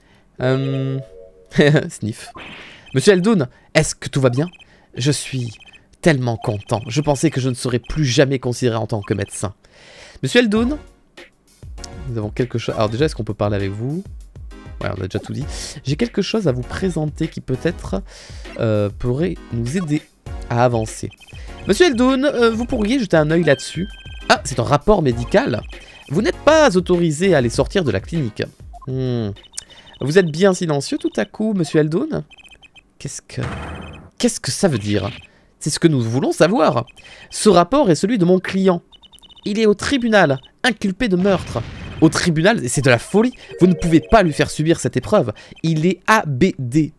Sniff. Monsieur Eldoun, est-ce que tout va bien? Je suis tellement content. Je pensais que je ne serais plus jamais considéré en tant que médecin. Monsieur Eldoun, nous avons quelque chose... Alors déjà, est-ce qu'on peut parler avec vous? Ouais, on a déjà tout dit. J'ai quelque chose à vous présenter qui peut-être pourrait nous aider. à avancer. Monsieur Eldoun, vous pourriez jeter un œil là-dessus. Ah, c'est un rapport médical. Vous n'êtes pas autorisé à aller sortir de la clinique. Vous êtes bien silencieux tout à coup, monsieur Eldoun? Qu'est-ce que ça veut dire? C'est ce que nous voulons savoir. Ce rapport est celui de mon client. Il est au tribunal, inculpé de meurtre. Au tribunal, c'est de la folie. Vous ne pouvez pas lui faire subir cette épreuve. Il est ABD.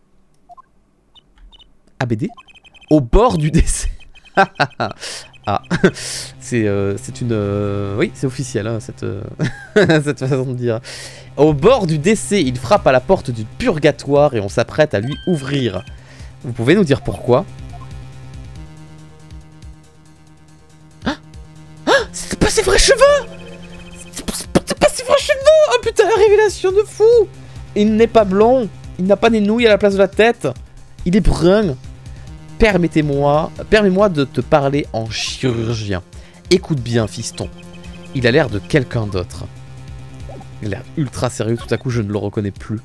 ABD? Au bord du décès. Ah, c'est une... oui, c'est officiel, hein, cette façon de dire. Au bord du décès, il frappe à la porte du purgatoire et on s'apprête à lui ouvrir. Vous pouvez nous dire pourquoi? Ah, c'est pas ses vrais cheveux! C'est pas ses vrais cheveux! Oh putain, la révélation de fou! Il n'est pas blond, il n'a pas des nouilles à la place de la tête, il est brun. Permets-moi de te parler en chirurgien. Écoute bien, fiston. Il a l'air de quelqu'un d'autre. Il a l'air ultra sérieux, tout à coup je ne le reconnais plus.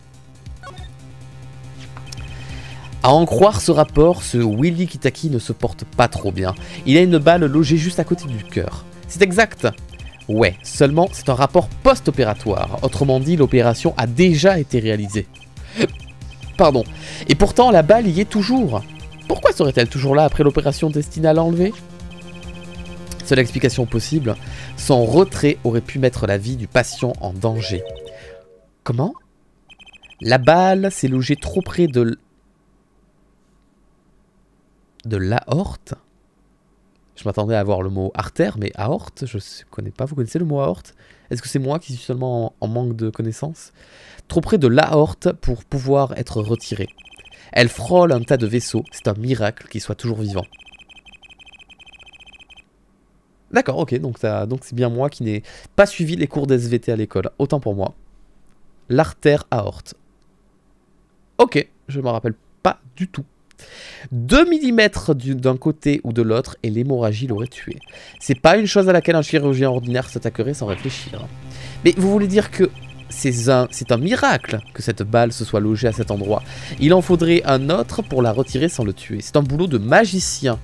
À en croire ce rapport, ce Willy Kitaki ne se porte pas trop bien. Il a une balle logée juste à côté du cœur. C'est exact. Ouais, seulement c'est un rapport post-opératoire. Autrement dit, l'opération a déjà été réalisée. Pardon. Et pourtant, la balle y est toujours. Pourquoi serait-elle toujours là après l'opération destinée à l'enlever? Seule explication possible, son retrait aurait pu mettre la vie du patient en danger. Comment? La balle s'est logée trop près de l'aorte? Je m'attendais à voir le mot artère, mais aorte, je ne connais pas. Vous connaissez le mot aorte? Est-ce que c'est moi qui suis seulement en manque de connaissances? Trop près de l'aorte pour pouvoir être retirée. Elle frôle un tas de vaisseaux. C'est un miracle qu'il soit toujours vivant. D'accord, ok. Donc c'est bien moi qui n'ai pas suivi les cours d'SVT à l'école. Autant pour moi. L'artère aorte. Ok, je ne me rappelle pas du tout. 2 mm d'un côté ou de l'autre et l'hémorragie l'aurait tué. C'est pas une chose à laquelle un chirurgien ordinaire s'attaquerait sans réfléchir. Mais vous voulez dire que c'est un miracle que cette balle se soit logée à cet endroit. Il en faudrait un autre pour la retirer sans le tuer. C'est un boulot de magicien.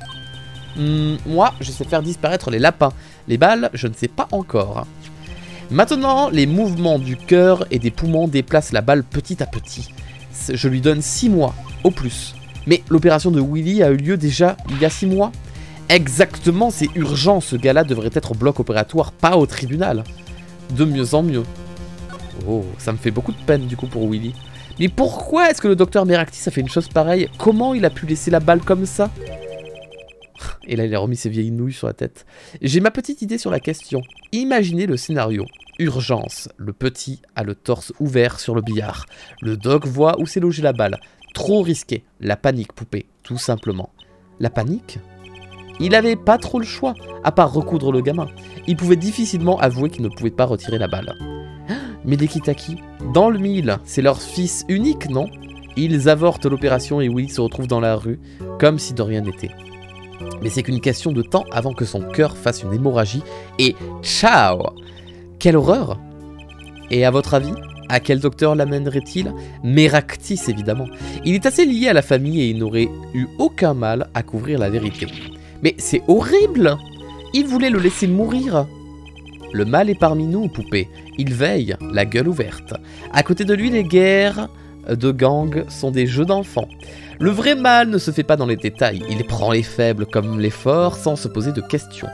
Moi, je sais faire disparaître les lapins. Les balles, je ne sais pas encore. Maintenant, les mouvements du cœur et des poumons déplacent la balle petit à petit. Je lui donne 6 mois, au plus. Mais l'opération de Willy a eu lieu déjà il y a 6 mois. Exactement, c'est urgent. Ce gars-là devrait être au bloc opératoire, pas au tribunal. De mieux en mieux. Oh, ça me fait beaucoup de peine du coup pour Willy. Mais pourquoi est-ce que le docteur Meraktis a fait une chose pareille? Comment il a pu laisser la balle comme ça? Et là il a remis ses vieilles nouilles sur la tête. J'ai ma petite idée sur la question. Imaginez le scénario. Urgence. Le petit a le torse ouvert sur le billard. Le doc voit où s'est logée la balle. Trop risqué. La panique, poupée. Tout simplement. La panique? Il avait pas trop le choix, à part recoudre le gamin. Il pouvait difficilement avouer qu'il ne pouvait pas retirer la balle. Mais les Kitaki, dans le mille, c'est leur fils unique, non? Ils avortent l'opération et Willy se retrouve dans la rue, comme si de rien n'était. Mais c'est qu'une question de temps avant que son cœur fasse une hémorragie, et ciao! Quelle horreur! Et à votre avis, à quel docteur l'amènerait-il? Meraktis, évidemment. Il est assez lié à la famille et il n'aurait eu aucun mal à couvrir la vérité. Mais c'est horrible! Il voulait le laisser mourir. Le mal est parmi nous, poupée. Il veille, la gueule ouverte. À côté de lui, les guerres de gang sont des jeux d'enfants. Le vrai mal ne se fait pas dans les détails. Il prend les faibles comme les forts sans se poser de questions.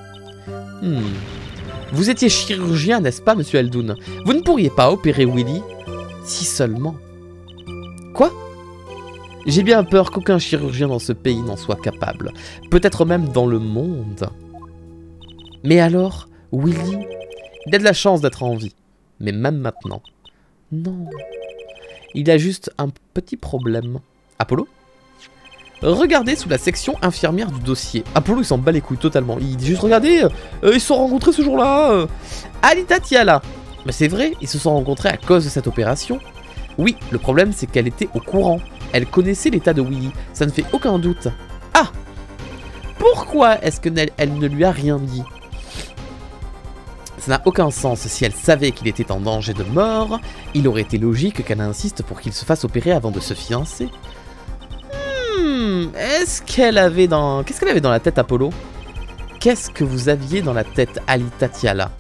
Vous étiez chirurgien, n'est-ce pas, monsieur Eldoun? Vous ne pourriez pas opérer Willy? Si seulement. Quoi? J'ai bien peur qu'aucun chirurgien dans ce pays n'en soit capable. Peut-être même dans le monde. Mais alors, Willy, il a de la chance d'être en vie. Mais même maintenant. Non. Il a juste un petit problème. Apollo? Regardez sous la section infirmière du dossier. Apollo, il s'en bat les couilles totalement. Il dit juste, regardez, ils se sont rencontrés ce jour-là. Alita Tiala. Mais c'est vrai, ils se sont rencontrés à cause de cette opération. Oui, le problème, c'est qu'elle était au courant. Elle connaissait l'état de Willy. Ça ne fait aucun doute. Ah! Pourquoi est-ce qu'elle ne lui a rien dit? Ça n'a aucun sens. Si elle savait qu'il était en danger de mort, il aurait été logique qu'elle insiste pour qu'il se fasse opérer avant de se fiancer. Est-ce qu'elle avait dans... Qu'est-ce qu'elle avait dans la tête, Apollo? Qu'est-ce que vous aviez dans la tête, Alita Tiala?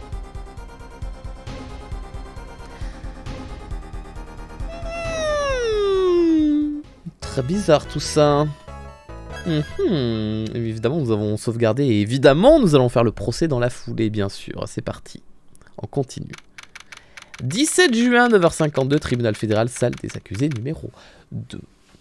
Très bizarre tout ça. Évidemment, nous avons sauvegardé et évidemment, nous allons faire le procès dans la foulée, bien sûr. C'est parti. On continue. 17 juin, 9h52, tribunal fédéral, salle des accusés numéro 2.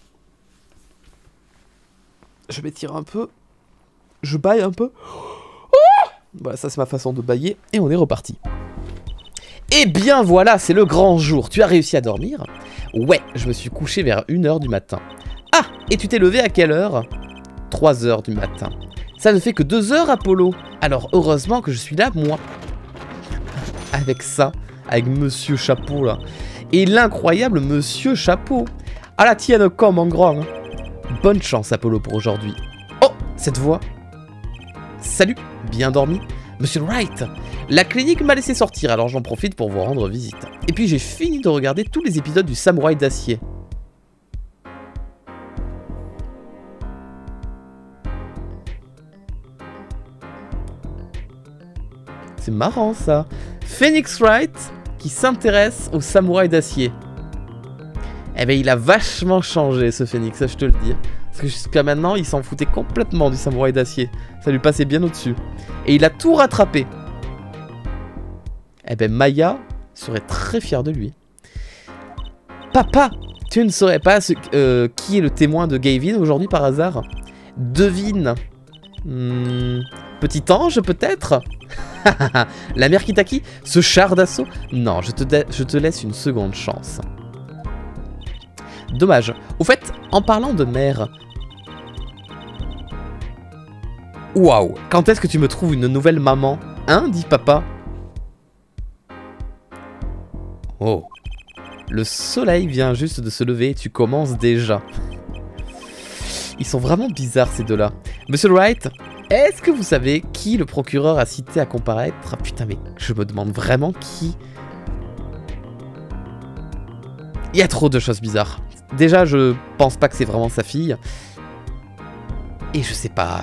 Je m'étire un peu. Je baille un peu. Voilà, ça c'est ma façon de bailler. Et on est reparti. Eh bien voilà, c'est le grand jour. Tu as réussi à dormir? Ouais, je me suis couché vers 1h du matin. Ah, et tu t'es levé à quelle heure? 3h du matin. Ça ne fait que 2 heures, Apollo. Alors heureusement que je suis là, moi. Avec ça, avec Monsieur Chapeau, là. Et l'incroyable Monsieur Chapeau. À la tienne comme en grand. Bonne chance, Apollo, pour aujourd'hui. Oh, cette voix. Salut, bien dormi? Monsieur Wright, la clinique m'a laissé sortir, alors j'en profite pour vous rendre visite. Et puis j'ai fini de regarder tous les épisodes du Samouraï d'acier. C'est marrant ça. Phoenix Wright qui s'intéresse au Samouraï d'acier. Eh ben il a vachement changé ce Phoenix, ça je te le dis. Parce que jusqu'à maintenant il s'en foutait complètement du Samouraï d'acier. Ça lui passait bien au-dessus. Et il a tout rattrapé. Eh ben Maya serait très fière de lui. Papa, tu ne saurais pas qui est le témoin de Gavin aujourd'hui par hasard? Devine. Petit ange peut-être? La mère Kitaki? Ce char d'assaut? Non, je te laisse une seconde chance. Dommage. Au fait, en parlant de mère... Waouh, quand est-ce que tu me trouves une nouvelle maman? Hein, dit papa. Oh. Le soleil vient juste de se lever et tu commences déjà. Ils sont vraiment bizarres ces deux-là. Monsieur Wright, est-ce que vous savez qui le procureur a cité à comparaître? Ah, putain, mais je me demande vraiment qui... Il y a trop de choses bizarres. Déjà, je pense pas que c'est vraiment sa fille. Et je sais pas.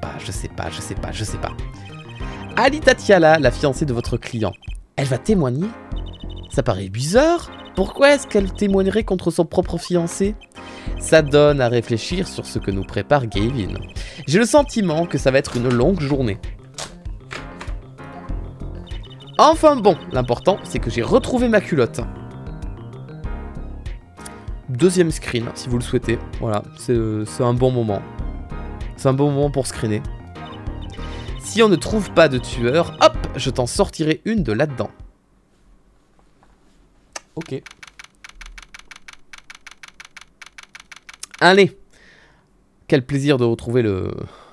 Alita Tiala, la fiancée de votre client. Elle va témoigner? Ça paraît bizarre. Pourquoi est-ce qu'elle témoignerait contre son propre fiancé? Ça donne à réfléchir sur ce que nous prépare Gavin. J'ai le sentiment que ça va être une longue journée. Enfin bon, l'important c'est que j'ai retrouvé ma culotte. Deuxième screen, si vous le souhaitez. Voilà, c'est un bon moment. C'est un bon moment pour screener. Si on ne trouve pas de tueur, hop, je t'en sortirai une de là-dedans. Ok. Allez. Quel plaisir de retrouver le...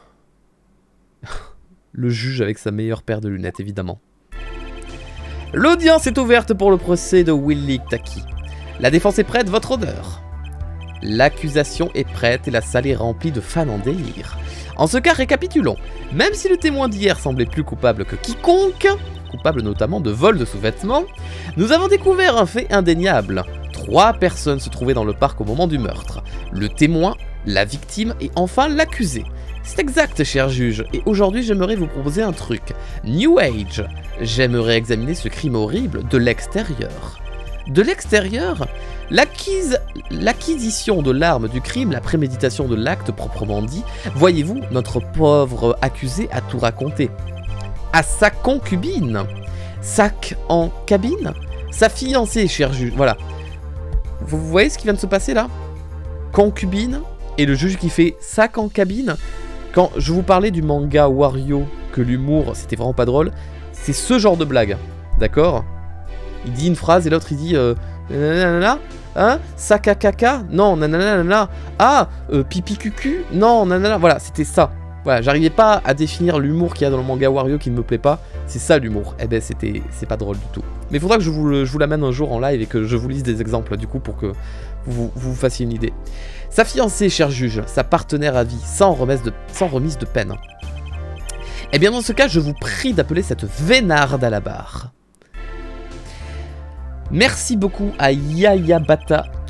le juge avec sa meilleure paire de lunettes, évidemment. L'audience est ouverte pour le procès de Willie Taki. La défense est prête, votre honneur. L'accusation est prête et la salle est remplie de fans en délire. En ce cas, récapitulons. Même si le témoin d'hier semblait plus coupable que quiconque, coupable notamment de vol de sous-vêtements, nous avons découvert un fait indéniable. 3 personnes se trouvaient dans le parc au moment du meurtre. Le témoin, la victime et enfin l'accusé. C'est exact, cher juge, et aujourd'hui j'aimerais vous proposer un truc. New Age. J'aimerais examiner ce crime horrible de l'extérieur. De l'extérieur, l'acquisition de l'arme du crime, la préméditation de l'acte proprement dit, voyez-vous, notre pauvre accusé a tout raconté. À sa concubine. Sac en cabine. Sa fiancée, cher juge. Voilà. Vous voyez ce qui vient de se passer là? Concubine et le juge qui fait sac en cabine. Quand je vous parlais du manga Wario, que l'humour c'était vraiment pas drôle, c'est ce genre de blague. D'accord? Il dit une phrase et l'autre il dit nanana, hein, sac à caca, non, nanana, ah, pipi cucu, non, nanana, voilà, c'était ça. Voilà, j'arrivais pas à définir l'humour qu'il y a dans le manga Wario qui ne me plaît pas, c'est ça l'humour. Eh ben c'est pas drôle du tout. Mais il faudra que je vous l'amène un jour en live et que je vous lise des exemples du coup pour que vous fassiez une idée. Sa fiancée, cher juge, sa partenaire à vie, sans remise de peine. Eh bien dans ce cas, je vous prie d'appeler cette vénarde à la barre. Merci beaucoup à Yaya Bata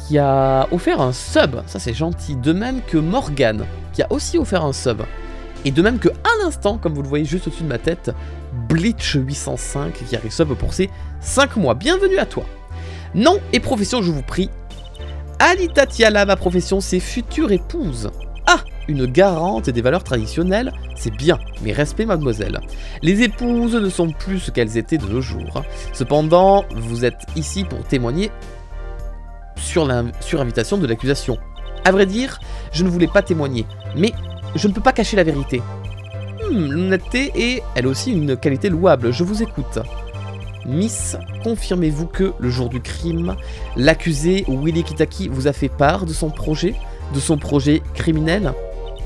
qui a offert un sub. Ça, c'est gentil. De même que Morgane, qui a aussi offert un sub. Et de même que, à l'instant, comme vous le voyez juste au-dessus de ma tête, Bleach805 qui a sub pour ses 5 mois. Bienvenue à toi. Nom et profession, je vous prie. Alita Tiala, ma profession, c'est future épouse. Ah, une garante des valeurs traditionnelles, c'est bien, mais respect mademoiselle. Les épouses ne sont plus ce qu'elles étaient de nos jours. Cependant, vous êtes ici pour témoigner sur invitation de l'accusation. À vrai dire, je ne voulais pas témoigner, mais je ne peux pas cacher la vérité. L'honnêteté est, elle aussi, une qualité louable, je vous écoute. Miss, confirmez-vous que, le jour du crime, l'accusé Willy Kitaki vous a fait part de son projet criminel?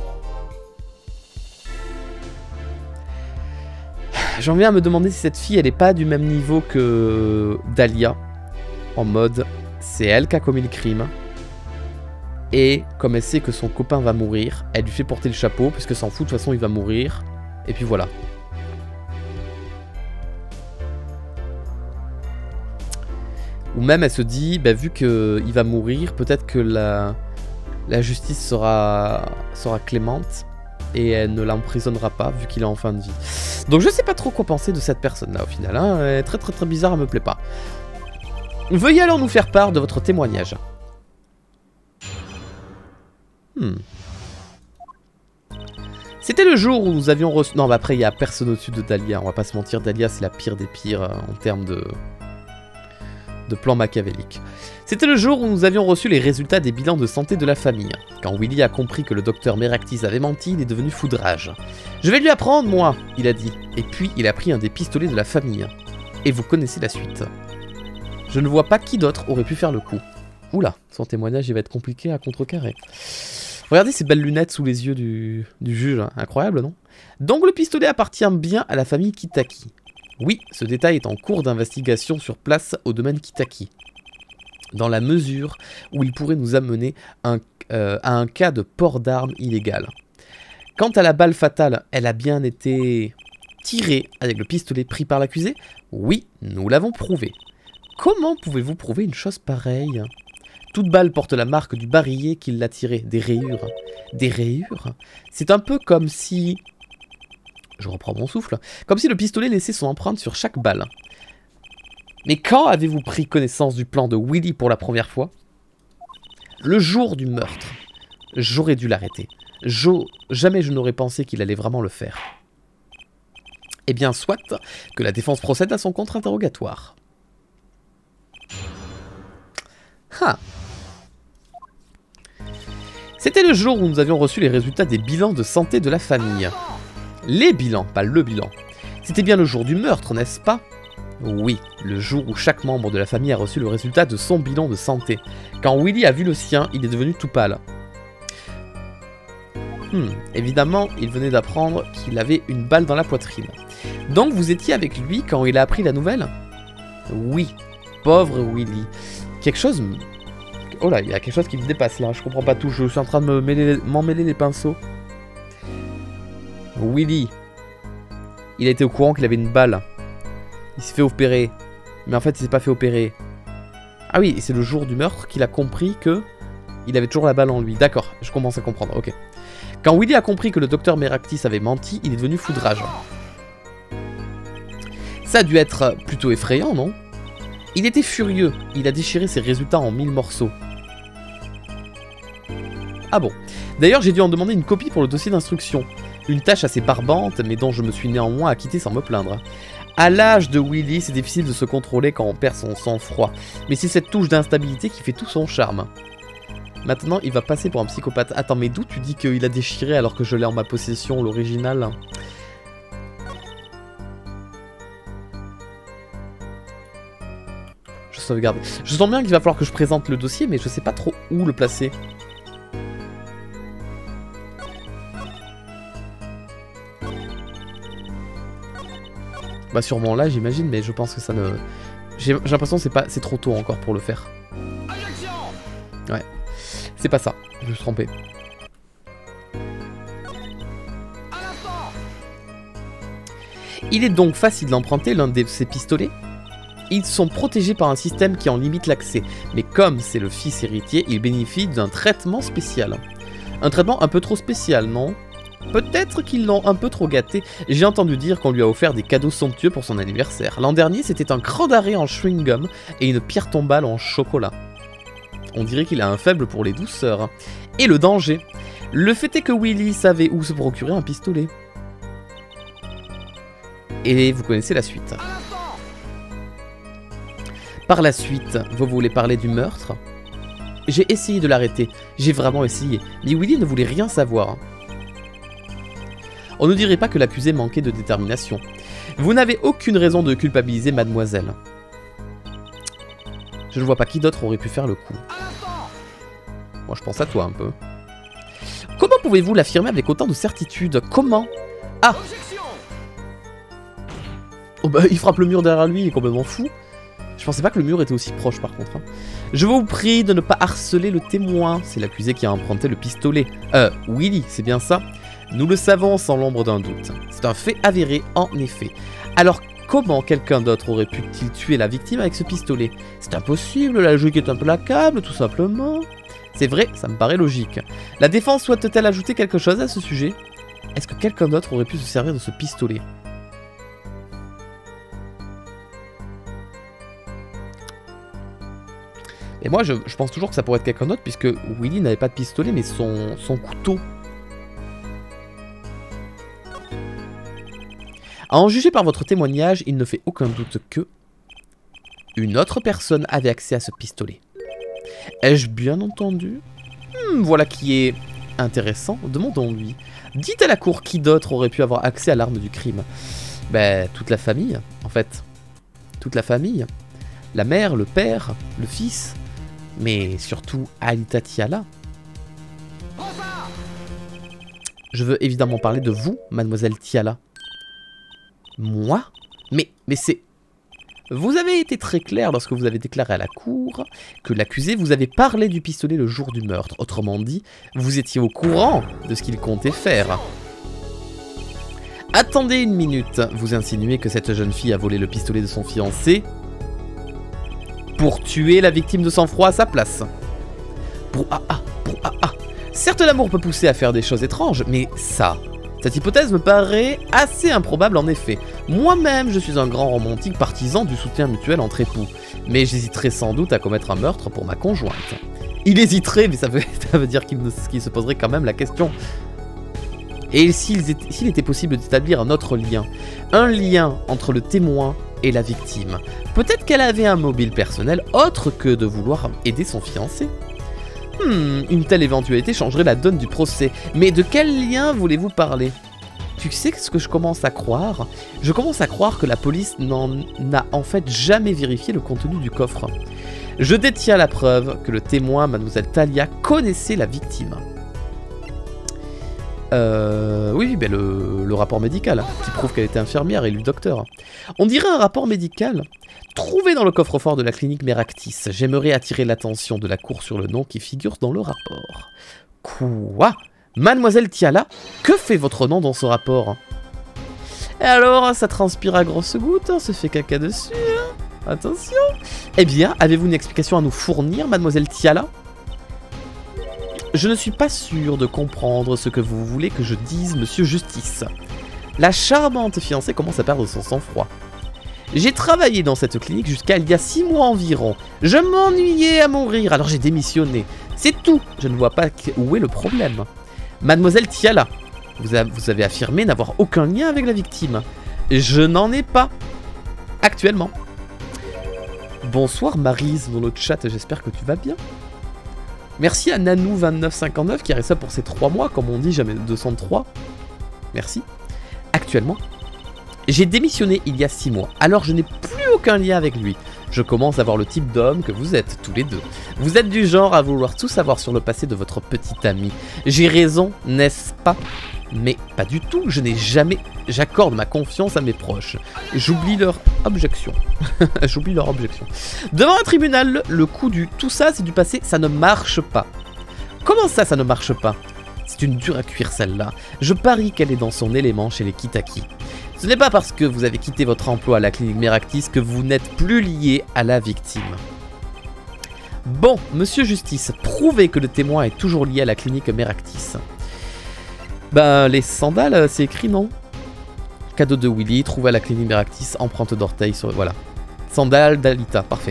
J'en viens à me demander si cette fille, elle est pas du même niveau que Dahlia. En mode, c'est elle qui a commis le crime. Et comme elle sait que son copain va mourir, elle lui fait porter le chapeau, puisque s'en fout, de toute façon il va mourir. Et puis voilà. Ou même elle se dit, bah, vu qu'il va mourir, peut-être que la justice sera clémente. Et elle ne l'emprisonnera pas, vu qu'il est en fin de vie. Donc je sais pas trop quoi penser de cette personne-là, au final. Hein. Elle est très très très bizarre, elle me plaît pas. Veuillez alors nous faire part de votre témoignage. C'était le jour où nous avions reçu... Non, bah après, il n'y a personne au-dessus de Dahlia. On va pas se mentir, Dahlia, c'est la pire des pires en termes de plan machiavélique. C'était le jour où nous avions reçu les résultats des bilans de santé de la famille. Quand Willy a compris que le docteur Meraktis avait menti, il est devenu foudrage. « Je vais lui apprendre, moi !» il a dit. Et puis, il a pris un des pistolets de la famille. Et vous connaissez la suite. Je ne vois pas qui d'autre aurait pu faire le coup. Oula, son témoignage, il va être compliqué à contrecarrer. Regardez ces belles lunettes sous les yeux du juge. Hein. Incroyable, non? Donc le pistolet appartient bien à la famille Kitaki. Oui, ce détail est en cours d'investigation sur place au domaine Kitaki. Dans la mesure où il pourrait nous amener à un cas de port d'armes illégal. Quant à la balle fatale, elle a bien été tirée avec le pistolet pris par l'accusé? Oui, nous l'avons prouvé. Comment pouvez-vous prouver une chose pareille? Toute balle porte la marque du barillet qui l'a tirée, des rayures. Des rayures? C'est un peu comme si... Je reprends mon souffle. Comme si le pistolet laissait son empreinte sur chaque balle. Mais quand avez-vous pris connaissance du plan de Willy pour la première fois? Le jour du meurtre. J'aurais dû l'arrêter. Jamais je n'aurais pensé qu'il allait vraiment le faire. Eh bien, soit que la défense procède à son contre-interrogatoire. Ah. C'était le jour où nous avions reçu les résultats des bilans de santé de la famille. Les bilans, pas le bilan. C'était bien le jour du meurtre, n'est-ce pas? Oui, le jour où chaque membre de la famille a reçu le résultat de son bilan de santé. Quand Willy a vu le sien, il est devenu tout pâle. Évidemment, il venait d'apprendre qu'il avait une balle dans la poitrine. Donc vous étiez avec lui quand il a appris la nouvelle? Oui, pauvre Willy. Quelque chose... Oh là, il y a quelque chose qui me dépasse là, je comprends pas tout, je suis en train de m'en mêler les pinceaux. Willy, il a été au courant qu'il avait une balle. Il s'est fait opérer. Mais en fait, il s'est pas fait opérer. Ah oui, et c'est le jour du meurtre qu'il a compris que il avait toujours la balle en lui. D'accord, je commence à comprendre, ok. Quand Willy a compris que le docteur Meraktis avait menti, il est devenu foudrage. Ça a dû être plutôt effrayant, non? Il était furieux. Il a déchiré ses résultats en 1000 morceaux. Ah bon. D'ailleurs, j'ai dû en demander une copie pour le dossier d'instruction. Une tâche assez barbante, mais dont je me suis néanmoins acquitté sans me plaindre. À l'âge de Willy, c'est difficile de se contrôler quand on perd son sang-froid. Mais c'est cette touche d'instabilité qui fait tout son charme. Maintenant, il va passer pour un psychopathe. Attends, mais d'où tu dis qu'il a déchiré alors que je l'ai en ma possession, l'original? Je sauvegarde. Je sens bien qu'il va falloir que je présente le dossier, mais je sais pas trop où le placer. Bah sûrement là, j'imagine, mais je pense que ça ne... J'ai l'impression que c'est trop tôt encore pour le faire. Ouais. C'est pas ça, je me suis trompé. Il est donc facile d'emprunter l'un de ces pistolets. Ils sont protégés par un système qui en limite l'accès, mais comme c'est le fils héritier, il bénéficie d'un traitement spécial. Un traitement un peu trop spécial, non? Peut-être qu'ils l'ont un peu trop gâté. J'ai entendu dire qu'on lui a offert des cadeaux somptueux pour son anniversaire. L'an dernier, c'était un cran d'arrêt en chewing-gum et une pierre tombale en chocolat. On dirait qu'il a un faible pour les douceurs. Et le danger. Le fait est que Willy savait où se procurer un pistolet. Et vous connaissez la suite. Par la suite, vous voulez parler du meurtre? J'ai essayé de l'arrêter. J'ai vraiment essayé. Mais Willy ne voulait rien savoir. On ne dirait pas que l'accusé manquait de détermination. Vous n'avez aucune raison de culpabiliser mademoiselle. Je ne vois pas qui d'autre aurait pu faire le coup. Moi, je pense à toi un peu. Comment pouvez-vous l'affirmer avec autant de certitude? Comment? Ah! Oh bah, il frappe le mur derrière lui, il est complètement fou. Je pensais pas que le mur était aussi proche par contre. Je vous prie de ne pas harceler le témoin. C'est l'accusé qui a emprunté le pistolet. Willy, c'est bien ça? Nous le savons sans l'ombre d'un doute. C'est un fait avéré, en effet. Alors, comment quelqu'un d'autre aurait-il tué la victime avec ce pistolet? C'est impossible, la logique est implacable, tout simplement. C'est vrai, ça me paraît logique. La défense souhaite-t-elle ajouter quelque chose à ce sujet? Est-ce que quelqu'un d'autre aurait pu se servir de ce pistolet? Et moi, je pense toujours que ça pourrait être quelqu'un d'autre, puisque Willy n'avait pas de pistolet, mais son couteau. À en juger par votre témoignage, il ne fait aucun doute que une autre personne avait accès à ce pistolet. Ai-je bien entendu? Voilà qui est intéressant, demandons-lui. Dites à la cour qui d'autre aurait pu avoir accès à l'arme du crime. Ben, toute la famille, en fait. Toute la famille. La mère, le père, le fils, mais surtout Alita Tiala. Je veux évidemment parler de vous, mademoiselle Tiala. Moi? Mais c'est... Vous avez été très clair lorsque vous avez déclaré à la cour que l'accusé vous avait parlé du pistolet le jour du meurtre. Autrement dit, vous étiez au courant de ce qu'il comptait faire. Attendez une minute, vous insinuez que cette jeune fille a volé le pistolet de son fiancé pour tuer la victime de sang-froid à sa place. Pour AA. Certes, l'amour peut pousser à faire des choses étranges, mais ça... Cette hypothèse me paraît assez improbable en effet. Moi-même, je suis un grand romantique partisan du soutien mutuel entre époux. Mais j'hésiterais sans doute à commettre un meurtre pour ma conjointe. Il hésiterait, mais ça veut dire qu'il se poserait quand même la question. Et s'il était possible d'établir un autre lien? Un lien entre le témoin et la victime. Peut-être qu'elle avait un mobile personnel autre que de vouloir aider son fiancé. Une telle éventualité changerait la donne du procès. Mais de quel lien voulez-vous parler? Tu sais ce que je commence à croire? Je commence à croire que la police n'a en fait jamais vérifié le contenu du coffre. Je détiens la preuve que le témoin, mademoiselle Talia, connaissait la victime. Oui, ben le rapport médical, qui prouve qu'elle était infirmière et lui docteur. On dirait un rapport médical trouvé dans le coffre-fort de la clinique Meractis. J'aimerais attirer l'attention de la cour sur le nom qui figure dans le rapport. Quoi? Mademoiselle Tiala, que fait votre nom dans ce rapport? Et alors, ça transpire à grosses gouttes, on se fait caca dessus, hein? Attention. Eh bien, avez-vous une explication à nous fournir, mademoiselle Tiala? Je ne suis pas sûr de comprendre ce que vous voulez que je dise, monsieur Justice. La charmante fiancée commence à perdre son sang-froid. J'ai travaillé dans cette clinique jusqu'à il y a 6 mois environ. Je m'ennuyais à mourir, alors j'ai démissionné. C'est tout, je ne vois pas où est le problème. Mademoiselle Tiala, vous avez affirmé n'avoir aucun lien avec la victime. Je n'en ai pas. Actuellement. Bonsoir Maryse dans le chat, j'espère que tu vas bien. Merci à Nanou2959 qui a ça pour ces 3 mois, comme on dit, jamais 203. Merci. Actuellement, j'ai démissionné il y a 6 mois, alors je n'ai plus aucun lien avec lui. Je commence à voir le type d'homme que vous êtes, tous les deux. Vous êtes du genre à vouloir tout savoir sur le passé de votre petite amie. J'ai raison, n'est-ce pas? Mais pas du tout, je n'ai jamais... J'accorde ma confiance à mes proches. J'oublie leur objection. J'oublie leur objection. Devant un tribunal, le coup du « tout ça, c'est du passé », ça ne marche pas. Comment ça ne marche pas? C'est une dure à cuire celle-là. Je parie qu'elle est dans son élément chez les Kitaki. Ce n'est pas parce que vous avez quitté votre emploi à la clinique Meractis que vous n'êtes plus lié à la victime. Bon, monsieur Justice, prouvez que le témoin est toujours lié à la clinique Meractis. Ben, les sandales, c'est écrit, non? Cadeau de Willy, trouvé à la clinique Meractis, empreinte d'orteil sur... Voilà. Sandales d'Alita, parfait.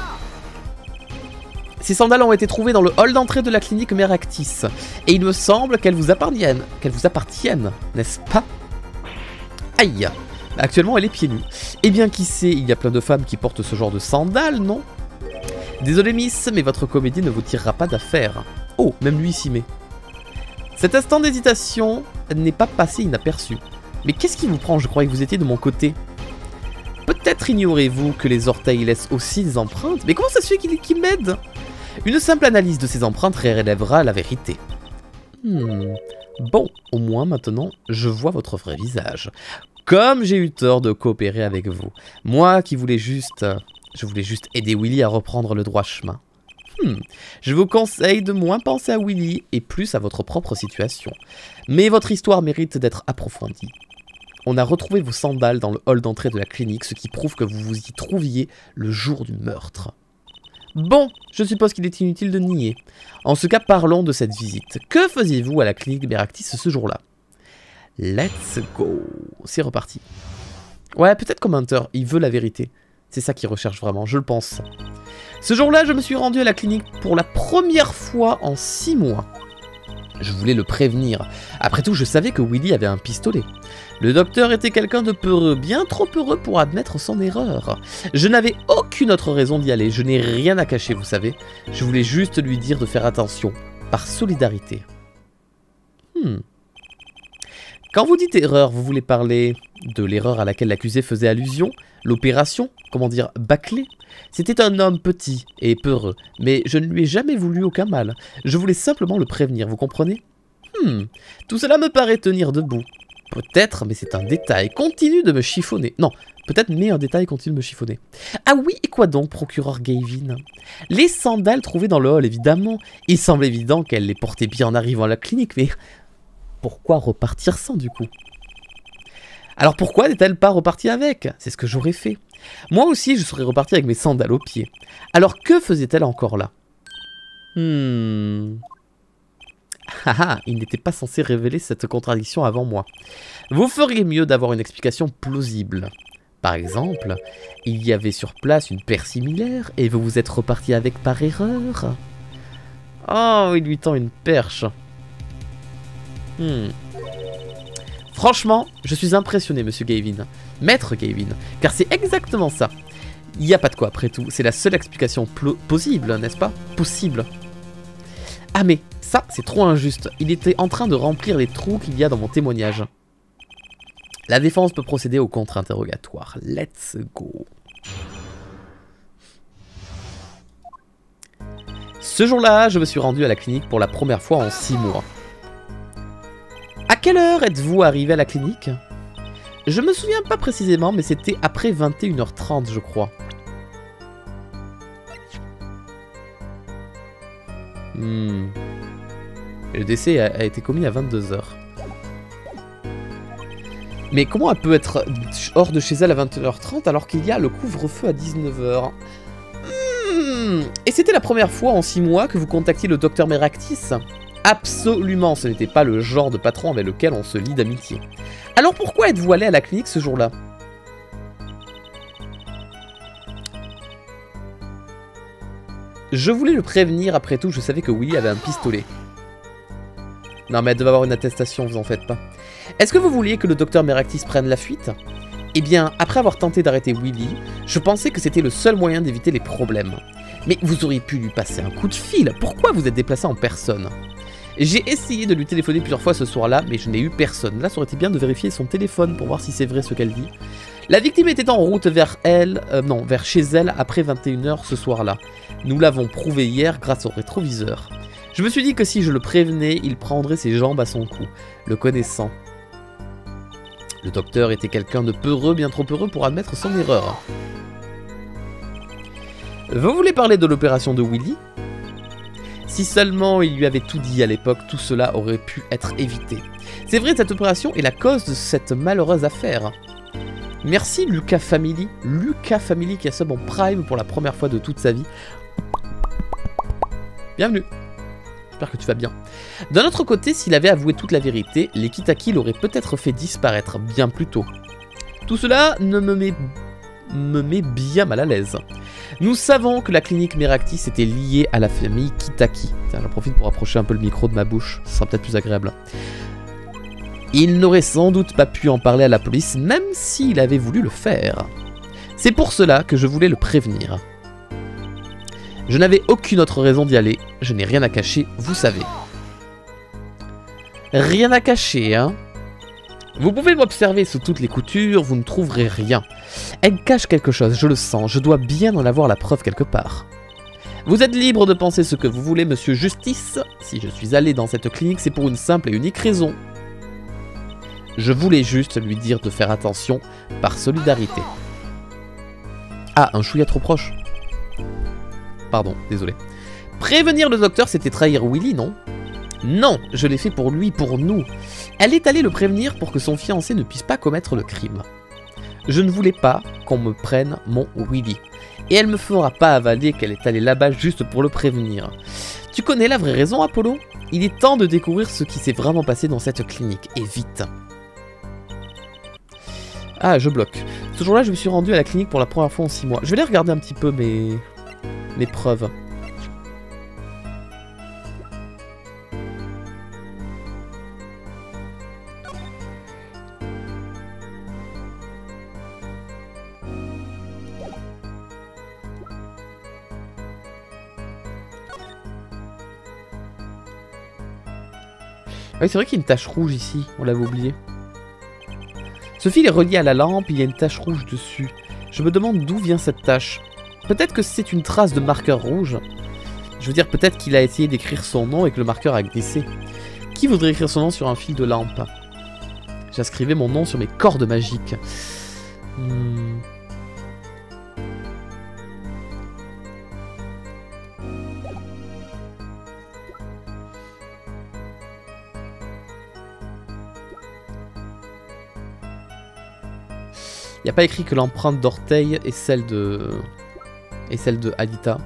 Ces sandales ont été trouvées dans le hall d'entrée de la clinique Meractis. Et il me semble qu'elles vous appartiennent, n'est-ce pas? Aïe! Actuellement, elle est pieds nus. Eh bien, qui sait, il y a plein de femmes qui portent ce genre de sandales, non? Désolé, Miss, mais votre comédie ne vous tirera pas d'affaire. Oh, même lui s'y met. Cet instant d'hésitation n'est pas passé inaperçu. Mais qu'est-ce qui vous prend? Je croyais que vous étiez de mon côté. Peut-être ignorez-vous que les orteils laissent aussi des empreintes. Mais comment ça se fait qu'il m'aide? Une simple analyse de ces empreintes révélera la vérité. Bon, au moins maintenant, je vois votre vrai visage. Comme j'ai eu tort de coopérer avec vous. Moi qui voulais juste... Je voulais juste aider Willy à reprendre le droit chemin. Je vous conseille de moins penser à Willy et plus à votre propre situation. Mais votre histoire mérite d'être approfondie. On a retrouvé vos sandales dans le hall d'entrée de la clinique, ce qui prouve que vous vous y trouviez le jour du meurtre. Bon, je suppose qu'il est inutile de nier. En ce cas, parlons de cette visite. Que faisiez-vous à la clinique Meractis ce jour-là? Let's go. C'est reparti. Ouais, peut-être comme Hunter, il veut la vérité. C'est ça qu'il recherche vraiment, je le pense. Ce jour-là, je me suis rendu à la clinique pour la première fois en 6 mois. Je voulais le prévenir. Après tout, je savais que Willy avait un pistolet. Le docteur était quelqu'un de peureux, bien trop heureux pour admettre son erreur. Je n'avais aucune autre raison d'y aller, je n'ai rien à cacher, vous savez. Je voulais juste lui dire de faire attention, par solidarité. Quand vous dites erreur, vous voulez parler de l'erreur à laquelle l'accusé faisait allusion? L'opération, comment dire, bâclée? C'était un homme petit et peureux, mais je ne lui ai jamais voulu aucun mal. Je voulais simplement le prévenir, vous comprenez? Tout cela me paraît tenir debout. Peut-être, mais c'est un détail. Continue de me chiffonner. Non, peut-être, mais un détail continue de me chiffonner. Ah oui, et quoi donc, procureur Gavin? Les sandales trouvées dans le hall, évidemment. Il semble évident qu'elle les portait bien en arrivant à la clinique, mais pourquoi repartir sans, du coup? Alors pourquoi n'est-elle pas repartie avec? C'est ce que j'aurais fait. Moi aussi, je serais reparti avec mes sandales aux pieds. Alors que faisait-elle encore là? Haha, il n'était pas censé révéler cette contradiction avant moi. Vous feriez mieux d'avoir une explication plausible. Par exemple, il y avait sur place une paire similaire et vous vous êtes reparti avec par erreur. Oh, il lui tend une perche. Franchement, je suis impressionné, monsieur Gavin. Maître Gavin, car c'est exactement ça. Il n'y a pas de quoi après tout, c'est la seule explication possible, n'est-ce pas? Possible. Ah mais, ça, c'est trop injuste. Il était en train de remplir les trous qu'il y a dans mon témoignage. La défense peut procéder au contre-interrogatoire. Let's go. Ce jour-là, je me suis rendu à la clinique pour la première fois en 6 mois. À quelle heure êtes-vous arrivé à la clinique? Je me souviens pas précisément, mais c'était après 21h30, je crois. Le décès a été commis à 22h. Mais comment elle peut être hors de chez elle à 21h30 alors qu'il y a le couvre-feu à 19h? Et c'était la première fois en 6 mois que vous contactiez le docteur Meractis? Absolument, ce n'était pas le genre de patron avec lequel on se lie d'amitié. Alors pourquoi êtes-vous allé à la clinique ce jour-là? Je voulais le prévenir, après tout, je savais que Willy avait un pistolet. Non mais elle devait avoir une attestation, vous en faites pas. Est-ce que vous vouliez que le docteur Meractis prenne la fuite? Eh bien, après avoir tenté d'arrêter Willy, je pensais que c'était le seul moyen d'éviter les problèmes. Mais vous auriez pu lui passer un coup de fil, pourquoi vous êtes déplacé en personne? J'ai essayé de lui téléphoner plusieurs fois ce soir-là, mais je n'ai eu personne. Là, ça aurait été bien de vérifier son téléphone pour voir si c'est vrai ce qu'elle dit. La victime était en route vers vers chez elle après 21h ce soir-là. Nous l'avons prouvé hier grâce au rétroviseur. Je me suis dit que si je le prévenais, il prendrait ses jambes à son cou, le connaissant. Le docteur était quelqu'un de peureux, bien trop peureux pour admettre son erreur. Vous voulez parler de l'opération de Willy? Si seulement il lui avait tout dit à l'époque, tout cela aurait pu être évité. C'est vrai, cette opération est la cause de cette malheureuse affaire. Merci Lucas Family. Lucas Family qui a sub en Prime pour la première fois de toute sa vie. Bienvenue. J'espère que tu vas bien. D'un autre côté, s'il avait avoué toute la vérité, les Kitaki l'auraient peut-être fait disparaître bien plus tôt. Tout cela me met bien mal à l'aise. Nous savons que la clinique Meraktis était liée à la famille Kitaki. Tiens, j'en profite pour approcher un peu le micro de ma bouche, ce sera peut-être plus agréable. Il n'aurait sans doute pas pu en parler à la police, même s'il avait voulu le faire. C'est pour cela que je voulais le prévenir. Je n'avais aucune autre raison d'y aller, je n'ai rien à cacher, vous savez. Rien à cacher, hein? Vous pouvez m'observer sous toutes les coutures, vous ne trouverez rien. Elle cache quelque chose, je le sens, je dois bien en avoir la preuve quelque part. Vous êtes libre de penser ce que vous voulez, monsieur Justice. Si je suis allé dans cette clinique, c'est pour une simple et unique raison. Je voulais juste lui dire de faire attention, par solidarité. Ah, un chouïa trop proche. Pardon, désolé. Prévenir le docteur, c'était trahir Willy, non? Non, je l'ai fait pour lui, pour nous. Elle est allée le prévenir pour que son fiancé ne puisse pas commettre le crime. Je ne voulais pas qu'on me prenne mon Willy. Et elle me fera pas avaler qu'elle est allée là-bas juste pour le prévenir. Tu connais la vraie raison, Apollo? Il est temps de découvrir ce qui s'est vraiment passé dans cette clinique, et vite. Ah, je bloque. Ce jour-là, je me suis rendu à la clinique pour la première fois en 6 mois. Je vais aller regarder un petit peu mes preuves. Oui, c'est vrai qu'il y a une tache rouge ici, on l'avait oublié. Ce fil est relié à la lampe, il y a une tache rouge dessus. Je me demande d'où vient cette tache. Peut-être que c'est une trace de marqueur rouge. Je veux dire, peut-être qu'il a essayé d'écrire son nom et que le marqueur a glissé. Qui voudrait écrire son nom sur un fil de lampe? J'inscrivais mon nom sur mes cordes magiques. Il n'y a pas écrit que l'empreinte d'orteil est celle de Alita.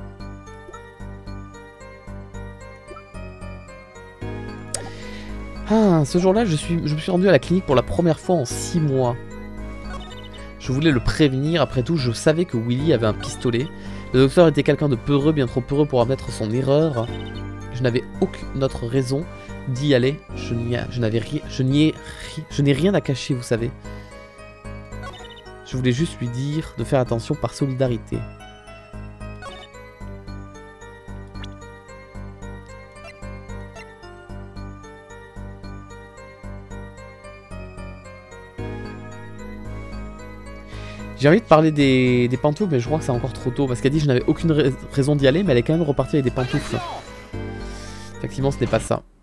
Ah, ce jour-là, je me suis rendu à la clinique pour la première fois en 6 mois. Je voulais le prévenir, après tout, je savais que Willy avait un pistolet. Le docteur était quelqu'un de peureux, bien trop peureux pour admettre son erreur. Je n'avais aucune autre raison d'y aller. Je n'ai rien à cacher, vous savez. Je voulais juste lui dire de faire attention par solidarité. J'ai envie de parler des pantoufles, mais je crois que c'est encore trop tôt. Parce qu'elle dit que je n'avais aucune raison d'y aller, mais elle est quand même repartie avec des pantoufles. Effectivement, ce n'est pas ça.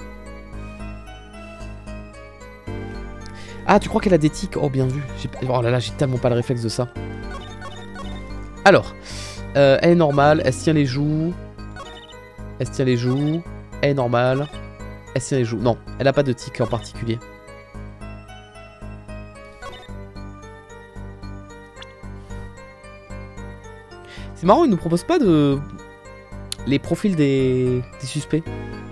Ah, tu crois qu'elle a des tics? Oh, bien vu. Oh là là, j'ai tellement pas le réflexe de ça. Alors, elle est normale, elle se tient les joues. Elle se tient les joues. Elle est normale. Elle se tient les joues. Non, elle a pas de tics en particulier. C'est marrant, ils nous proposent pas de... les profils des suspects.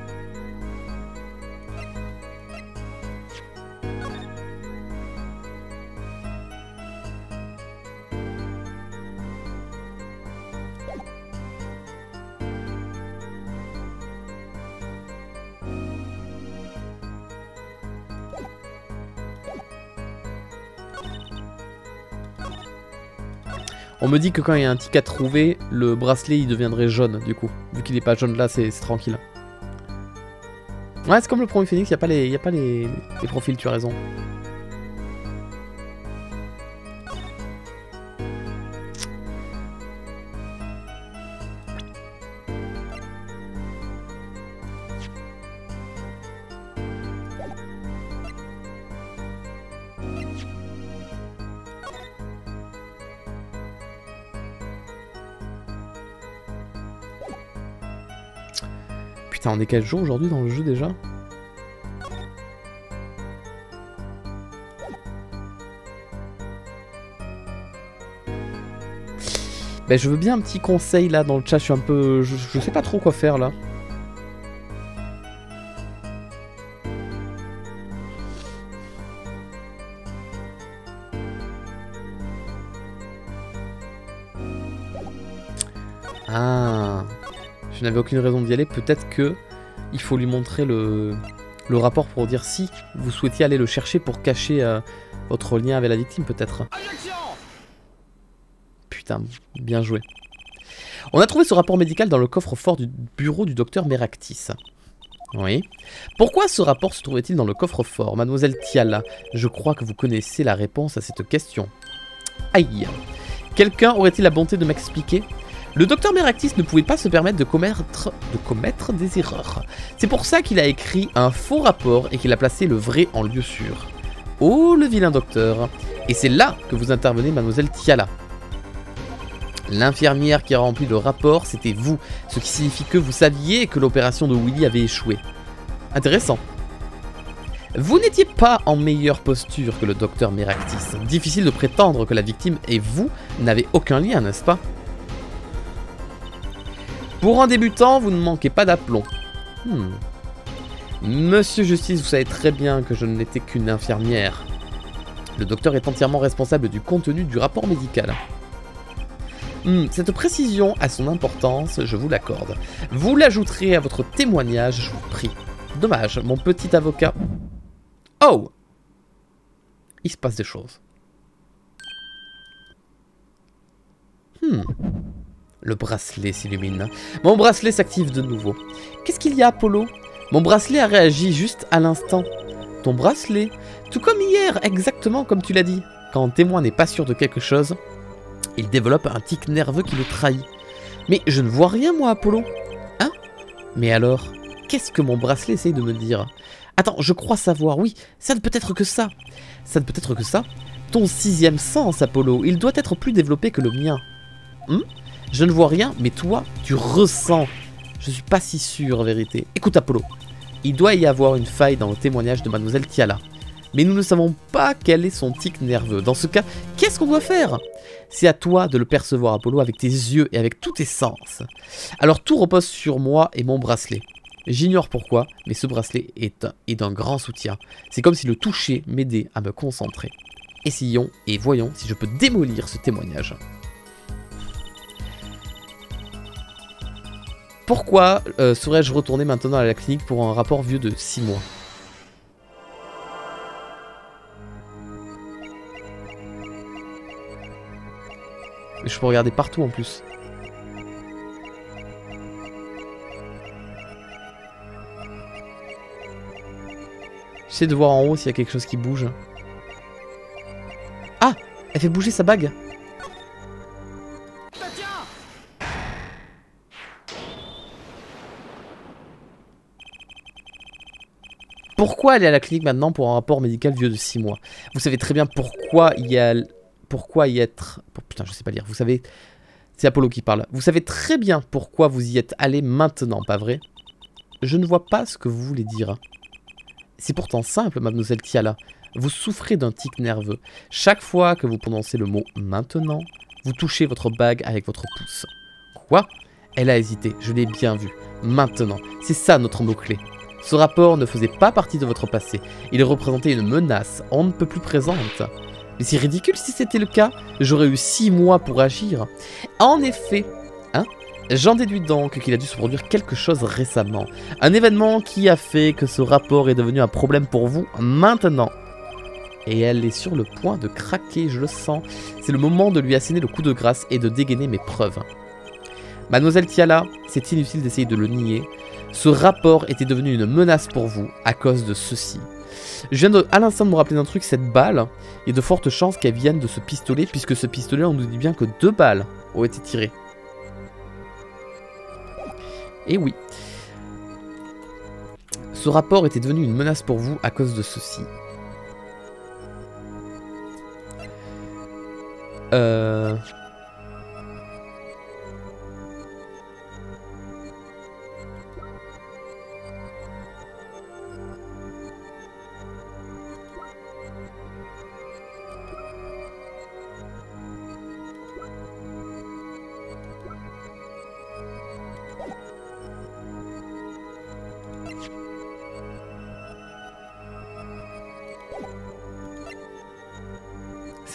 On me dit que quand il y a un tic à trouver, le bracelet il deviendrait jaune du coup. Vu qu'il est pas jaune là, c'est tranquille. Ouais, c'est comme le premier Phoenix, il n'y a pas les profils, tu as raison. Putain, on est quel jour aujourd'hui dans le jeu déjà? Ben, je veux bien un petit conseil là dans le chat, je suis un peu... Je sais pas trop quoi faire là. Ah, je n'avais aucune raison d'y aller, peut-être que il faut lui montrer le rapport pour dire si vous souhaitiez aller le chercher pour cacher votre lien avec la victime peut-être. Putain, bien joué. On a trouvé ce rapport médical dans le coffre-fort du bureau du docteur Meractis. Oui. Pourquoi ce rapport se trouvait-il dans le coffre-fort, mademoiselle Tiala? Je crois que vous connaissez la réponse à cette question. Aïe. Quelqu'un aurait-il la bonté de m'expliquer? Le docteur Meractis ne pouvait pas se permettre de commettre des erreurs. C'est pour ça qu'il a écrit un faux rapport et qu'il a placé le vrai en lieu sûr. Oh, le vilain docteur. Et c'est là que vous intervenez, mademoiselle Tiala. L'infirmière qui a rempli le rapport, c'était vous, ce qui signifie que vous saviez que l'opération de Willy avait échoué. Intéressant. Vous n'étiez pas en meilleure posture que le docteur Meractis. Difficile de prétendre que la victime et vous n'avez aucun lien, n'est-ce pas? Pour un débutant, vous ne manquez pas d'aplomb. Monsieur Justice, vous savez très bien que je n'étais qu'une infirmière. Le docteur est entièrement responsable du contenu du rapport médical. Cette précision a son importance, je vous l'accorde. Vous l'ajouterez à votre témoignage, je vous prie. Dommage, mon petit avocat... Oh! Il se passe des choses. Le bracelet s'illumine. Mon bracelet s'active de nouveau. Qu'est-ce qu'il y a, Apollo? Mon bracelet a réagi juste à l'instant. Ton bracelet? Tout comme hier, exactement comme tu l'as dit. Quand un témoin n'est pas sûr de quelque chose, il développe un tic nerveux qui le trahit. Mais je ne vois rien, moi, Apollo. Hein? Mais alors, qu'est-ce que mon bracelet essaye de me dire? Attends, je crois savoir. Oui, ça ne peut être que ça. Ça ne peut être que ça. Ton sixième sens, Apollo, il doit être plus développé que le mien. Je ne vois rien, mais toi, tu ressens. Je suis pas si sûr, en vérité. Écoute, Apollo, il doit y avoir une faille dans le témoignage de mademoiselle Tiala. Mais nous ne savons pas quel est son tic nerveux. Dans ce cas, qu'est-ce qu'on doit faire? C'est à toi de le percevoir, Apollo, avec tes yeux et avec tous tes sens. Alors tout repose sur moi et mon bracelet. J'ignore pourquoi, mais ce bracelet est d'un grand soutien. C'est comme si le toucher m'aidait à me concentrer. Essayons et voyons si je peux démolir ce témoignage. Pourquoi serais-je retourné maintenant à la clinique pour un rapport vieux de 6 mois? Je peux regarder partout en plus. J'essaie de voir en haut s'il y a quelque chose qui bouge. Ah! Elle fait bouger sa bague. Pourquoi aller à la clinique maintenant pour un rapport médical vieux de 6 mois? Vous savez très bien pourquoi y être... Putain, je sais pas lire. Vous savez... C'est Apollo qui parle. Vous savez très bien pourquoi vous y êtes allé maintenant, pas vrai? Je ne vois pas ce que vous voulez dire. C'est pourtant simple, mademoiselle Tiala. Vous souffrez d'un tic nerveux. Chaque fois que vous prononcez le mot « maintenant », vous touchez votre bague avec votre pouce. Quoi? Elle a hésité, je l'ai bien vu. Maintenant, c'est ça notre mot-clé. Ce rapport ne faisait pas partie de votre passé. Il représentait une menace, on ne peut plus présente. Mais c'est ridicule si c'était le cas. J'aurais eu 6 mois pour agir. En effet, hein? J'en déduis donc qu'il a dû se produire quelque chose récemment. Un événement qui a fait que ce rapport est devenu un problème pour vous maintenant. Et elle est sur le point de craquer, je le sens. C'est le moment de lui asséner le coup de grâce et de dégainer mes preuves. Mademoiselle Tiala, c'est inutile d'essayer de le nier. Ce rapport était devenu une menace pour vous à cause de ceci. Je viens à l'instant de me rappeler d'un truc, cette balle, il y a de fortes chances qu'elle vienne de ce pistolet, puisque ce pistolet, on nous dit bien que 2 balles ont été tirées. Et oui. Ce rapport était devenu une menace pour vous à cause de ceci.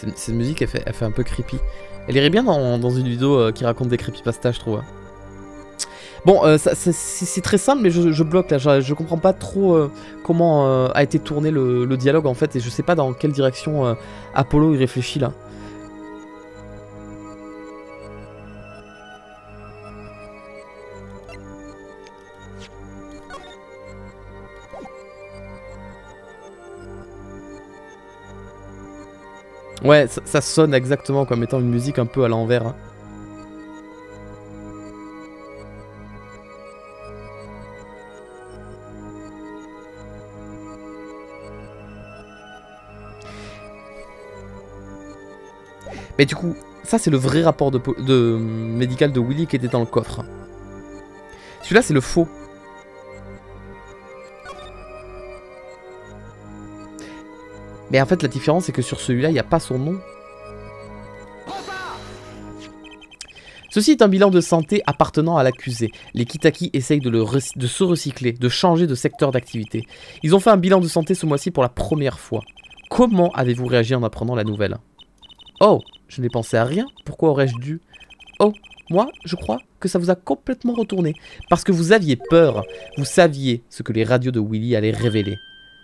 Cette musique, elle fait un peu creepy. Elle irait bien dans une vidéo qui raconte des creepypastas, je trouve. Bon, c'est très simple, mais je bloque là. Je comprends pas trop comment a été tourné le dialogue en fait, et je sais pas dans quelle direction Apollo il réfléchit là. Ouais, ça sonne exactement comme étant une musique un peu à l'envers. Hein. Mais du coup, ça c'est le vrai rapport médical de Willy qui était dans le coffre. Celui-là c'est le faux. Mais en fait la différence c'est que sur celui-là il n'y a pas son nom. Ceci est un bilan de santé appartenant à l'accusé. Les Kitaki essayent de se recycler, de changer de secteur d'activité. Ils ont fait un bilan de santé ce mois-ci pour la première fois. Comment avez-vous réagi en apprenant la nouvelle? Oh, je n'ai pensé à rien. Pourquoi aurais-je dû? Oh, moi, je crois que ça vous a complètement retourné. Parce que vous aviez peur. Vous saviez ce que les radios de Willy allaient révéler.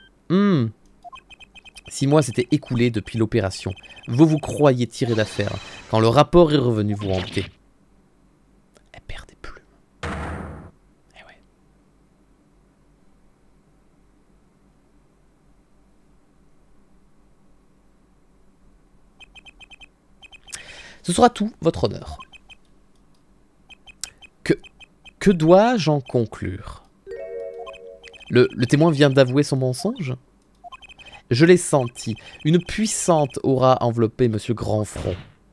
6 mois s'étaient écoulés depuis l'opération. Vous croyez tirer d'affaire. Quand le rapport est revenu vous hanter. Elle perd des plumes. Eh ouais. Ce sera tout, votre honneur. Que dois-je en conclure? Le témoin vient d'avouer son mensonge? Je l'ai senti. Une puissante aura enveloppé Monsieur Grandfront.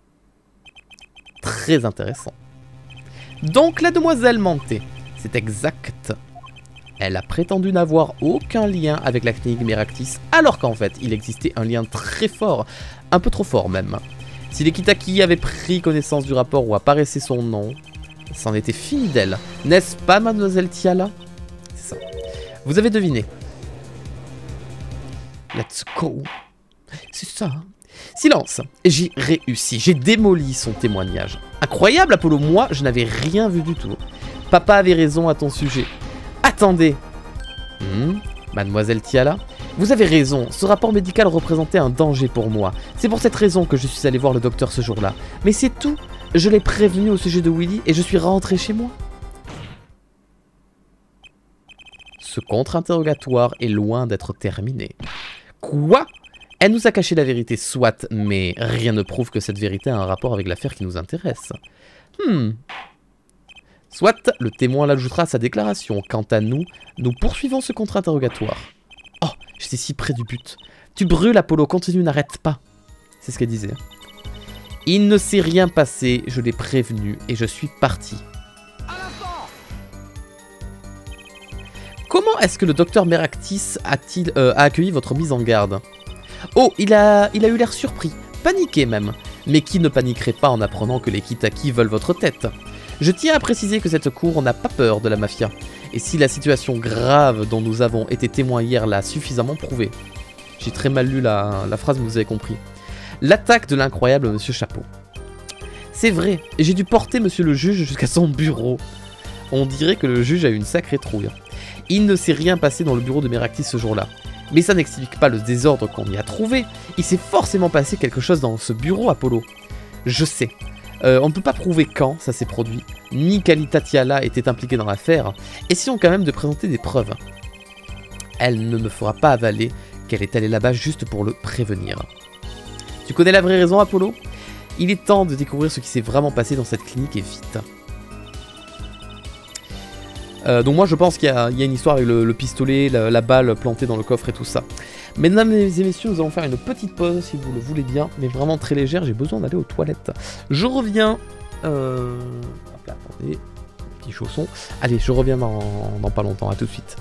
Très intéressant. Donc la demoiselle mentait. C'est exact. Elle a prétendu n'avoir aucun lien avec la clinique Meractis, alors qu'en fait, il existait un lien très fort. Un peu trop fort même. Si les Kitaki avaient pris connaissance du rapport où apparaissait son nom, c'en était fini d'elle. N'est-ce pas, mademoiselle Tiala? C'est ça. Vous avez deviné. Let's go. C'est ça. Silence. J'ai réussi. J'ai démoli son témoignage. Incroyable, Apollo. Moi, je n'avais rien vu du tout. Papa avait raison à ton sujet. Attendez. Mademoiselle Tiala, vous avez raison. Ce rapport médical représentait un danger pour moi. C'est pour cette raison que je suis allé voir le docteur ce jour-là. Mais c'est tout. Je l'ai prévenu au sujet de Willy et je suis rentré chez moi. Ce contre-interrogatoire est loin d'être terminé. Quoi? Elle nous a caché la vérité, soit, mais rien ne prouve que cette vérité a un rapport avec l'affaire qui nous intéresse. Soit, le témoin l'ajoutera à sa déclaration. Quant à nous, nous poursuivons ce contre-interrogatoire. Oh, j'étais si près du but. Tu brûles, Apollo, continue, n'arrête pas. C'est ce qu'elle disait. Il ne s'est rien passé, je l'ai prévenu et je suis parti. Comment est-ce que le docteur Meractis a accueilli votre mise en garde? Oh, il a eu l'air surpris, paniqué même. Mais qui ne paniquerait pas en apprenant que les Kitaki veulent votre tête? Je tiens à préciser que cette cour n'a pas peur de la mafia. Et si la situation grave dont nous avons été témoins hier l'a suffisamment prouvé. J'ai très mal lu la phrase, mais vous avez compris. L'attaque de l'incroyable Monsieur Chapeau. C'est vrai, et j'ai dû porter Monsieur le juge jusqu'à son bureau. On dirait que le juge a eu une sacrée trouille. Il ne s'est rien passé dans le bureau de Meractis ce jour-là. Mais ça n'explique pas le désordre qu'on y a trouvé. Il s'est forcément passé quelque chose dans ce bureau, Apollo. Je sais. On ne peut pas prouver quand ça s'est produit, ni qu'Alita Tiala était impliquée dans l'affaire. Essayons quand même de présenter des preuves. Elle ne me fera pas avaler qu'elle est allée là-bas juste pour le prévenir. Tu connais la vraie raison, Apollo? Il est temps de découvrir ce qui s'est vraiment passé dans cette clinique et vite. Donc moi je pense qu'il y a une histoire avec le pistolet, la balle plantée dans le coffre et tout ça. Mesdames et messieurs, nous allons faire une petite pause si vous le voulez bien, mais vraiment très légère, j'ai besoin d'aller aux toilettes. Je reviens... Hop là, attendez, petit chausson. Allez, je reviens dans pas longtemps, à tout de suite.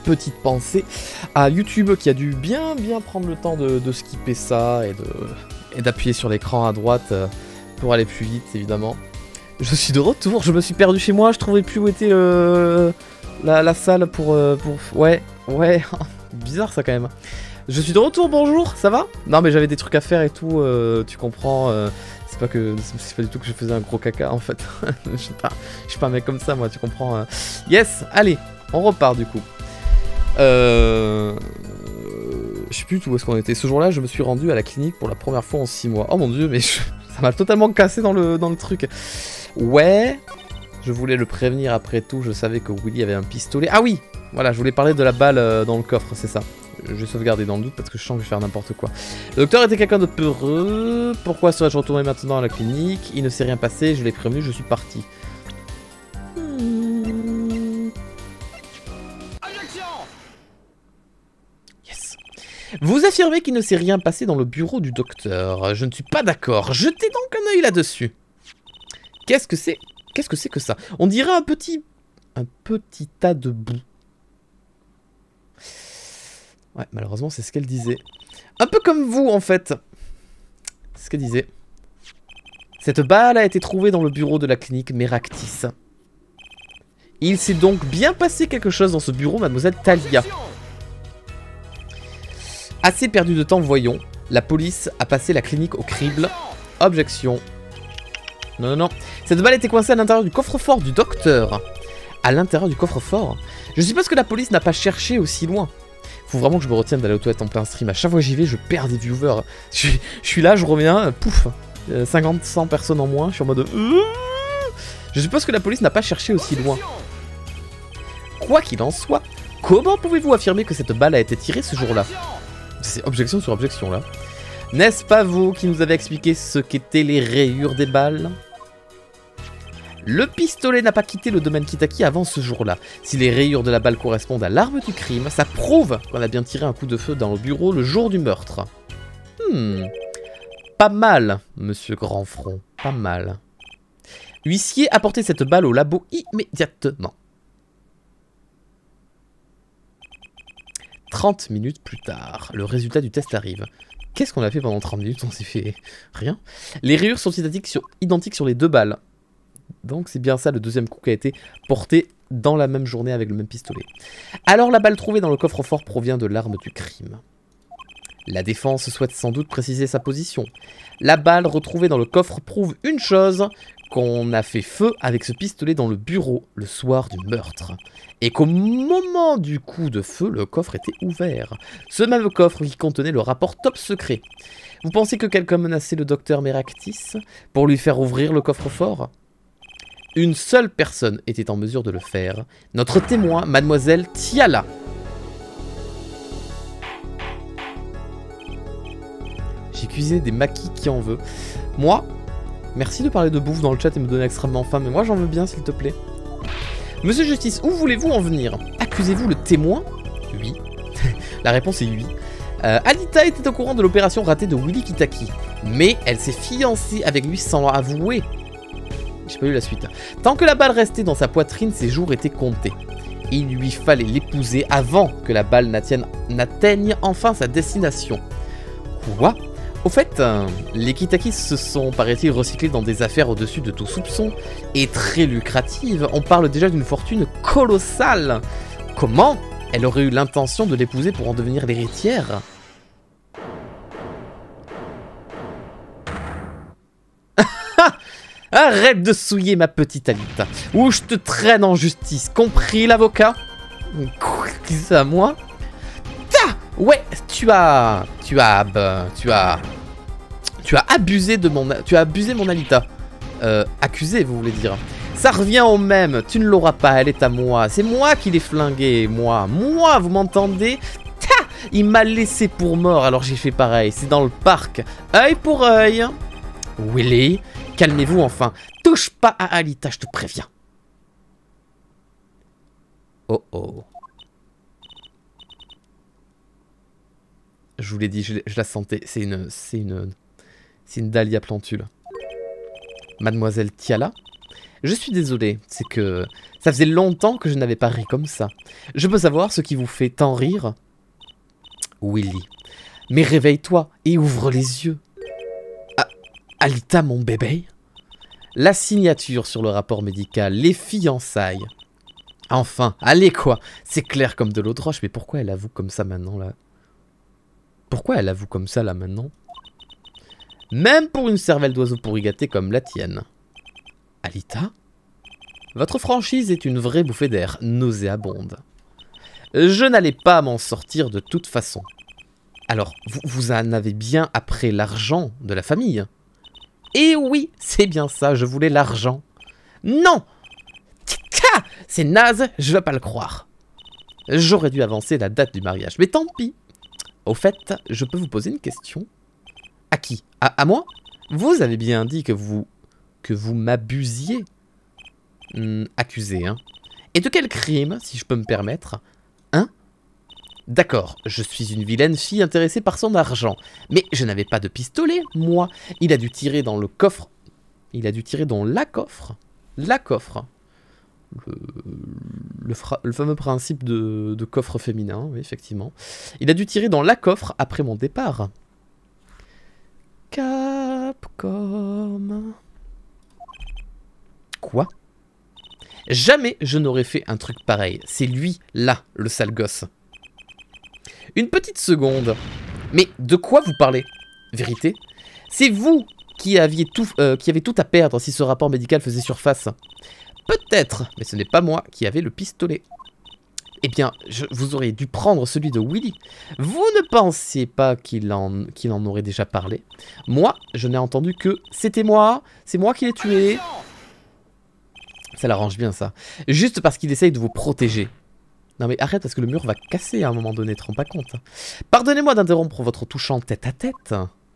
petite pensée à YouTube qui a dû bien prendre le temps de skipper ça et d'appuyer sur l'écran à droite pour aller plus vite, évidemment. Je suis de retour, je me suis perdu chez moi, je trouvais plus où était la salle pour... Ouais, bizarre ça quand même. Je suis de retour, bonjour, ça va? Non mais j'avais des trucs à faire et tout, tu comprends, c'est pas du tout que je faisais un gros caca en fait. Je suis pas un mec comme ça moi, tu comprends. Yes, allez, on repart du coup. Je sais plus où est-ce qu'on était. Ce jour-là, je me suis rendu à la clinique pour la première fois en 6 mois. Oh mon dieu, mais ça m'a totalement cassé dans le truc. Ouais, je voulais le prévenir après tout, je savais que Willy avait un pistolet. Ah oui, voilà, je voulais parler de la balle dans le coffre, c'est ça. J'ai sauvegardé dans le doute parce que je sens que je vais faire n'importe quoi. Le docteur était quelqu'un de peureux. Pourquoi serais-je retourné maintenant à la clinique? Il ne s'est rien passé, je l'ai prévenu, je suis parti. Yes. Vous affirmez qu'il ne s'est rien passé dans le bureau du docteur. Je ne suis pas d'accord. Jetez donc un œil là-dessus. Qu'est-ce que c'est? Qu'est-ce que c'est que ça? On dirait un petit tas de boue. Ouais, malheureusement, c'est ce qu'elle disait. Un peu comme vous, en fait. C'est ce qu'elle disait. Cette balle a été trouvée dans le bureau de la clinique Meractis. Il s'est donc bien passé quelque chose dans ce bureau, mademoiselle Talia. Assez perdu de temps, voyons. La police a passé la clinique au crible. Objection. Non. Cette balle était coincée à l'intérieur du coffre-fort du docteur. À l'intérieur du coffre-fort? Je suppose que la police n'a pas cherché aussi loin. Faut vraiment que je me retienne d'aller aux toilettes en plein stream. À chaque fois que j'y vais, je perds des viewers. Je suis là, je reviens, pouf, 50-100 personnes en moins. Je suis en mode... Je suppose que la police n'a pas cherché aussi loin. Quoi qu'il en soit, comment pouvez-vous affirmer que cette balle a été tirée ce jour-là? C'est objection sur objection, là. N'est-ce pas vous qui nous avez expliqué ce qu'étaient les rayures des balles? Le pistolet n'a pas quitté le domaine Kitaki avant ce jour-là. Si les rayures de la balle correspondent à l'arme du crime, ça prouve qu'on a bien tiré un coup de feu dans le bureau le jour du meurtre. Pas mal, monsieur Grandfront, pas mal. Huissier, apportez cette balle au labo immédiatement. 30 minutes plus tard, le résultat du test arrive. Qu'est-ce qu'on a fait pendant 30 minutes? On s'est fait rien. Les rayures sont identiques sur les deux balles. Donc c'est bien ça le deuxième coup qui a été porté dans la même journée avec le même pistolet. Alors la balle trouvée dans le coffre-fort provient de l'arme du crime. La défense souhaite sans doute préciser sa position. La balle retrouvée dans le coffre prouve une chose, qu'on a fait feu avec ce pistolet dans le bureau le soir du meurtre. Et qu'au moment du coup de feu, le coffre était ouvert. Ce même coffre qui contenait le rapport top secret. Vous pensez que quelqu'un menaçait le docteur Meractis pour lui faire ouvrir le coffre-fort ? Une seule personne était en mesure de le faire. Notre témoin, mademoiselle Tiala. J'ai cuisiné des maquis qui en veut. Moi, merci de parler de bouffe dans le chat et me donner extrêmement faim, mais moi j'en veux bien s'il te plaît. Monsieur Justice, où voulez-vous en venir? Accusez-vous le témoin? Oui. La réponse est oui. Alita était au courant de l'opération ratée de Willy Kitaki, mais elle s'est fiancée avec lui sans avouer. J'ai pas lu la suite. Tant que la balle restait dans sa poitrine, ses jours étaient comptés. Il lui fallait l'épouser avant que la balle n'atteigne enfin sa destination. Quoi? Au fait, les Kitakis se sont, paraît-il, recyclés dans des affaires au-dessus de tout soupçon et très lucratives. On parle déjà d'une fortune colossale. Comment elle aurait eu l'intention de l'épouser pour en devenir l'héritière? Arrête de souiller ma petite Alita, ou je te traîne en justice, compris l'avocat? C'est à moi? Ouais, tu as abusé de mon... Tu as abusé mon Alita. Accusé, vous voulez dire. Ça revient au même, tu ne l'auras pas, elle est à moi. C'est moi qui l'ai flinguée, moi, vous m'entendez? Il m'a laissé pour mort, alors j'ai fait pareil, c'est dans le parc. Œil pour œil. Willy, calmez-vous enfin. Touche pas à Alita, je te préviens. Oh oh. Je vous l'ai dit, je la sentais. C'est une Dahlia plantule. Mademoiselle Tiala, je suis désolé, c'est que Ça faisait longtemps que je n'avais pas ri comme ça. Je peux savoir ce qui vous fait tant rire? Willy. Mais réveille-toi et ouvre les yeux. Ah, Alita, mon bébé? La signature sur le rapport médical, les fiançailles. Enfin, allez quoi. C'est clair comme de l'eau de roche, mais pourquoi elle avoue comme ça maintenant là? Pourquoi elle avoue comme ça là maintenant? Même pour une cervelle d'oiseau pourri gâté comme la tienne. Alita? Votre franchise est une vraie bouffée d'air nauséabonde. Je n'allais pas m'en sortir de toute façon. Alors, vous en avez bien après l'argent de la famille? Eh oui, c'est bien ça, je voulais l'argent. Non! C'est naze, je vais pas le croire. J'aurais dû avancer la date du mariage, mais tant pis. Au fait, je peux vous poser une question? À qui? À moi? Vous avez bien dit que vous m'abusiez. Accusé, hein. Et de quel crime, si je peux me permettre? Hein? D'accord, je suis une vilaine fille intéressée par son argent. Mais je n'avais pas de pistolet, moi. Il a dû tirer dans le coffre. Il a dû tirer dans la coffre. La coffre. Le fameux principe de coffre féminin, oui, effectivement. Il a dû tirer dans la coffre après mon départ. Capcom. Quoi? Jamais je n'aurais fait un truc pareil. C'est lui, là, le sale gosse. Une petite seconde. Mais de quoi vous parlez? Vérité? C'est vous qui avez tout à perdre si ce rapport médical faisait surface. Peut-être, mais ce n'est pas moi qui avais le pistolet. Eh bien, vous auriez dû prendre celui de Willy. Vous ne pensiez pas qu'il en aurait déjà parlé? Moi, je n'ai entendu que c'était moi, c'est moi qui l'ai tué. Ça l'arrange bien, ça. Juste parce qu'il essaye de vous protéger. Non mais arrête, parce que le mur va casser à un moment donné, te rends pas compte. Pardonnez-moi d'interrompre votre touchant tête-à-tête.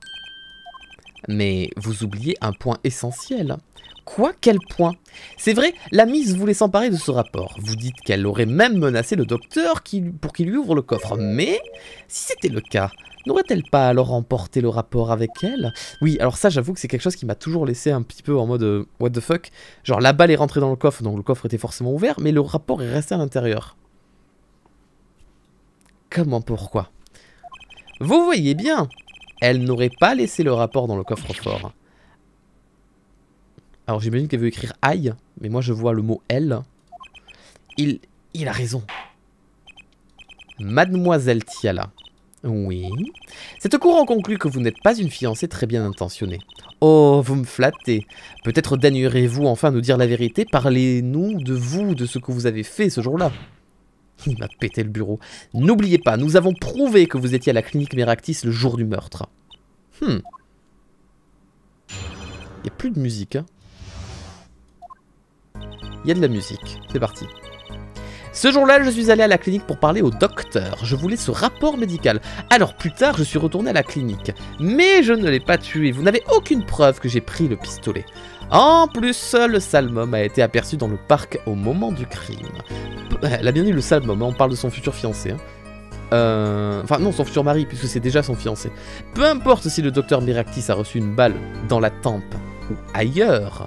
Mais vous oubliez un point essentiel. Quoi? Quel point? C'est vrai, la Miss voulait s'emparer de ce rapport. Vous dites qu'elle aurait même menacé le docteur pour qu'il lui ouvre le coffre. Mais, si c'était le cas, n'aurait-elle pas alors emporté le rapport avec elle? Oui, alors ça, j'avoue que c'est quelque chose qui m'a toujours laissé un petit peu en mode what the fuck. Genre, la balle est rentrée dans le coffre, donc le coffre était forcément ouvert, mais le rapport est resté à l'intérieur. Comment, pourquoi? Vous voyez bien, elle n'aurait pas laissé le rapport dans le coffre-fort. Alors j'imagine qu'elle veut écrire aïe, mais moi je vois le mot elle. Il a raison. Mademoiselle Tiala. Oui. Cette cour en conclut que vous n'êtes pas une fiancée très bien intentionnée. Oh, vous me flattez. Peut-être daignerez-vous enfin nous dire la vérité. Parlez-nous de vous, de ce que vous avez fait ce jour-là. Il m'a pété le bureau. N'oubliez pas, nous avons prouvé que vous étiez à la clinique Meractis le jour du meurtre. Il n'y a plus de musique, hein. Il y a de la musique. C'est parti. Ce jour-là, je suis allé à la clinique pour parler au docteur. Je voulais ce rapport médical. Alors plus tard, je suis retourné à la clinique. Mais je ne l'ai pas tué. Vous n'avez aucune preuve que j'ai pris le pistolet. En plus, le sale homme a été aperçu dans le parc au moment du crime. Elle a bien dit le sale homme, hein. On parle de son futur fiancé. Hein. Enfin non, son futur mari, puisque c'est déjà son fiancé. Peu importe si le docteur Meractis a reçu une balle dans la tempe ou ailleurs.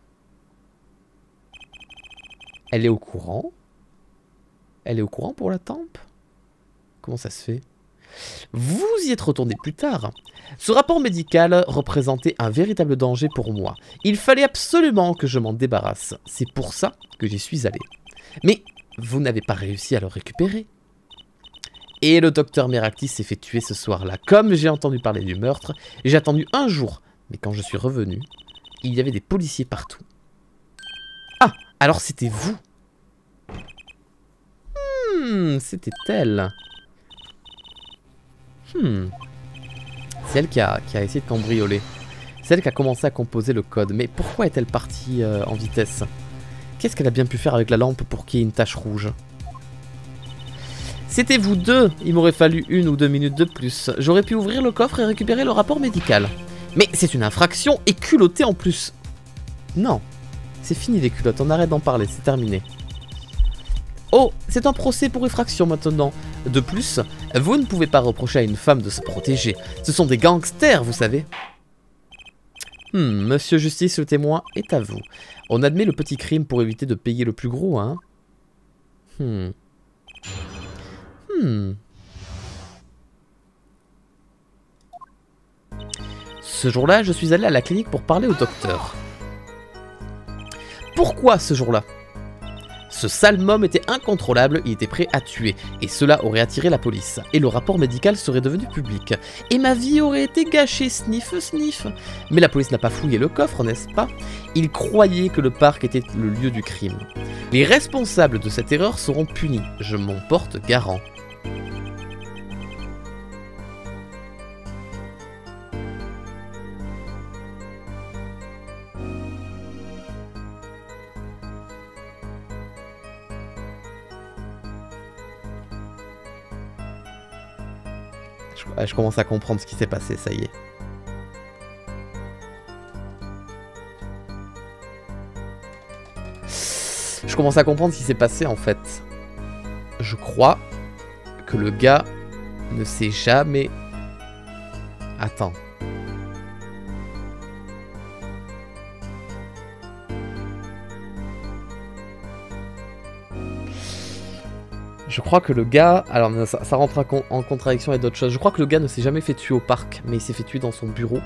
Elle est au courant? Elle est au courant pour la tempe? Comment ça se fait? Vous y êtes retourné plus tard. Ce rapport médical représentait un véritable danger pour moi. Il fallait absolument que je m'en débarrasse. C'est pour ça que j'y suis allé. Mais vous n'avez pas réussi à le récupérer. Et le docteur Meractis s'est fait tuer ce soir-là. Comme j'ai entendu parler du meurtre, j'ai attendu un jour. Mais quand je suis revenu, il y avait des policiers partout. Ah, alors c'était vous. C'était elle. C'est elle qui a essayé de cambrioler. C'est elle qui a commencé à composer le code. Mais pourquoi est-elle partie en vitesse? Qu'est-ce qu'elle a bien pu faire avec la lampe pour qu'il y ait une tache rouge? C'était vous deux. Il m'aurait fallu 1 ou 2 minutes de plus. J'aurais pu ouvrir le coffre et récupérer le rapport médical. Mais c'est une infraction et culottée en plus. Non. C'est fini les culottes, on arrête d'en parler, c'est terminé. Oh, c'est un procès pour effraction maintenant. De plus, vous ne pouvez pas reprocher à une femme de se protéger. Ce sont des gangsters, vous savez. Monsieur Justice, le témoin est à vous. On admet le petit crime pour éviter de payer le plus gros, hein. Ce jour-là, je suis allé à la clinique pour parler au docteur. Pourquoi ce jour-là? Ce sale môme était incontrôlable, il était prêt à tuer, et cela aurait attiré la police, et le rapport médical serait devenu public, et ma vie aurait été gâchée, sniff, sniff. Mais la police n'a pas fouillé le coffre, n'est-ce pas? Ils croyaient que le parc était le lieu du crime. Les responsables de cette erreur seront punis, je m'en porte garant. Je commence à comprendre ce qui s'est passé, ça y est. Je commence à comprendre ce qui s'est passé en fait. Je crois que le gars ne s'est jamais... Attends. Je crois que le gars... Alors ça rentre en contradiction avec d'autres choses. Je crois que le gars ne s'est jamais fait tuer au parc, mais il s'est fait tuer dans son bureau.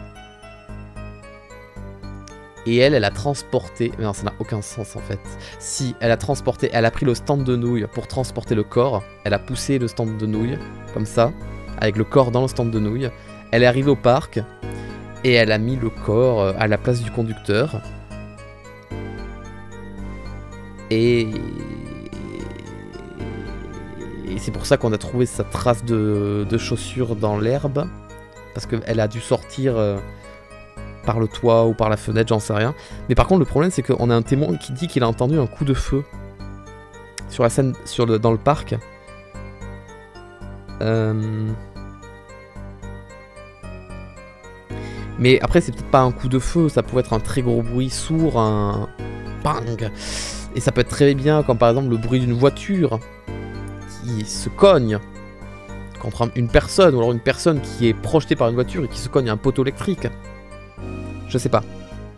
Et elle a transporté... Mais non, ça n'a aucun sens en fait. Si, elle a transporté... Elle a pris le stand de nouilles pour transporter le corps. Elle a poussé le stand de nouilles, comme ça, avec le corps dans le stand de nouilles. Elle est arrivée au parc, et elle a mis le corps à la place du conducteur. Et c'est pour ça qu'on a trouvé sa trace de chaussure dans l'herbe. Parce qu'elle a dû sortir... par le toit ou par la fenêtre, j'en sais rien. Mais par contre, le problème, c'est qu'on a un témoin qui dit qu'il a entendu un coup de feu sur la scène, dans le parc. Mais après, c'est peut-être pas un coup de feu, ça pourrait être un très gros bruit sourd, un bang. Et ça peut être très bien, comme par exemple le bruit d'une voiture qui se cogne contre une personne, ou alors une personne qui est projetée par une voiture et qui se cogne à un poteau électrique. Je sais pas.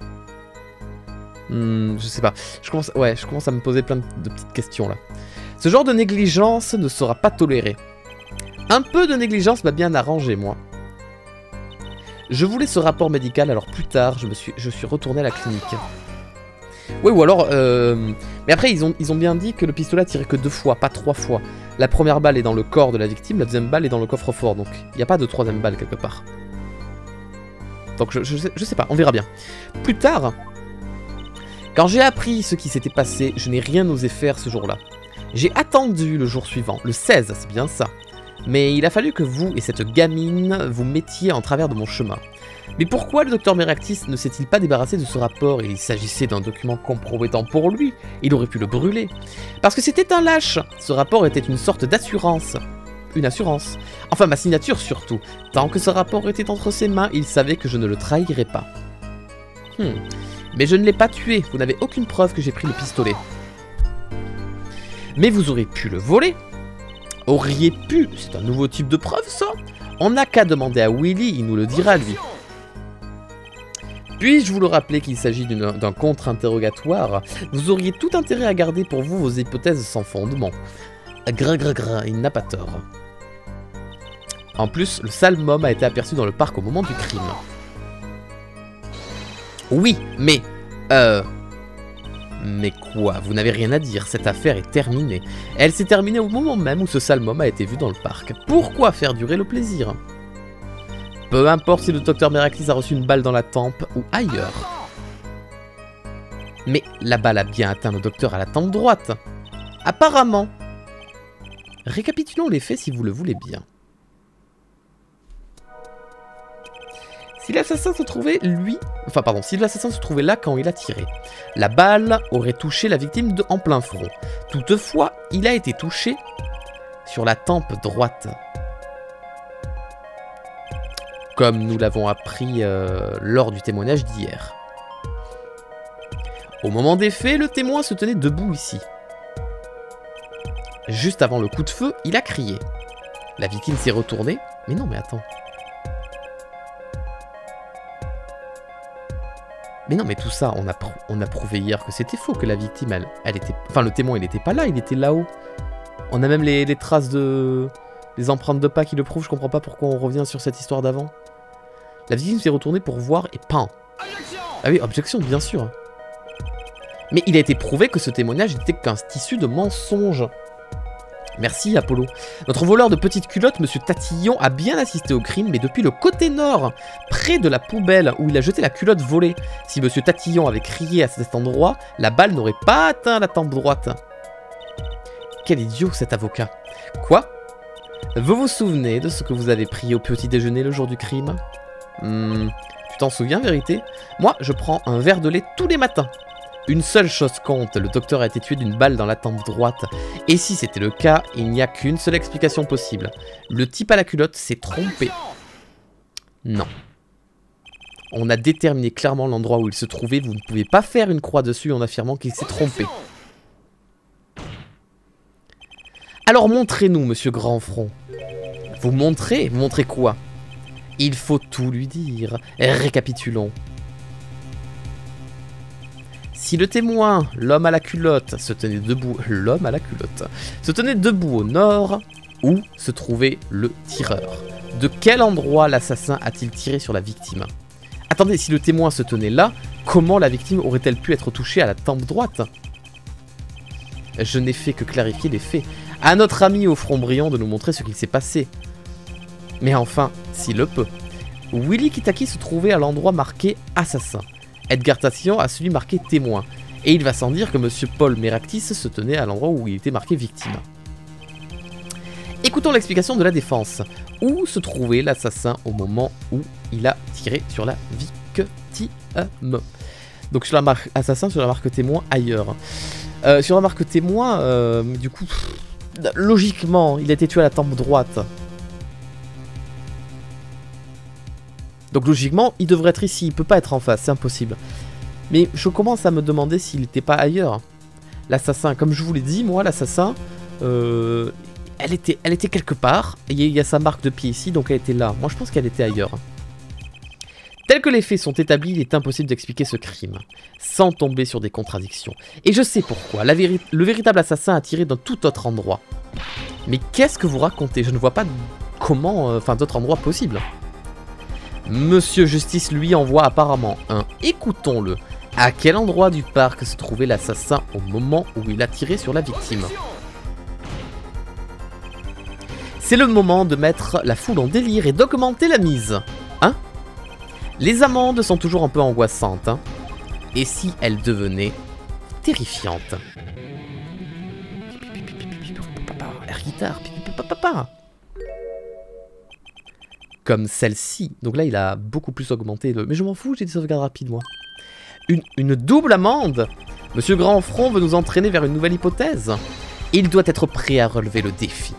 Je sais pas. Je commence à me poser plein de petites questions là. Ce genre de négligence ne sera pas toléré. Un peu de négligence m'a bien arrangé, moi. Je voulais ce rapport médical, alors plus tard, je suis retourné à la clinique. Oui, ou alors... Mais après, ils ont bien dit que le pistolet a tiré que 2 fois, pas 3 fois. La première balle est dans le corps de la victime, la deuxième balle est dans le coffre-fort, donc il n'y a pas de troisième balle quelque part. Donc je sais pas, on verra bien. Plus tard, quand j'ai appris ce qui s'était passé, je n'ai rien osé faire ce jour-là. J'ai attendu le jour suivant, le 16, c'est bien ça. Mais il a fallu que vous et cette gamine vous mettiez en travers de mon chemin. Mais pourquoi le docteur Meraktis ne s'est-il pas débarrassé de ce rapport? Il s'agissait d'un document compromettant pour lui, il aurait pu le brûler. Parce que c'était un lâche, ce rapport était une sorte d'assurance. Une assurance. Enfin, ma signature surtout. Tant que ce rapport était entre ses mains, il savait que je ne le trahirais pas. Mais je ne l'ai pas tué, vous n'avez aucune preuve que j'ai pris le pistolet. Mais vous auriez pu le voler. Auriez pu, c'est un nouveau type de preuve ça. On n'a qu'à demander à Willy, il nous le dira lui. Puis-je vous le rappeler qu'il s'agit d'un contre-interrogatoire? Vous auriez tout intérêt à garder pour vous vos hypothèses sans fondement. Il n'a pas tort. En plus, le sale môme a été aperçu dans le parc au moment du crime. Oui, mais... Mais quoi? Vous n'avez rien à dire, cette affaire est terminée. Elle s'est terminée au moment même où ce sale môme a été vu dans le parc. Pourquoi faire durer le plaisir? Peu importe si le docteur Meraktis a reçu une balle dans la tempe ou ailleurs. Mais la balle a bien atteint le docteur à la tempe droite. Apparemment. Récapitulons les faits si vous le voulez bien. Si l'assassin se trouvait si l'assassin se trouvait là quand il a tiré, la balle aurait touché la victime en plein front. Toutefois, il a été touché sur la tempe droite. Comme nous l'avons appris lors du témoignage d'hier. Au moment des faits, le témoin se tenait debout ici. Juste avant le coup de feu, il a crié. La victime s'est retournée. Mais non, mais attends. Mais non, mais tout ça, on a prouvé hier que c'était faux, que la victime, elle était... Enfin, le témoin, il n'était pas là, il était là-haut. On a même les traces de... Les empreintes de pas qui le prouvent, je comprends pas pourquoi on revient sur cette histoire d'avant. La victime s'est retournée pour voir et peint. Ah oui, objection, bien sûr. Mais il a été prouvé que ce témoignage n'était qu'un tissu de mensonge. Merci Apollo. Notre voleur de petites culottes, Monsieur Tatillon, a bien assisté au crime, mais depuis le côté nord, près de la poubelle où il a jeté la culotte volée. Si Monsieur Tatillon avait crié à cet endroit, la balle n'aurait pas atteint la tempe droite. Quel idiot cet avocat. Quoi? Vous vous souvenez de ce que vous avez pris au petit déjeuner le jour du crime? Tu t'en souviens, vérité? Moi, je prends un verre de lait tous les matins. Une seule chose compte, le docteur a été tué d'une balle dans la tempe droite. Et si c'était le cas, il n'y a qu'une seule explication possible. Le type à la culotte s'est trompé. Non. On a déterminé clairement l'endroit où il se trouvait. Vous ne pouvez pas faire une croix dessus en affirmant qu'il s'est trompé. Alors montrez-nous, monsieur Grandfront. Vous montrez? Montrez quoi? Il faut tout lui dire. Récapitulons. Si le témoin, l'homme à la culotte, se tenait debout, l'homme à la culotte, se tenait debout au nord, où se trouvait le tireur? De quel endroit l'assassin a-t-il tiré sur la victime? Attendez, si le témoin se tenait là, comment la victime aurait-elle pu être touchée à la tempe droite? Je n'ai fait que clarifier les faits. À notre ami au front brillant de nous montrer ce qu'il s'est passé. Mais enfin, s'il le peut. Willy Kitaki se trouvait à l'endroit marqué assassin. Edgar Tatillon a celui marqué témoin. Et il va sans dire que Monsieur Paul Meractis se tenait à l'endroit où il était marqué victime. Écoutons l'explication de la défense. Où se trouvait l'assassin au moment où il a tiré sur la victime? Donc sur la marque assassin, sur la marque témoin ailleurs. Sur la marque témoin, du coup, logiquement, il a été tué à la tempe droite. Donc logiquement, il devrait être ici, il peut pas être en face, c'est impossible. Mais je commence à me demander s'il n'était pas ailleurs. L'assassin, comme je vous l'ai dit, moi, l'assassin, elle était quelque part. Il y a sa marque de pied ici, donc elle était là. Moi, je pense qu'elle était ailleurs. Tel que les faits sont établis, il est impossible d'expliquer ce crime, sans tomber sur des contradictions. Et je sais pourquoi. Le véritable assassin a tiré d'un tout autre endroit. Mais qu'est-ce que vous racontez? Je ne vois pas comment, d'autres endroits possibles. Monsieur Justice lui envoie apparemment un « Écoutons-le ». À quel endroit du parc se trouvait l'assassin au moment où il a tiré sur la victime? C'est le moment de mettre la foule en délire et d'augmenter la mise. Hein? Les amendes sont toujours un peu angoissantes. Hein? Et si elles devenaient terrifiantes? Air guitare. Comme celle-ci. Donc là, il a beaucoup plus augmenté le... Mais je m'en fous, j'ai des sauvegardes rapides, moi. Une double amende. Monsieur Grandfront veut nous entraîner vers une nouvelle hypothèse. Il doit être prêt à relever le défi.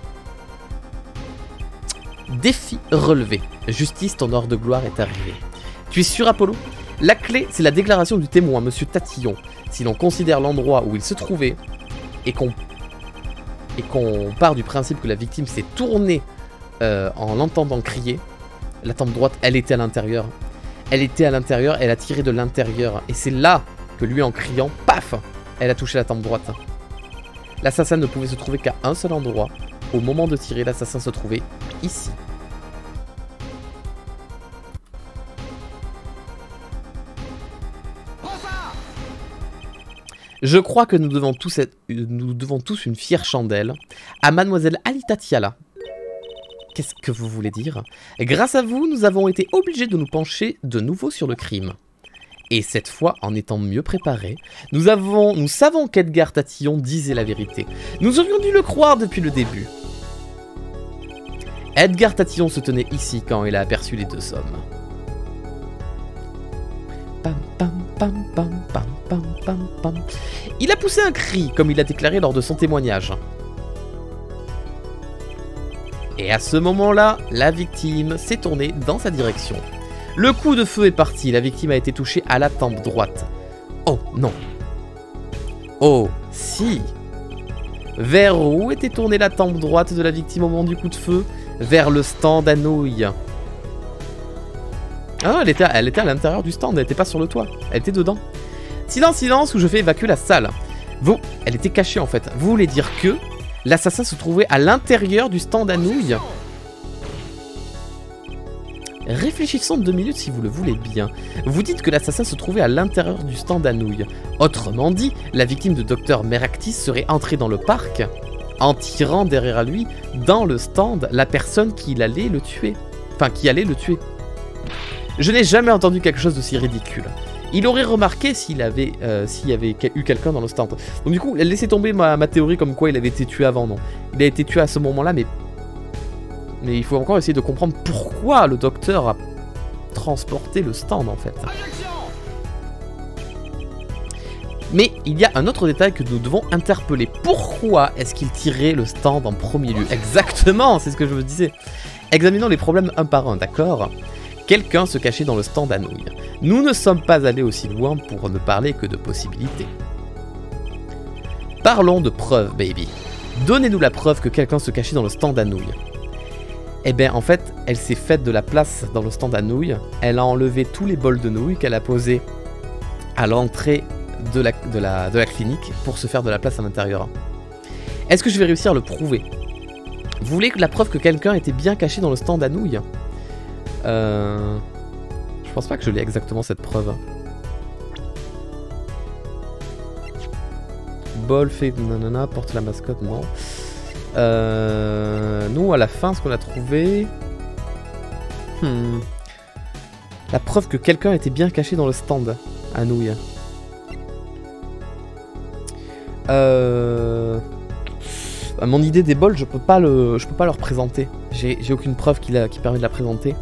Défi relevé. Justice, ton heure de gloire est arrivée. Tu es sûr, Apollo? La clé, c'est la déclaration du témoin, Monsieur Tatillon. Si l'on considère l'endroit où il se trouvait et qu'on part du principe que la victime s'est tournée en l'entendant crier, la tempe droite, elle était à l'intérieur. Elle était à l'intérieur, elle a tiré de l'intérieur. Et c'est là que lui, en criant, paf, elle a touché la tempe droite. L'assassin ne pouvait se trouver qu'à un seul endroit. Au moment de tirer, l'assassin se trouvait ici. Je crois que nous devons tous une fière chandelle à Mademoiselle Alita Tiala. Qu'est-ce que vous voulez dire? Grâce à vous, nous avons été obligés de nous pencher de nouveau sur le crime. Et cette fois, en étant mieux préparés, nous savons qu'Edgar Tatillon disait la vérité. Nous aurions dû le croire depuis le début. Edgar Tatillon se tenait ici quand il a aperçu les deux hommes. Pam, pam, pam, pam, pam, pam, pam, pam. Il a poussé un cri, comme il l'a déclaré lors de son témoignage. Et à ce moment-là, la victime s'est tournée dans sa direction. Le coup de feu est parti, la victime a été touchée à la tempe droite. Oh non. Oh si. Vers où était tournée la tempe droite de la victime au moment du coup de feu? Vers le stand à nouilles. Ah non, elle était à l'intérieur du stand, elle était pas sur le toit. Elle était dedans. Silence, silence, ou je fais évacuer la salle. Vous, elle était cachée en fait. Vous voulez dire que l'assassin se trouvait à l'intérieur du stand à nouilles? Réfléchissons 2 minutes si vous le voulez bien. Vous dites que l'assassin se trouvait à l'intérieur du stand à nouilles. Autrement dit, la victime de Dr Meractis serait entrée dans le parc en tirant derrière lui, dans le stand, la personne qui allait le tuer. Enfin, qui allait le tuer. Je n'ai jamais entendu quelque chose d'aussi ridicule. Il aurait remarqué s'il y avait eu quelqu'un dans le stand. Donc du coup, laissez tomber ma théorie comme quoi il avait été tué avant, non. Il a été tué à ce moment-là, mais il faut encore essayer de comprendre pourquoi le docteur a transporté le stand, en fait. Mais il y a un autre détail que nous devons interpeller. Pourquoi est-ce qu'il tirait le stand en premier lieu? Exactement, c'est ce que je me disais. Examinons les problèmes un par un, d'accord? Quelqu'un se cachait dans le stand à nouilles. Nous ne sommes pas allés aussi loin pour ne parler que de possibilités. Parlons de preuves, baby. Donnez-nous la preuve que quelqu'un se cachait dans le stand à nouilles. Eh bien, en fait, elle s'est faite de la place dans le stand à nouilles. Elle a enlevé tous les bols de nouilles qu'elle a posés à l'entrée de la clinique pour se faire de la place à l'intérieur. Est-ce que je vais réussir à le prouver? Vous voulez la preuve que quelqu'un était bien caché dans le stand à nouilles? Je pense pas que je l'ai exactement cette preuve. Bol fait nanana, porte la mascotte, non. Nous, à la fin, ce qu'on a trouvé... La preuve que quelqu'un était bien caché dans le stand à nouilles. Mon idée des bols, je peux pas le représenter. J'ai aucune preuve qui permet de la présenter.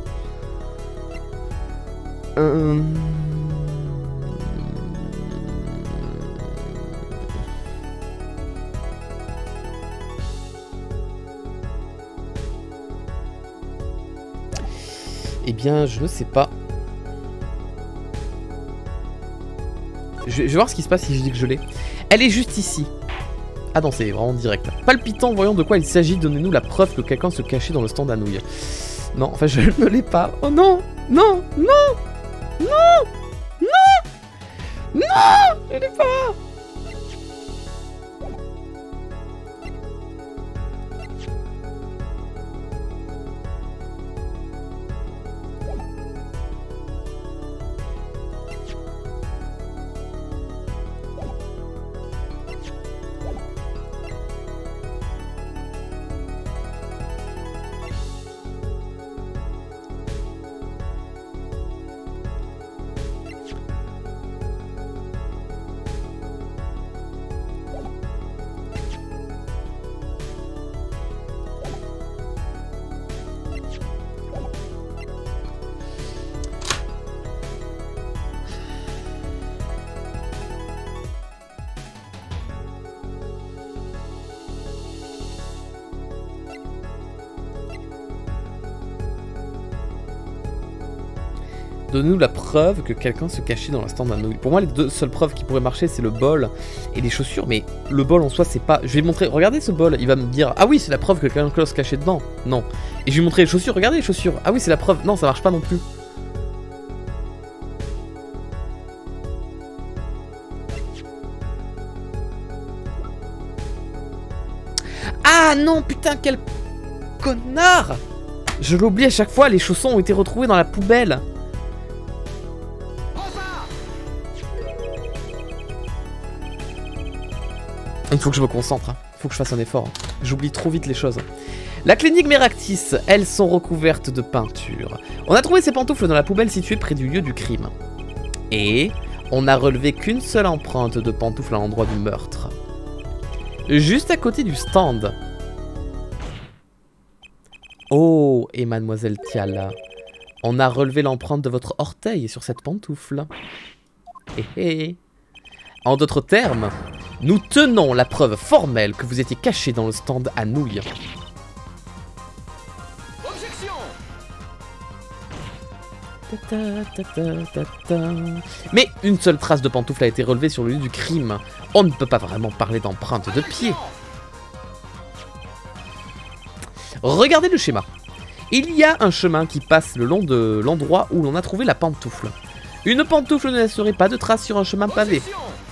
Eh bien, je ne sais pas. Je vais voir ce qui se passe si je dis que je l'ai. Elle est juste ici. Ah non, c'est vraiment direct. Palpitant, voyons de quoi il s'agit. Donnez-nous la preuve que quelqu'un se cachait dans le stand à nouilles. Non, enfin, je ne l'ai pas. Oh non, non, non, non, non, non, je l'ai pas. Donnez-nous la preuve que quelqu'un se cachait dans le stand à nouilles. Pour moi, les deux seules preuves qui pourraient marcher, c'est le bol et les chaussures. Mais le bol en soi, c'est pas... Je vais montrer... Regardez ce bol. Il va me dire... Ah oui, c'est la preuve que quelqu'un se cachait dedans. Non. Et je vais montrer les chaussures. Regardez les chaussures. Ah oui, c'est la preuve. Non, ça marche pas non plus. Ah non, putain, quel connard! Je l'oublie à chaque fois, les chaussons ont été retrouvés dans la poubelle. Il faut que je me concentre, hein. Il faut que je fasse un effort. J'oublie trop vite les choses. La clinique Meractis, elles sont recouvertes de peinture. On a trouvé ces pantoufles dans la poubelle située près du lieu du crime. Et on n'a relevé qu'une seule empreinte de pantoufle à l'endroit du meurtre. Juste à côté du stand. Oh, et mademoiselle Tiala, on a relevé l'empreinte de votre orteil sur cette pantoufle. En d'autres termes, nous tenons la preuve formelle que vous étiez caché dans le stand à nouilles. Mais une seule trace de pantoufle a été relevée sur le lieu du crime. On ne peut pas vraiment parler d'empreinte de pied. Regardez le schéma. Il y a un chemin qui passe le long de l'endroit où l'on a trouvé la pantoufle. Une pantoufle ne laisserait pas de traces sur un chemin pavé.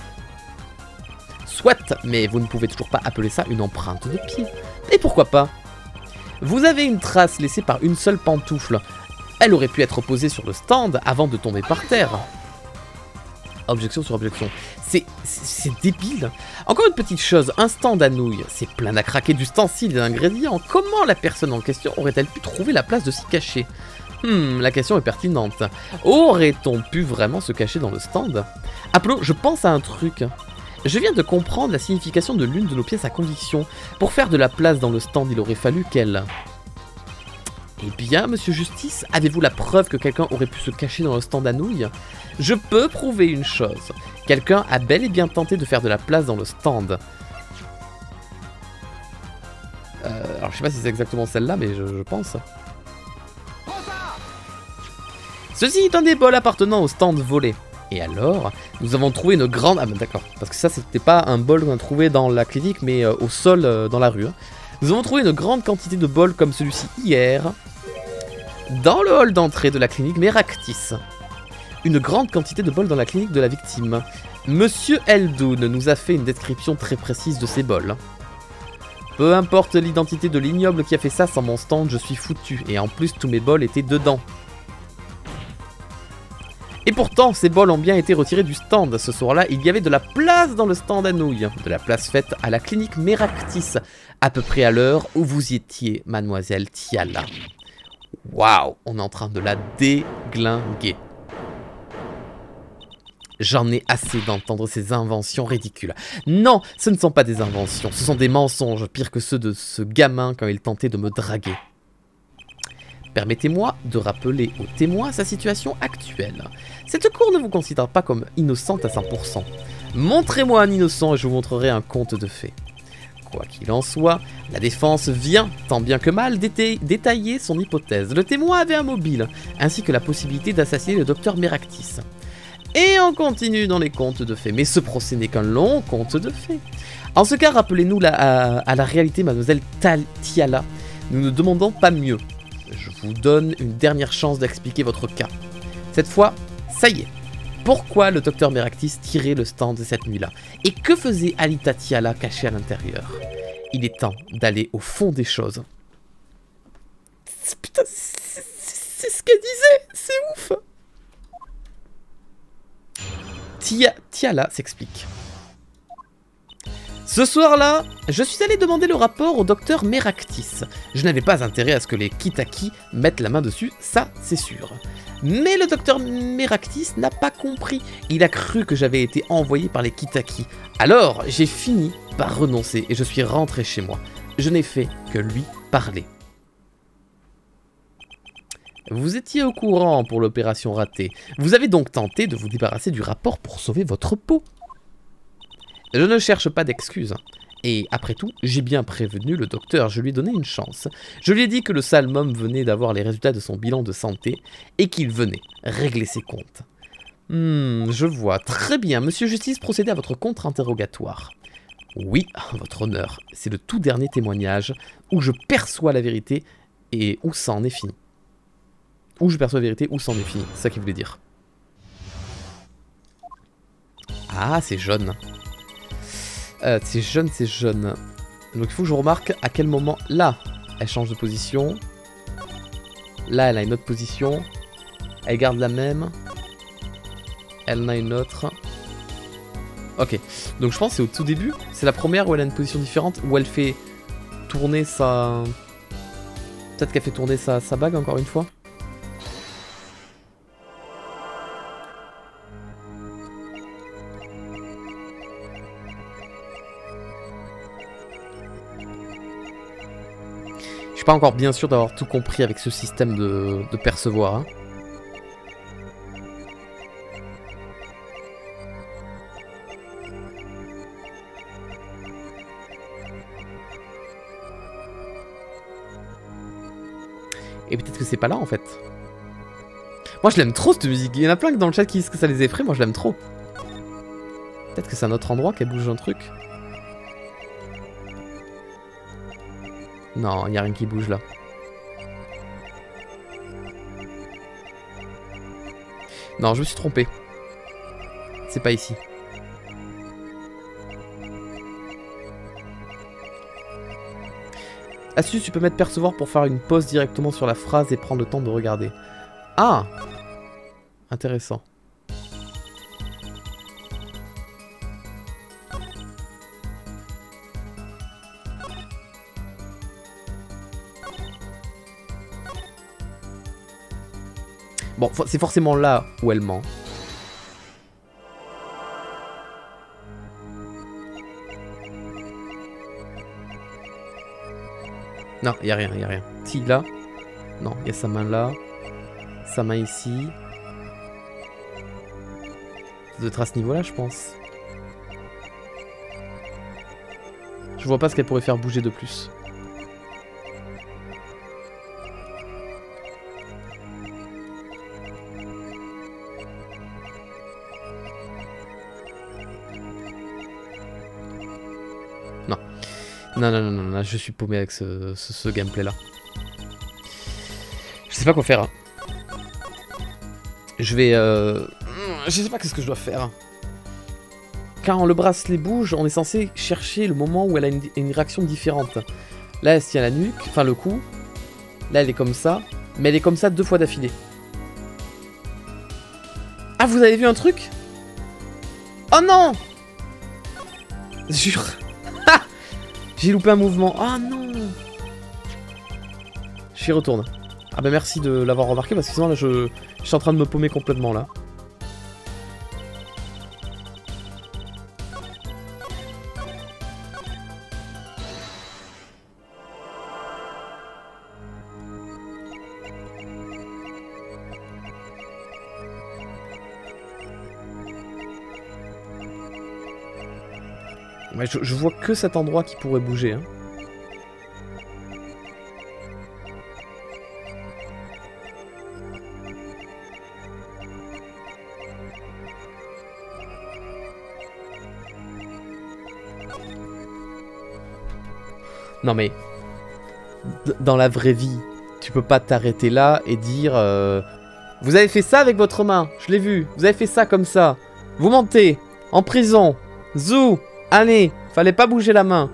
Soit, mais vous ne pouvez toujours pas appeler ça une empreinte de pied. Et pourquoi pas? Vous avez une trace laissée par une seule pantoufle. Elle aurait pu être posée sur le stand avant de tomber par terre. Objection sur objection. C'est débile. Encore une petite chose, un stand à nouilles, c'est plein à craquer d'ustensiles et d'ingrédients. Comment la personne en question aurait-elle pu trouver la place de s'y cacher? La question est pertinente. Aurait-on pu vraiment se cacher dans le stand? Apollo, je pense à un truc. Je viens de comprendre la signification de l'une de nos pièces à conviction. Pour faire de la place dans le stand, il aurait fallu qu'elle... Eh bien, monsieur Justice, avez-vous la preuve que quelqu'un aurait pu se cacher dans le stand à nouilles? Je peux prouver une chose. Quelqu'un a bel et bien tenté de faire de la place dans le stand. Alors, je sais pas si c'est exactement celle-là, mais je pense. Ceci est un des bols appartenant au stand volé. Et alors, nous avons trouvé une grande... Ah ben d'accord, parce que ça, c'était pas un bol qu'on a trouvé dans la clinique, mais au sol, dans la rue. Nous avons trouvé une grande quantité de bols comme celui-ci hier, dans le hall d'entrée de la clinique Meractis. Une grande quantité de bols dans la clinique de la victime. Monsieur Eldoun nous a fait une description très précise de ces bols. Peu importe l'identité de l'ignoble qui a fait ça, sans mon stand, je suis foutu. Et en plus, tous mes bols étaient dedans. Et pourtant, ces bols ont bien été retirés du stand. Ce soir-là, il y avait de la place dans le stand à nouilles. De la place faite à la clinique Meractis, à peu près à l'heure où vous y étiez, mademoiselle Tiala. Waouh, on est en train de la déglinguer. J'en ai assez d'entendre ces inventions ridicules. Non, ce ne sont pas des inventions, ce sont des mensonges, pire que ceux de ce gamin quand il tentait de me draguer. Permettez-moi de rappeler aux témoins sa situation actuelle. Cette cour ne vous considère pas comme innocente à 100%. Montrez-moi un innocent et je vous montrerai un conte de fées. Quoi qu'il en soit, la défense vient, tant bien que mal, détailler son hypothèse. Le témoin avait un mobile, ainsi que la possibilité d'assassiner le docteur Meractis. Et on continue dans les contes de fées, mais ce procès n'est qu'un long conte de fées. En ce cas, rappelez-nous à la réalité, mademoiselle Tiala. Nous ne demandons pas mieux. Je vous donne une dernière chance d'expliquer votre cas. Cette fois, ça y est. Pourquoi le docteur Meractis tirait le stand cette nuit-là? Et que faisait Alita Tiala cachée à l'intérieur? Il est temps d'aller au fond des choses. Putain, c'est ce qu'elle disait. C'est ouf. Tiala s'explique. Ce soir-là, je suis allé demander le rapport au docteur Meractis. Je n'avais pas intérêt à ce que les Kitaki mettent la main dessus, ça c'est sûr. Mais le docteur Meractis n'a pas compris. Il a cru que j'avais été envoyé par les Kitaki. Alors, j'ai fini par renoncer et je suis rentré chez moi. Je n'ai fait que lui parler. Vous étiez au courant pour l'opération ratée. Vous avez donc tenté de vous débarrasser du rapport pour sauver votre peau. Je ne cherche pas d'excuses. Et après tout, j'ai bien prévenu le docteur, je lui ai donné une chance. Je lui ai dit que le Salmum venait d'avoir les résultats de son bilan de santé et qu'il venait régler ses comptes. Je vois. Très bien. Monsieur Justice, procédez à votre contre-interrogatoire. Oui, votre honneur. C'est le tout dernier témoignage où je perçois la vérité et où ça en est fini. Où je perçois la vérité, où ça en est fini. C'est ça qu'il voulait dire. Ah, c'est jaune. C'est jaune, c'est jaune. Donc il faut que je remarque à quel moment... Là, elle change de position. Là, elle a une autre position. Elle garde la même. Elle en a une autre. Ok. Donc je pense que c'est au tout début. C'est la première où elle a une position différente. Où elle fait tourner sa... Peut-être qu'elle fait tourner sa bague encore une fois. Je suis pas encore bien sûr d'avoir tout compris avec ce système de percevoir. Hein. Et peut-être que c'est pas là en fait. Moi je l'aime trop cette musique. Il y en a plein dans le chat qui disent que ça les effraie. Moi je l'aime trop. Peut-être que c'est un autre endroit qu'elle bouge un truc. Non, il n'y a rien qui bouge là. Non, je me suis trompé. C'est pas ici. Astuce, tu peux mettre percevoir pour faire une pause directement sur la phrase et prendre le temps de regarder. Ah! Intéressant. Bon, c'est forcément là où elle ment. Non, y a rien, y a rien. Si, là. Non, il y a sa main là. Sa main ici. Ça doit être à ce niveau-là, je pense. Je vois pas ce qu'elle pourrait faire bouger de plus. Non, non, non, non, non, je suis paumé avec ce gameplay là. Je sais pas quoi faire. Hein. Je vais... Je sais pas qu'est-ce que je dois faire. Quand le bracelet bouge, on est censé chercher le moment où elle a une réaction différente. Là, elle se tient la nuque, enfin le cou. Là, elle est comme ça. Mais elle est comme ça 2 fois d'affilée. Ah, vous avez vu un truc? Oh non! Jure. J'ai loupé un mouvement. Ah non! J'y retourne. Ah bah merci de l'avoir remarqué parce que sinon là je suis en train de me paumer complètement là. Ouais, je vois que cet endroit qui pourrait bouger. Hein. Non mais, dans la vraie vie, tu peux pas t'arrêter là et dire vous avez fait ça avec votre main, je l'ai vu, vous avez fait ça comme ça, vous mentez, en prison, zou, allez, fallait pas bouger la main.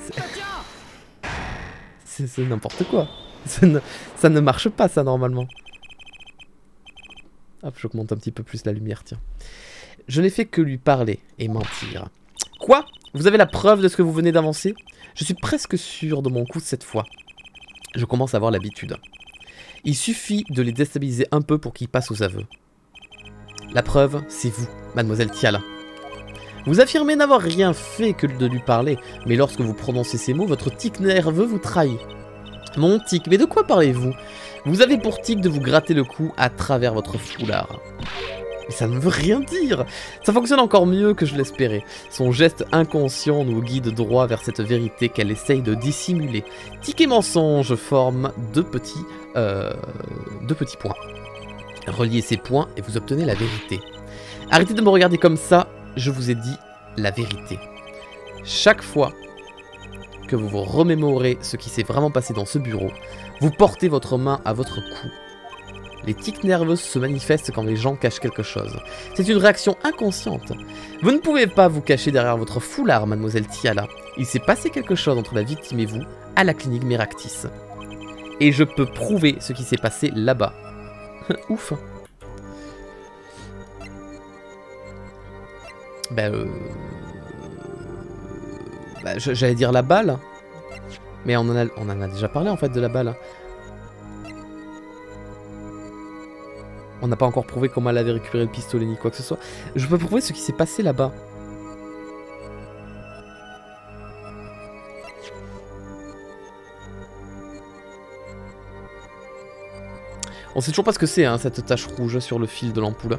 C'est n'importe quoi. Ça ne marche pas ça normalement. Hop, j'augmente un petit peu plus la lumière, tiens. Je n'ai fait que lui parler et mentir. Quoi? Vous avez la preuve de ce que vous venez d'avancer? Je suis presque sûr de mon coup cette fois. Je commence à avoir l'habitude. Il suffit de les déstabiliser un peu pour qu'ils passent aux aveux. La preuve, c'est vous, mademoiselle Tiala. Vous affirmez n'avoir rien fait que de lui parler, mais lorsque vous prononcez ces mots, votre tic nerveux vous trahit. Mon tic, mais de quoi parlez-vous? Vous avez pour tic de vous gratter le cou à travers votre foulard. Mais ça ne veut rien dire. Ça fonctionne encore mieux que je l'espérais. Son geste inconscient nous guide droit vers cette vérité qu'elle essaye de dissimuler. Tic et mensonge forment deux petits points. Reliez ces points et vous obtenez la vérité. Arrêtez de me regarder comme ça, je vous ai dit la vérité. Chaque fois que vous vous remémorez ce qui s'est vraiment passé dans ce bureau, vous portez votre main à votre cou. Les tics nerveux se manifestent quand les gens cachent quelque chose. C'est une réaction inconsciente. Vous ne pouvez pas vous cacher derrière votre foulard, mademoiselle Tiala. Il s'est passé quelque chose entre la victime et vous à la clinique Meractis. Et je peux prouver ce qui s'est passé là-bas. Ouf. J'allais dire la balle. Mais on en a déjà parlé en fait de la balle. On n'a pas encore prouvé comment elle avait récupéré le pistolet ni quoi que ce soit. Je peux prouver ce qui s'est passé là-bas. On sait toujours pas ce que c'est, hein, cette tache rouge sur le fil de l'ampoule.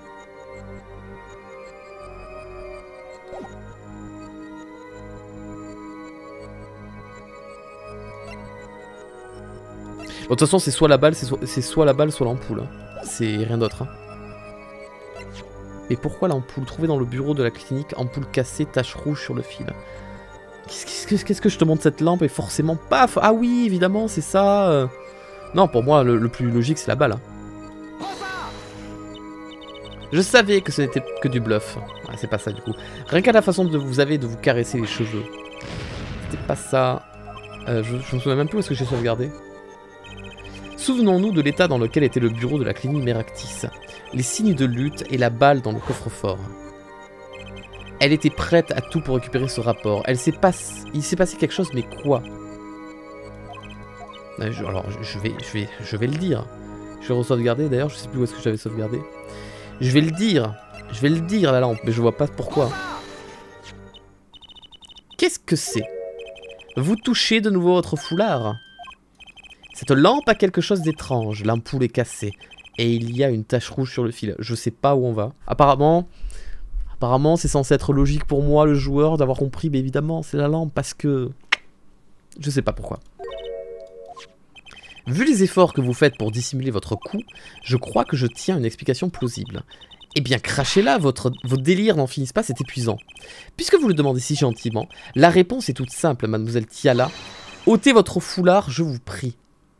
Bon, de toute façon, c'est soit la balle, c'est soit la balle, soit l'ampoule. Hein. C'est rien d'autre. Hein. Mais pourquoi l'ampoule? Trouvée dans le bureau de la clinique, ampoule cassée, tache rouge sur le fil. Qu'est-ce que je te montre cette lampe et forcément paf. Ah oui, évidemment, c'est ça. Non, pour moi, le plus logique, c'est la balle. Hein. Je savais que ce n'était que du bluff. Ouais, c'est pas ça du coup. Rien qu'à la façon de vous avez de vous caresser les cheveux. C'était pas ça. Je me souviens même plus où est-ce que j'ai sauvegardé. Souvenons-nous de l'état dans lequel était le bureau de la clinique Meractis. Les signes de lutte et la balle dans le coffre-fort. Elle était prête à tout pour récupérer ce rapport. Il s'est passé quelque chose, mais quoi? Alors, je vais le dire. Je vais re-sauvegarder d'ailleurs, je sais plus où est-ce que j'avais sauvegardé. Je vais le dire, la lampe, mais je vois pas pourquoi. Qu'est-ce que c'est? Vous touchez de nouveau votre foulard. Cette lampe a quelque chose d'étrange, l'ampoule est cassée. Et il y a une tache rouge sur le fil. Je sais pas où on va. Apparemment c'est censé être logique pour moi, le joueur, d'avoir compris, mais évidemment, c'est la lampe, parce que... Je sais pas pourquoi. Vu les efforts que vous faites pour dissimuler votre coup, je crois que je tiens une explication plausible. Eh bien, crachez-la, vos délires n'en finissent pas, c'est épuisant. Puisque vous le demandez si gentiment, la réponse est toute simple, mademoiselle Tiala. Ôtez votre foulard, je vous prie.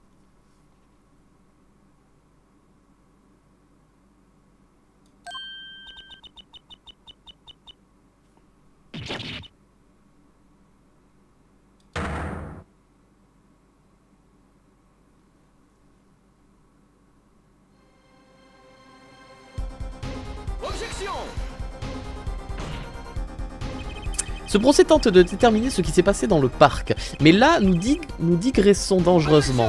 Ce procès tente de déterminer ce qui s'est passé dans le parc, mais là, nous digressons dangereusement.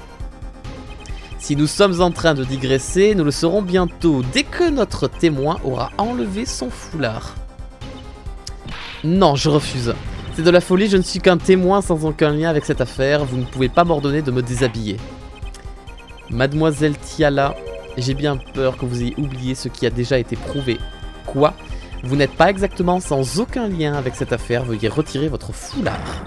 Si nous sommes en train de digresser, nous le serons bientôt, dès que notre témoin aura enlevé son foulard. Non, je refuse. C'est de la folie, je ne suis qu'un témoin sans aucun lien avec cette affaire, vous ne pouvez pas m'ordonner de me déshabiller. Mademoiselle Tiala, j'ai bien peur que vous ayez oublié ce qui a déjà été prouvé. Quoi ? Vous n'êtes pas exactement sans aucun lien avec cette affaire, veuillez retirer votre foulard.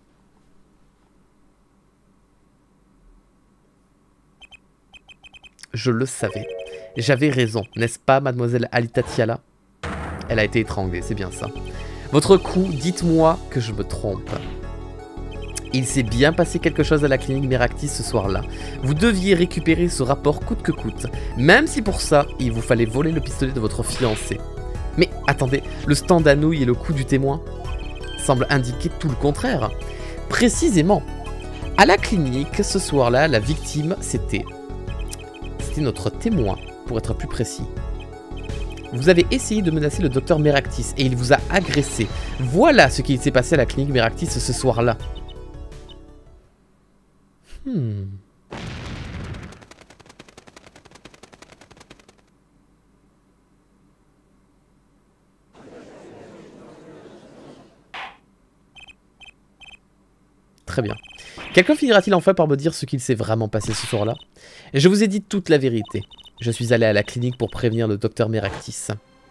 Je le savais. J'avais raison, n'est-ce pas, mademoiselle Alita Tiala? Elle a été étranglée, c'est bien ça. Votre coup, dites-moi que je me trompe. Il s'est bien passé quelque chose à la clinique Meractis ce soir-là. Vous deviez récupérer ce rapport coûte que coûte, même si pour ça, il vous fallait voler le pistolet de votre fiancé. Mais attendez, le stand à nouilles et le coup du témoin semblent indiquer tout le contraire. Précisément, à la clinique, ce soir-là, la victime, c'était notre témoin, pour être plus précis. Vous avez essayé de menacer le docteur Meractis et il vous a agressé. Voilà ce qui s'est passé à la clinique Meractis ce soir-là. Très bien. Quelqu'un finira-t-il enfin par me dire ce qu'il s'est vraiment passé ce soir-là? Je vous ai dit toute la vérité. Je suis allé à la clinique pour prévenir le docteur Meractis.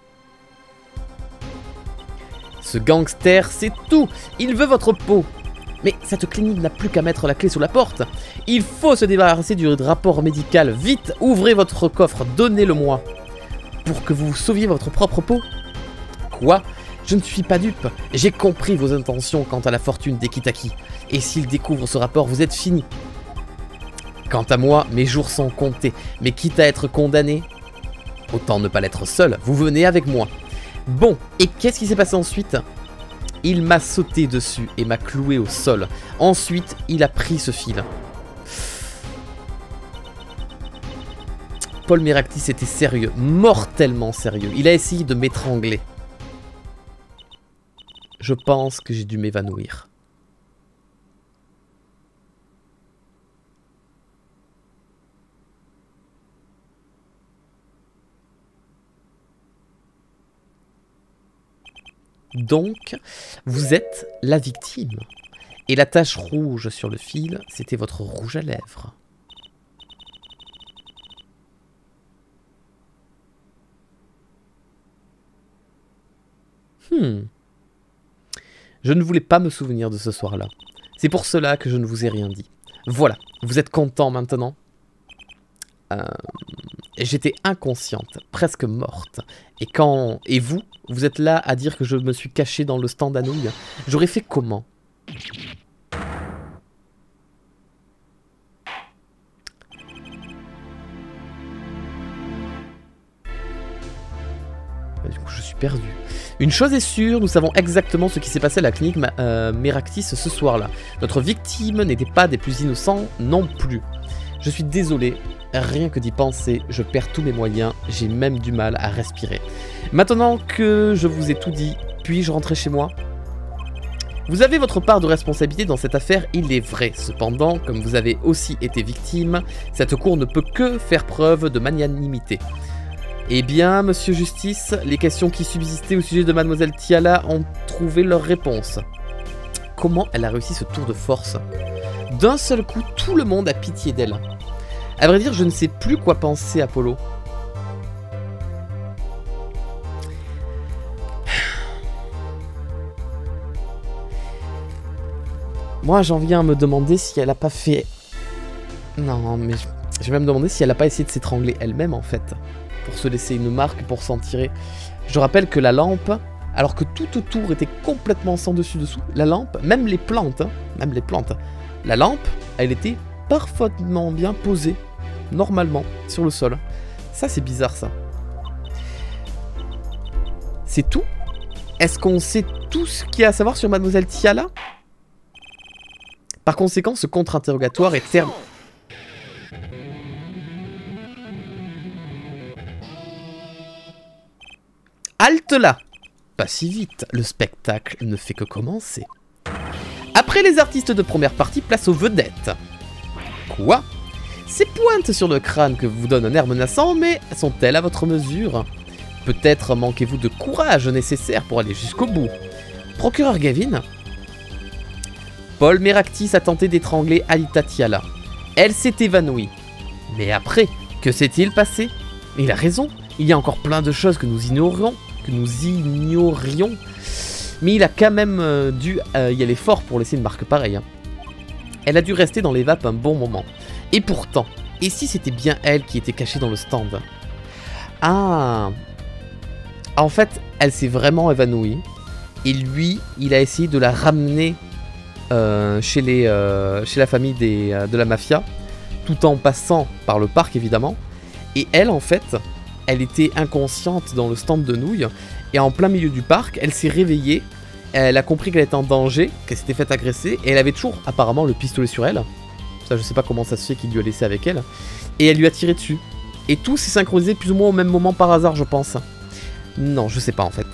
Ce gangster, c'est tout. Il veut votre peau. Mais cette clinique n'a plus qu'à mettre la clé sous la porte. Il faut se débarrasser du rapport médical. Vite, ouvrez votre coffre, donnez-le-moi. Pour que vous sauviez votre propre peau? Quoi? Je ne suis pas dupe. J'ai compris vos intentions quant à la fortune d'Ekitaki. Et s'il découvre ce rapport, vous êtes fini. Quant à moi, mes jours sont comptés. Mais quitte à être condamné, autant ne pas l'être seul. Vous venez avec moi. Bon, et qu'est-ce qui s'est passé ensuite? Il m'a sauté dessus et m'a cloué au sol. Ensuite, il a pris ce fil. Paul Meractis était sérieux, mortellement sérieux. Il a essayé de m'étrangler. Je pense que j'ai dû m'évanouir. Donc, vous êtes la victime. Et la tache rouge sur le fil, c'était votre rouge à lèvres. Je ne voulais pas me souvenir de ce soir-là. C'est pour cela que je ne vous ai rien dit. Voilà, vous êtes content maintenant? J'étais inconsciente, presque morte. Et vous, vous êtes là à dire que je me suis caché dans le stand à nouilles. J'aurais fait comment? Du coup, je suis perdu. Une chose est sûre, nous savons exactement ce qui s'est passé à la clinique Meraktis ce soir-là. Notre victime n'était pas des plus innocents non plus. Je suis désolé, rien que d'y penser, je perds tous mes moyens, j'ai même du mal à respirer. Maintenant que je vous ai tout dit, puis-je rentrer chez moi ? Vous avez votre part de responsabilité dans cette affaire, il est vrai. Cependant, comme vous avez aussi été victime, cette cour ne peut que faire preuve de magnanimité. Eh bien, Monsieur Justice, les questions qui subsistaient au sujet de Mademoiselle Tiala ont trouvé leur réponse. Comment elle a réussi ce tour de force? D'un seul coup, tout le monde a pitié d'elle. À vrai dire, je ne sais plus quoi penser, Apollo. Moi, j'en viens à me demander si elle a pas fait... Non, mais je vais me demander si elle a pas essayé de s'étrangler elle-même, en fait. Pour se laisser une marque, pour s'en tirer. Je rappelle que la lampe, alors que tout autour était complètement sans dessus-dessous, la lampe, même les plantes, la lampe, elle était parfaitement bien posée, normalement, sur le sol. Ça, c'est bizarre, ça. C'est tout? Est-ce qu'on sait tout ce qu'il y a à savoir sur Mademoiselle Tiala? Par conséquent, ce contre-interrogatoire est terminé. Halte là! Pas si vite, le spectacle ne fait que commencer. Après les artistes de première partie, place aux vedettes. Quoi? Ces pointes sur le crâne que vous donnent un air menaçant, mais sont-elles à votre mesure? Peut-être manquez-vous de courage nécessaire pour aller jusqu'au bout. Procureur Gavin? Paul Meraktis a tenté d'étrangler Alita Tiala. Elle s'est évanouie. Mais après, que s'est-il passé? Il a raison, il y a encore plein de choses que nous ignorions. Mais il a quand même dû y aller fort pour laisser une marque pareille. Elle a dû rester dans les vapes un bon moment. Et pourtant, et si c'était bien elle qui était cachée dans le stand? Ah, en fait, elle s'est vraiment évanouie. Et lui, il a essayé de la ramener chez la famille de la mafia, tout en passant par le parc évidemment. Et elle, en fait, elle était inconsciente dans le stand de nouilles, et en plein milieu du parc, elle s'est réveillée, elle a compris qu'elle était en danger, qu'elle s'était faite agresser, et elle avait toujours apparemment le pistolet sur elle. Ça, je sais pas comment ça se fait qu'il lui a laissé avec elle. Et elle lui a tiré dessus. Et tout s'est synchronisé plus ou moins au même moment par hasard, je pense. Non, je sais pas en fait.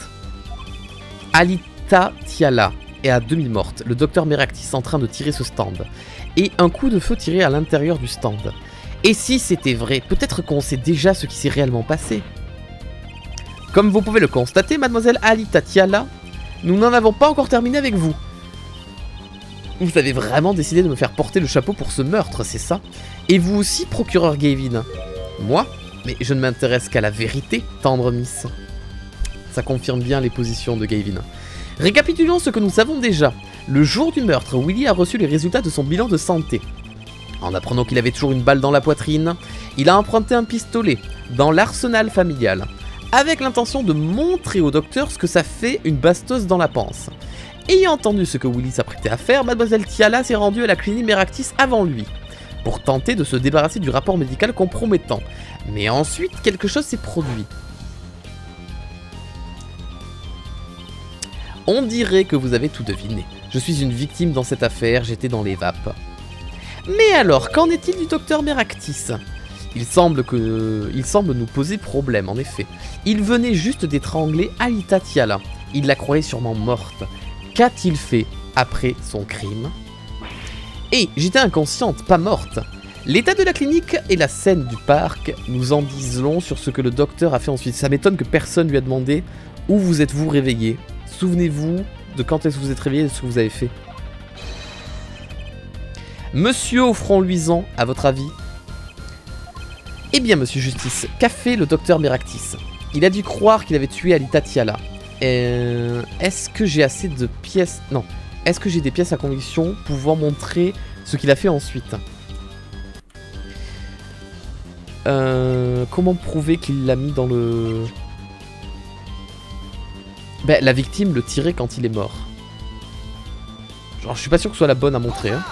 Alita Tiala est à demi-morte, le docteur Meraktis en train de tirer ce stand. Et un coup de feu tiré à l'intérieur du stand. Et si c'était vrai, peut-être qu'on sait déjà ce qui s'est réellement passé. Comme vous pouvez le constater, mademoiselle Alita Tiala, nous n'en avons pas encore terminé avec vous. Vous avez vraiment décidé de me faire porter le chapeau pour ce meurtre, c'est ça? Et vous aussi, procureur Gavin? Moi? Mais je ne m'intéresse qu'à la vérité, tendre Miss. Ça confirme bien les positions de Gavin. Récapitulons ce que nous savons déjà. Le jour du meurtre, Willy a reçu les résultats de son bilan de santé. En apprenant qu'il avait toujours une balle dans la poitrine, il a emprunté un pistolet dans l'arsenal familial, avec l'intention de montrer au docteur ce que ça fait une bastos dans la panse. Ayant entendu ce que Willy s'apprêtait à faire, mademoiselle Tiala s'est rendue à la clinique Meraktis avant lui, pour tenter de se débarrasser du rapport médical compromettant. Mais ensuite, quelque chose s'est produit. On dirait que vous avez tout deviné. Je suis une victime dans cette affaire, j'étais dans les vapes. Mais alors, qu'en est-il du docteur Meraktis? Il semble nous poser problème, en effet. Il venait juste d'étrangler Alita Tiala. Il la croyait sûrement morte. Qu'a-t-il fait après son crime? Et j'étais inconsciente, pas morte. L'état de la clinique et la scène du parc nous en disent long sur ce que le docteur a fait ensuite. Ça m'étonne que personne lui a demandé où vous êtes-vous réveillé. Souvenez-vous de quand est-ce que vous êtes réveillé et de ce que vous avez fait. Monsieur au front luisant, à votre avis? Eh bien, monsieur Justice, qu'a fait le docteur Meraktis? Il a dû croire qu'il avait tué Alita Tiala. Est-ce que j'ai assez de pièces... Non. Est-ce que j'ai des pièces à conviction pouvant montrer ce qu'il a fait ensuite? Comment prouver qu'il l'a mis dans le... Ben, la victime le tirait quand il est mort. Genre, je suis pas sûr que ce soit la bonne à montrer, hein.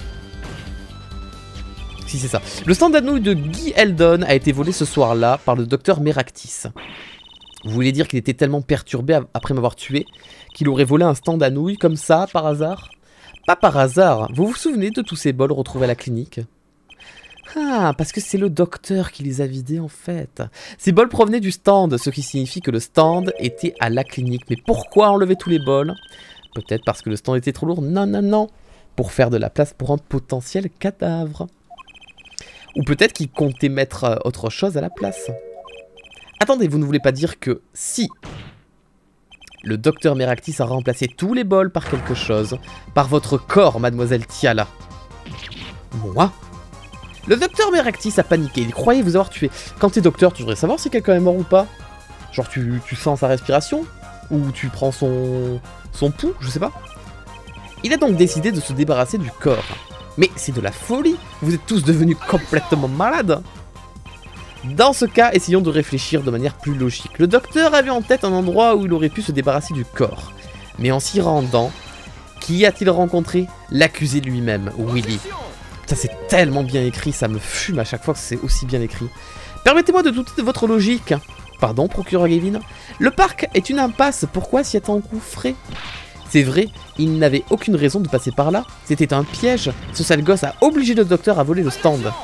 Si, c'est ça. Le stand à nouilles de Guy Eldon a été volé ce soir-là par le docteur Meraktis. Vous voulez dire qu'il était tellement perturbé après m'avoir tué qu'il aurait volé un stand à nouilles comme ça, par hasard? Pas par hasard. Vous vous souvenez de tous ces bols retrouvés à la clinique? Ah, parce que c'est le docteur qui les a vidés en fait. Ces bols provenaient du stand, ce qui signifie que le stand était à la clinique. Mais pourquoi enlever tous les bols? Peut-être parce que le stand était trop lourd? Non, non, non. Pour faire de la place pour un potentiel cadavre. Ou peut-être qu'il comptait mettre autre chose à la place. Attendez, vous ne voulez pas dire que si le docteur Meractis a remplacé tous les bols par quelque chose, par votre corps, mademoiselle Tiala? Moi? Le docteur Meractis a paniqué, il croyait vous avoir tué. Quand t'es docteur, tu devrais savoir si quelqu'un est mort ou pas. Genre tu sens sa respiration? Ou tu prends son pouls, je sais pas. Il a donc décidé de se débarrasser du corps. Mais c'est de la folie, vous êtes tous devenus complètement malades. Dans ce cas, essayons de réfléchir de manière plus logique. Le docteur avait en tête un endroit où il aurait pu se débarrasser du corps. Mais en s'y rendant, qui a-t-il rencontré? L'accusé lui-même, Willy. Ça c'est tellement bien écrit, ça me fume à chaque fois que c'est aussi bien écrit. Permettez-moi de douter de votre logique. Pardon, procureur Gavin. Le parc est une impasse, pourquoi s'y engouffrer? C'est vrai, il n'avait aucune raison de passer par là. C'était un piège. Ce sale gosse a obligé le docteur à voler le stand.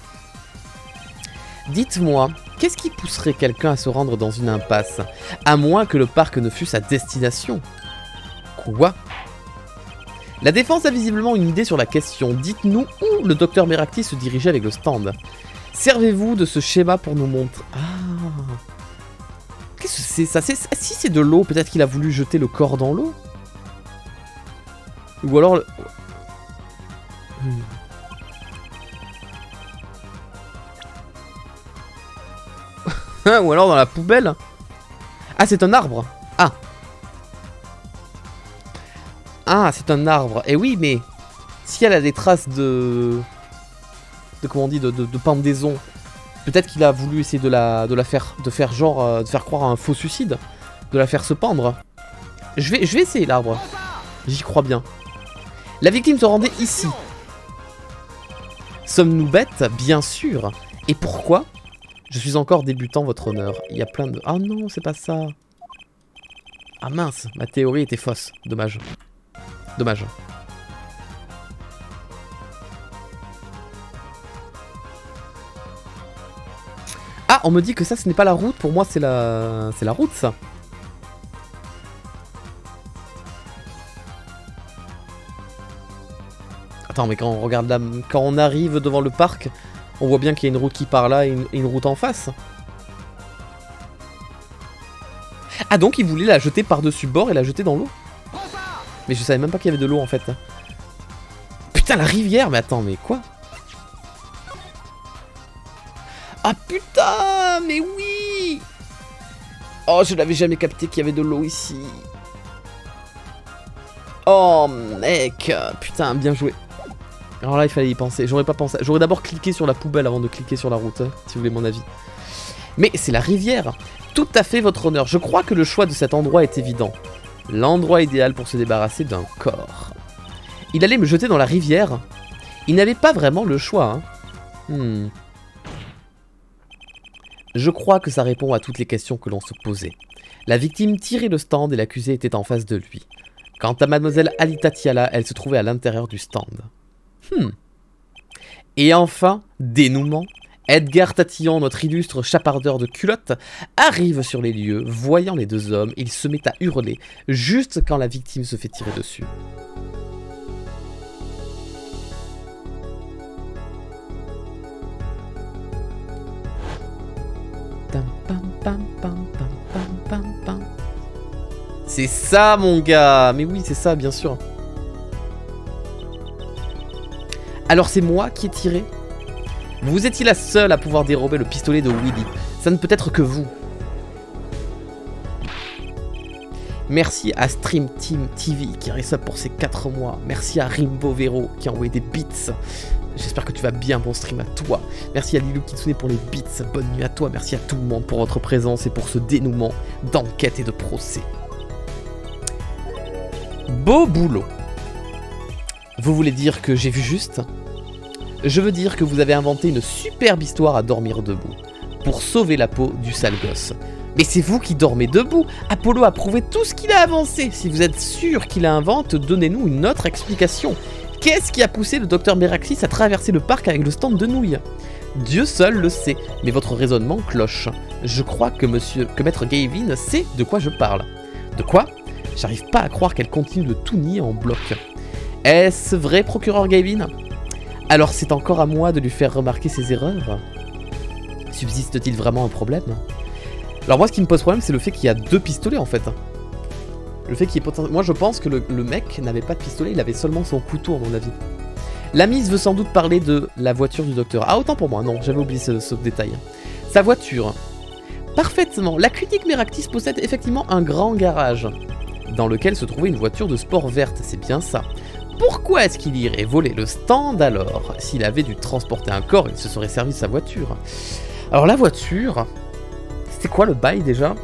Dites-moi, qu'est-ce qui pousserait quelqu'un à se rendre dans une impasse? À moins que le parc ne fût sa destination. Quoi? La défense a visiblement une idée sur la question. Dites-nous où le docteur Meractis se dirigeait avec le stand. Servez-vous de ce schéma pour nous montrer... Ah... Qu'est-ce que c'est ça? Si c'est de l'eau, peut-être qu'il a voulu jeter le corps dans l'eau? Ou alors... Ou alors dans la poubelle. Ah, c'est un arbre. Ah. Ah, c'est un arbre. Et oui, mais si elle a des traces de comment on dit, de pendaison, peut-être qu'il a voulu essayer de faire croire à un faux suicide, de la faire se pendre. Je vais essayer l'arbre. J'y crois bien. La victime se rendait ici. Sommes-nous bêtes? Bien sûr. Et pourquoi? Je suis encore débutant, votre honneur. Il y a plein de... Ah non, c'est pas ça. Ah mince, ma théorie était fausse. Dommage. Dommage. Ah, on me dit que ça, ce n'est pas la route. Pour moi, c'est la route, ça. Attends, mais quand on regarde là, quand on arrive devant le parc, on voit bien qu'il y a une route qui part là et une route en face. Ah, donc il voulait la jeter par-dessus bord et la jeter dans l'eau. Mais je savais même pas qu'il y avait de l'eau en fait. Putain, la rivière. Mais attends, mais quoi? Ah putain, mais oui. Oh, je n'avais jamais capté qu'il y avait de l'eau ici. Oh mec, putain, bien joué. Alors là, il fallait y penser. J'aurais pas pensé. J'aurais d'abord cliqué sur la poubelle avant de cliquer sur la route, hein, si vous voulez mon avis. Mais c'est la rivière. Tout à fait, votre honneur. Je crois que le choix de cet endroit est évident. L'endroit idéal pour se débarrasser d'un corps. Il allait me jeter dans la rivière. Il n'avait pas vraiment le choix. Hein. Je crois que ça répond à toutes les questions que l'on se posait. La victime tirait le stand et l'accusé était en face de lui. Quant à mademoiselle Alita Tiala, elle se trouvait à l'intérieur du stand. Et enfin, dénouement, Edgar Tatillon, notre illustre chapardeur de culottes, arrive sur les lieux. Voyant les deux hommes, il se met à hurler, juste quand la victime se fait tirer dessus. C'est ça, mon gars. Mais oui, c'est ça, bien sûr. Alors c'est moi qui ai tiré? Vous étiez la seule à pouvoir dérober le pistolet de Willy. Ça ne peut être que vous. Merci à Stream Team TV qui a resub pour ses 4 mois. Merci à Rimbo Vero qui a envoyé des bits. J'espère que tu vas bien, bon stream à toi. Merci à Lilou Kitsune pour les bits. Bonne nuit à toi. Merci à tout le monde pour votre présence et pour ce dénouement d'enquête et de procès. Beau boulot. Vous voulez dire que j'ai vu juste? Je veux dire que vous avez inventé une superbe histoire à dormir debout, pour sauver la peau du sale gosse. Mais c'est vous qui dormez debout. Apollo a prouvé tout ce qu'il a avancé. Si vous êtes sûr qu'il invente, donnez-nous une autre explication. Qu'est-ce qui a poussé le docteur Meraxis à traverser le parc avec le stand de nouilles? Dieu seul le sait, mais votre raisonnement cloche. Je crois que maître Gavin sait de quoi je parle. De quoi? J'arrive pas à croire qu'elle continue de tout nier en bloc. Est-ce vrai, procureur Gavin? Alors c'est encore à moi de lui faire remarquer ses erreurs? Subsiste-t-il vraiment un problème? Alors moi ce qui me pose problème c'est le fait qu'il y a 2 pistolets en fait. Le fait qu'il y ait potentiellement... Moi je pense que le mec n'avait pas de pistolet, il avait seulement son couteau à mon avis. La mise veut sans doute parler de la voiture du docteur. Ah autant pour moi, non, j'avais oublié ce détail. Sa voiture. Parfaitement, la clinique Meraktis possède effectivement un grand garage dans lequel se trouvait une voiture de sport verte, c'est bien ça. Pourquoi est-ce qu'il irait voler le stand alors? S'il avait dû transporter un corps, il se serait servi de sa voiture. Alors la voiture... C'est quoi le bail déjà?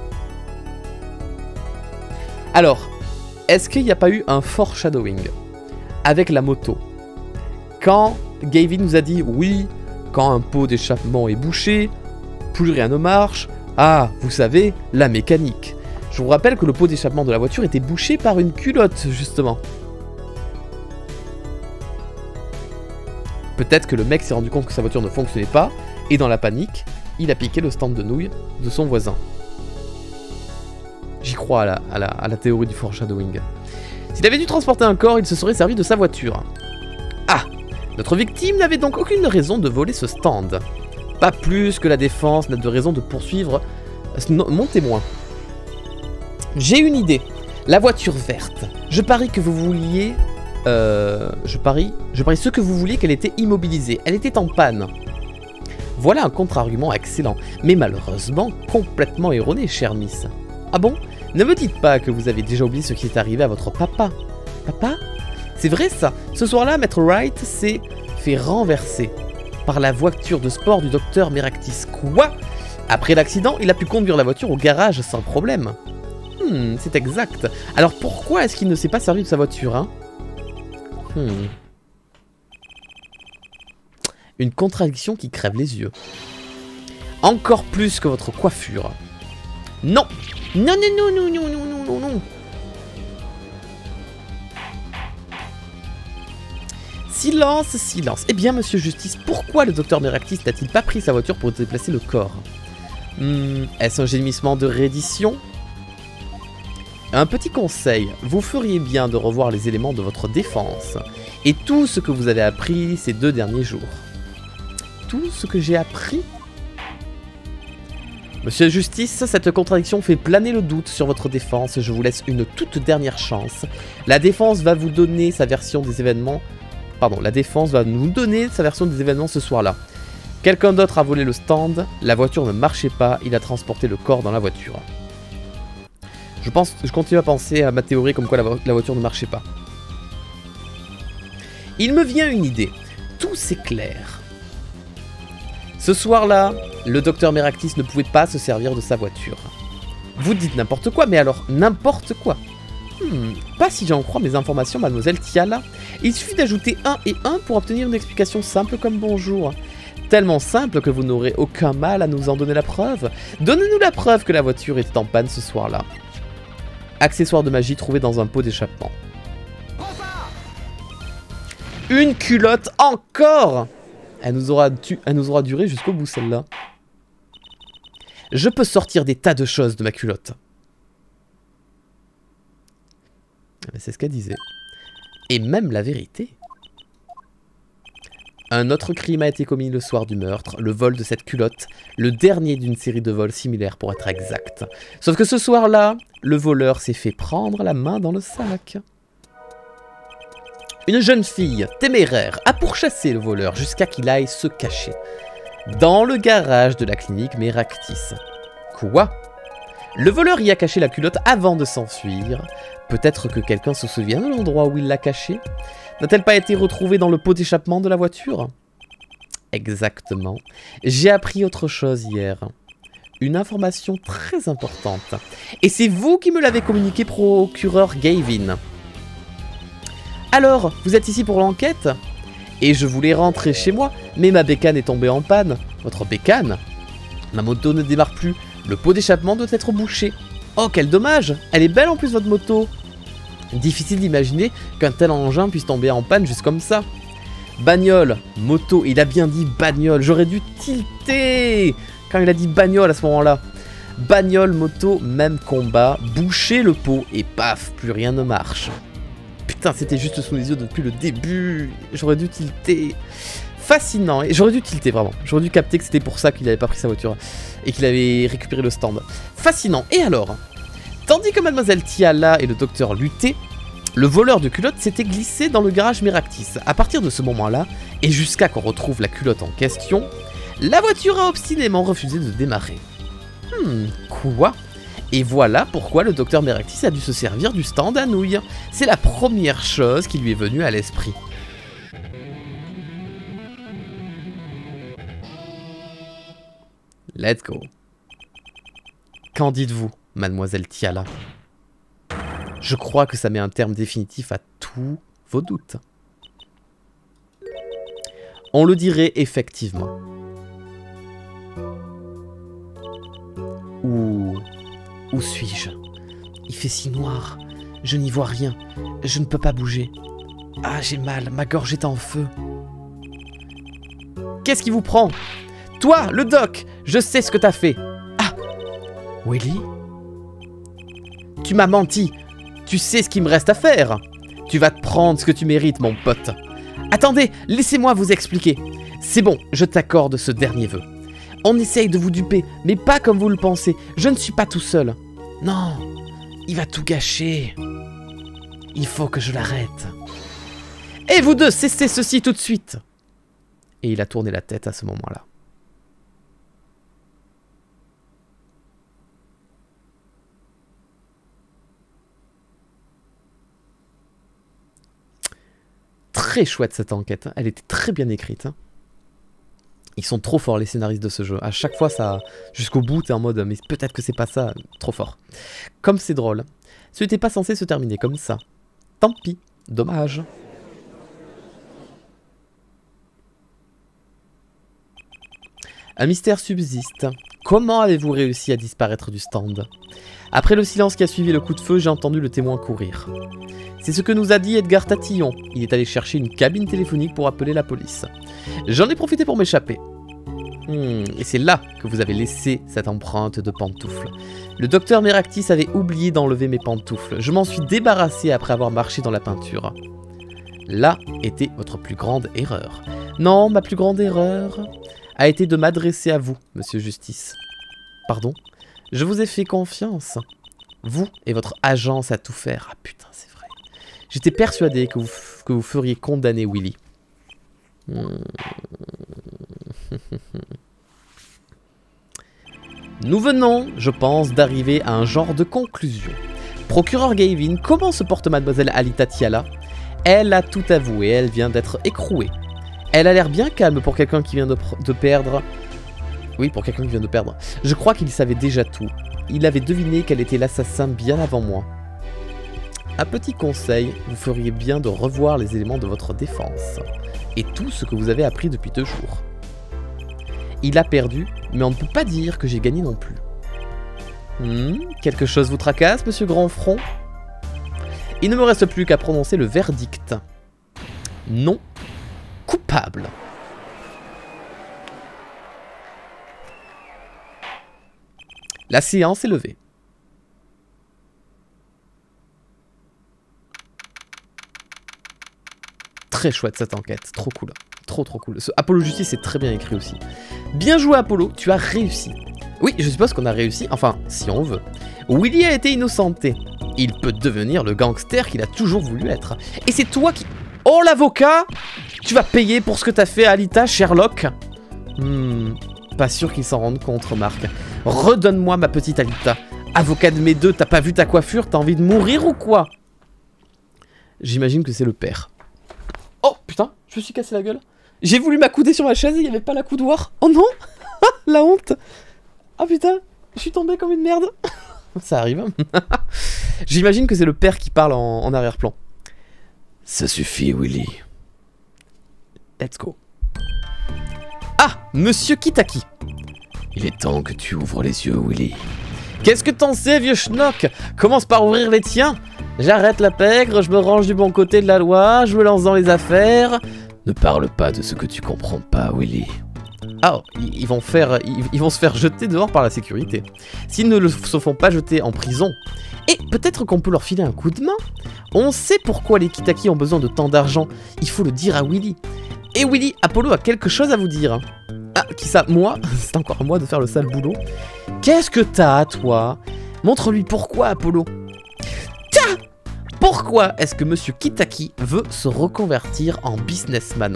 Alors, est-ce qu'il n'y a pas eu un foreshadowing avec la moto? Quand Gavin nous a dit oui, quand un pot d'échappement est bouché, plus rien ne marche. Ah, vous savez, la mécanique. Je vous rappelle que le pot d'échappement de la voiture était bouché par une culotte, justement. Peut-être que le mec s'est rendu compte que sa voiture ne fonctionnait pas, et dans la panique, il a piqué le stand de nouilles de son voisin. J'y crois à la théorie du foreshadowing. S'il avait dû transporter un corps, il se serait servi de sa voiture. Ah! Notre victime n'avait donc aucune raison de voler ce stand. Pas plus que la défense n'a de raison de poursuivre mon témoin. J'ai une idée. La voiture verte. Je parie que vous vouliez... Je parie ce que vous vouliez qu'elle était immobilisée. Elle était en panne. Voilà un contre-argument excellent, mais malheureusement complètement erroné, chère Miss. Ah bon? Ne me dites pas que vous avez déjà oublié ce qui est arrivé à votre papa. Papa? C'est vrai ça. Ce soir-là, Maître Wright s'est fait renverser par la voiture de sport du docteur Meraktis. Quoi? Après l'accident, il a pu conduire la voiture au garage sans problème. C'est exact. Alors pourquoi est-ce qu'il ne s'est pas servi de sa voiture, hein? Une contradiction qui crève les yeux. Encore plus que votre coiffure. Non! Non, non, non, non, non, non, non, non, non. Silence, silence. Eh bien, monsieur Justice, pourquoi le docteur Meraktis n'a-t-il pas pris sa voiture pour déplacer le corps? Est-ce un gémissement de reddition? Un petit conseil, vous feriez bien de revoir les éléments de votre défense et tout ce que vous avez appris ces 2 derniers jours. Tout ce que j'ai appris? Monsieur Justice, cette contradiction fait planer le doute sur votre défense. Je vous laisse une toute dernière chance. La défense va vous donner sa version des événements... Pardon, la défense va nous donner sa version des événements ce soir-là. Quelqu'un d'autre a volé le stand, la voiture ne marchait pas, il a transporté le corps dans la voiture. Je continue à penser à ma théorie comme quoi la voiture ne marchait pas. Il me vient une idée. Tout s'éclaire. Ce soir-là, le docteur Meraktis ne pouvait pas se servir de sa voiture. Vous dites n'importe quoi, mais alors n'importe quoi. Pas si j'en crois mes informations, mademoiselle Tiala. Il suffit d'ajouter 1 et 1 pour obtenir une explication simple comme bonjour. Tellement simple que vous n'aurez aucun mal à nous en donner la preuve. Donnez-nous la preuve que la voiture était en panne ce soir-là. Accessoire de magie trouvé dans un pot d'échappement. Une culotte encore! Elle nous aura duré jusqu'au bout celle-là. Je peux sortir des tas de choses de ma culotte. C'est ce qu'elle disait. Et même la vérité. Un autre crime a été commis le soir du meurtre, le vol de cette culotte, le dernier d'une série de vols similaires pour être exact. Sauf que ce soir-là, le voleur s'est fait prendre la main dans le sac. Une jeune fille téméraire a pourchassé le voleur jusqu'à qu'il aille se cacher dans le garage de la clinique Meraktis. Quoi? Le voleur y a caché la culotte avant de s'enfuir. Peut-être que quelqu'un se souvient de l'endroit où il l'a cachée. N'a-t-elle pas été retrouvée dans le pot d'échappement de la voiture? Exactement. J'ai appris autre chose hier. Une information très importante. Et c'est vous qui me l'avez communiqué, procureur Gavin. Alors, vous êtes ici pour l'enquête? Et je voulais rentrer chez moi, mais ma bécane est tombée en panne. Votre bécane? Ma moto ne démarre plus. Le pot d'échappement doit être bouché. Oh, quel dommage! Elle est belle en plus, votre moto! Difficile d'imaginer qu'un tel engin puisse tomber en panne juste comme ça. Bagnole, moto, il a bien dit bagnole. J'aurais dû tilter quand il a dit bagnole à ce moment-là. Bagnole, moto, même combat. Boucher le pot et paf, plus rien ne marche. Putain, c'était juste sous les yeux depuis le début. J'aurais dû tilter. Fascinant. Et j'aurais dû tilter vraiment. J'aurais dû capter que c'était pour ça qu'il n'avait pas pris sa voiture et qu'il avait récupéré le stand. Fascinant. Et alors, tandis que Mademoiselle Tiala et le docteur luttaient, le voleur de culottes s'était glissé dans le garage Meractis. À partir de ce moment-là, et jusqu'à qu'on retrouve la culotte en question, la voiture a obstinément refusé de démarrer. Quoi? Et voilà pourquoi le docteur Meractis a dû se servir du stand à nouilles. C'est la première chose qui lui est venue à l'esprit. Let's go. Qu'en dites-vous, Mademoiselle Tiala? Je crois que ça met un terme définitif à tous vos doutes. On le dirait effectivement. Où suis-je? Il fait si noir. Je n'y vois rien. Je ne peux pas bouger. Ah, j'ai mal. Ma gorge est en feu. Qu'est-ce qui vous prend? Toi, le doc! Je sais ce que t'as fait. Ah! Willy? Tu m'as menti. Tu sais ce qu'il me reste à faire. Tu vas te prendre ce que tu mérites, mon pote. Attendez, laissez-moi vous expliquer. C'est bon, je t'accorde ce dernier vœu. On essaye de vous duper, mais pas comme vous le pensez. Je ne suis pas tout seul. Non, il va tout gâcher. Il faut que je l'arrête. Et vous deux, cessez ceci tout de suite. Et il a tourné la tête à ce moment-là. Très chouette cette enquête, elle était très bien écrite. Ils sont trop forts les scénaristes de ce jeu. À chaque fois, ça, jusqu'au bout, t'es en mode mais peut-être que c'est pas ça, trop fort. Comme c'est drôle. Ce n'était pas censé se terminer comme ça. Tant pis, dommage. Un mystère subsiste. Comment avez-vous réussi à disparaître du stand? Après le silence qui a suivi le coup de feu, j'ai entendu le témoin courir. C'est ce que nous a dit Edgar Tatillon. Il est allé chercher une cabine téléphonique pour appeler la police. J'en ai profité pour m'échapper. Et c'est là que vous avez laissé cette empreinte de pantoufles. Le docteur Meractis avait oublié d'enlever mes pantoufles. Je m'en suis débarrassé après avoir marché dans la peinture. Là était votre plus grande erreur. Non, ma plus grande erreur a été de m'adresser à vous, monsieur Justice. Pardon? Je vous ai fait confiance. Vous et votre agence à tout faire. Ah putain, c'est vrai. J'étais persuadé que vous feriez condamner Willy. Nous venons, je pense, d'arriver à un genre de conclusion. Procureur Gavin, comment se porte mademoiselle Alita Tiala? Elle a tout avoué, elle vient d'être écrouée. Elle a l'air bien calme pour quelqu'un qui vient de perdre... Oui, pour quelqu'un qui vient de perdre. Je crois qu'il savait déjà tout. Il avait deviné qu'elle était l'assassin bien avant moi. Un petit conseil, vous feriez bien de revoir les éléments de votre défense. Et tout ce que vous avez appris depuis 2 jours. Il a perdu, mais on ne peut pas dire que j'ai gagné non plus. Quelque chose vous tracasse, monsieur Grandfront? Il ne me reste plus qu'à prononcer le verdict. Non coupable. La séance est levée. Très chouette cette enquête, trop cool. Trop cool. Ce Apollo Justice est très bien écrit aussi. Bien joué Apollo, tu as réussi. Oui, je suppose qu'on a réussi, enfin, si on veut. Willy a été innocenté. Il peut devenir le gangster qu'il a toujours voulu être. Et c'est toi qui... Oh l'avocat! Tu vas payer pour ce que t'as fait à Alita, Sherlock? Pas sûr qu'il s'en rende compte, remarque. Redonne-moi ma petite Alita. Avocat de mes deux, t'as pas vu ta coiffure? T'as envie de mourir ou quoi? J'imagine que c'est le père. Oh putain, je me suis cassé la gueule. J'ai voulu m'accouder sur ma chaise et il n'y avait pas la coudoir. Oh non. La honte. Ah putain, je suis tombé comme une merde. Ça arrive. J'imagine que c'est le père qui parle en arrière-plan. Ça suffit, Willy. Let's go. Ah, monsieur Kitaki. Il est temps que tu ouvres les yeux, Willy. Qu'est-ce que t'en sais, vieux schnock? Commence par ouvrir les tiens. J'arrête la pègre, je me range du bon côté de la loi, je me lance dans les affaires. Ne parle pas de ce que tu comprends pas, Willy. Ah, ils vont se faire jeter dehors par la sécurité. S'ils ne se font pas jeter en prison. Et peut-être qu'on peut leur filer un coup de main. On sait pourquoi les Kitaki ont besoin de tant d'argent. Il faut le dire à Willy. Et Willy, Apollo a quelque chose à vous dire. Ah, qui ça? Moi? C'est encore à moi de faire le sale boulot. Qu'est-ce que t'as, toi? Montre-lui pourquoi, Apollo. Tiens! Pourquoi est-ce que Monsieur Kitaki veut se reconvertir en businessman?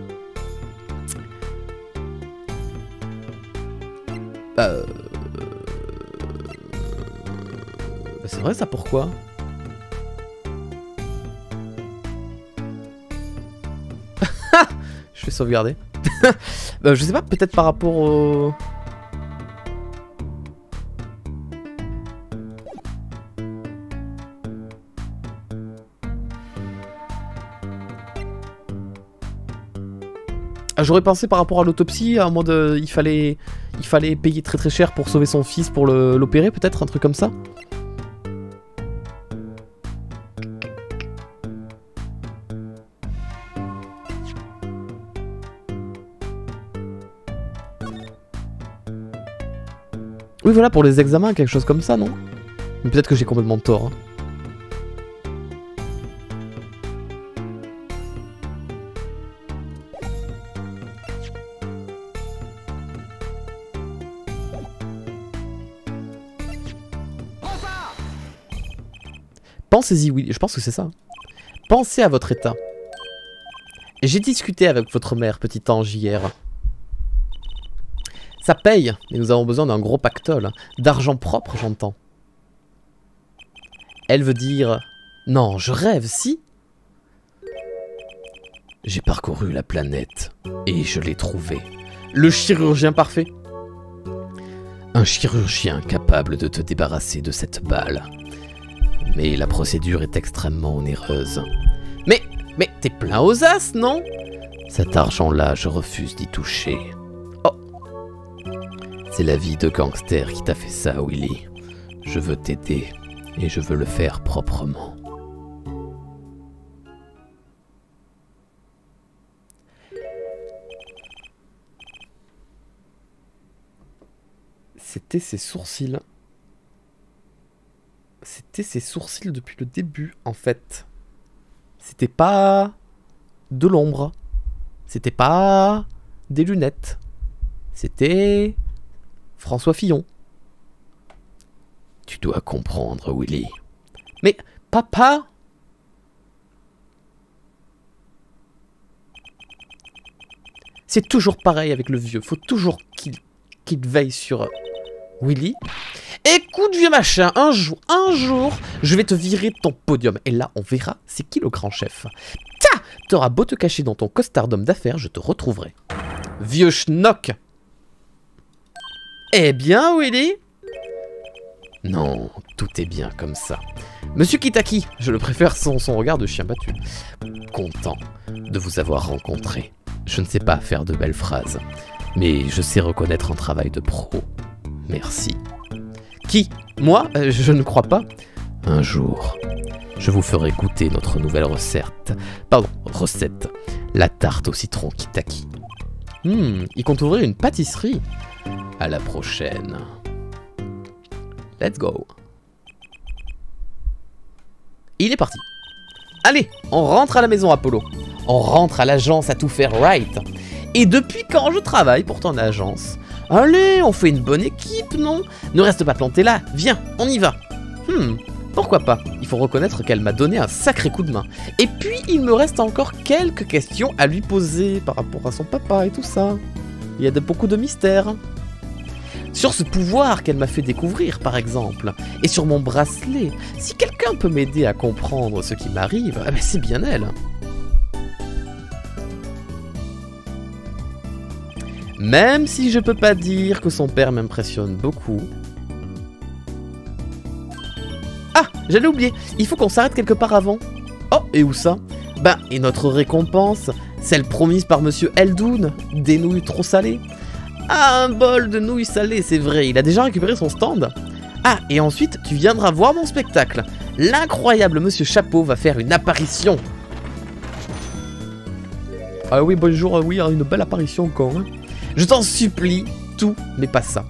C'est vrai ça, pourquoi? Je vais sauvegarder. Je sais pas, peut-être par rapport au... J'aurais pensé par rapport à l'autopsie, en mode il fallait payer très très cher pour sauver son fils, pour l'opérer, peut-être, un truc comme ça. Oui, voilà, pour les examens, quelque chose comme ça, non? Peut-être que j'ai complètement tort. Hein. Pensez-y, oui, je pense que c'est ça. Pensez à votre état. J'ai discuté avec votre mère, petit ange, hier. Ça paye, mais nous avons besoin d'un gros pactole. D'argent propre, j'entends. Elle veut dire... Non, je rêve, si. J'ai parcouru la planète et je l'ai trouvé. Le chirurgien parfait. Un chirurgien capable de te débarrasser de cette balle. Mais la procédure est extrêmement onéreuse. Mais t'es plein aux as, non? Cet argent-là, je refuse d'y toucher. Oh. C'est la vie de gangster qui t'a fait ça, Willy. Je veux t'aider, et je veux le faire proprement. C'était ses sourcils. C'était ses sourcils depuis le début, en fait. C'était pas de l'ombre. C'était pas des lunettes. C'était François Fillon. Tu dois comprendre, Willy. Mais, papa! C'est toujours pareil avec le vieux. Faut toujours qu'il veille sur Willy. Écoute, vieux machin, un jour, je vais te virer de ton podium. Et là, on verra c'est qui le grand chef. Tiens, t'auras beau te cacher dans ton costard d'homme d'affaires, je te retrouverai. Vieux schnock. Eh bien, Willy? Non, tout est bien comme ça. Monsieur Kitaki, je le préfère son regard de chien battu. Content de vous avoir rencontré. Je ne sais pas faire de belles phrases, mais je sais reconnaître un travail de pro. Merci. Qui? Moi? Je ne crois pas. Un jour, je vous ferai goûter notre nouvelle recette. Pardon, recette. La tarte au citron Kitaki. Il compte ouvrir une pâtisserie. À la prochaine. Let's go. Il est parti. Allez, on rentre à la maison, Apollo. On rentre à l'agence à tout faire right. Et depuis quand je travaille pour ton agence? Allez, on fait une bonne équipe, non? Ne reste pas planté là, viens, on y va. Pourquoi pas? Il faut reconnaître qu'elle m'a donné un sacré coup de main. Et puis, il me reste encore quelques questions à lui poser par rapport à son papa et tout ça. Il y a beaucoup de mystères. Sur ce pouvoir qu'elle m'a fait découvrir, par exemple. Et sur mon bracelet. Si quelqu'un peut m'aider à comprendre ce qui m'arrive, eh ben c'est bien elle. Même si je peux pas dire que son père m'impressionne beaucoup. Ah, j'allais oublier, il faut qu'on s'arrête quelque part avant. Oh, et où ça? Ben, et notre récompense, celle promise par Monsieur Eldoun, des nouilles trop salées. Ah, un bol de nouilles salées, c'est vrai, il a déjà récupéré son stand. Ah, et ensuite, tu viendras voir mon spectacle. L'incroyable Monsieur Chapeau va faire une apparition. Ah oui, bonjour, oui, une belle apparition quand hein. Je t'en supplie, tout, mais pas ça.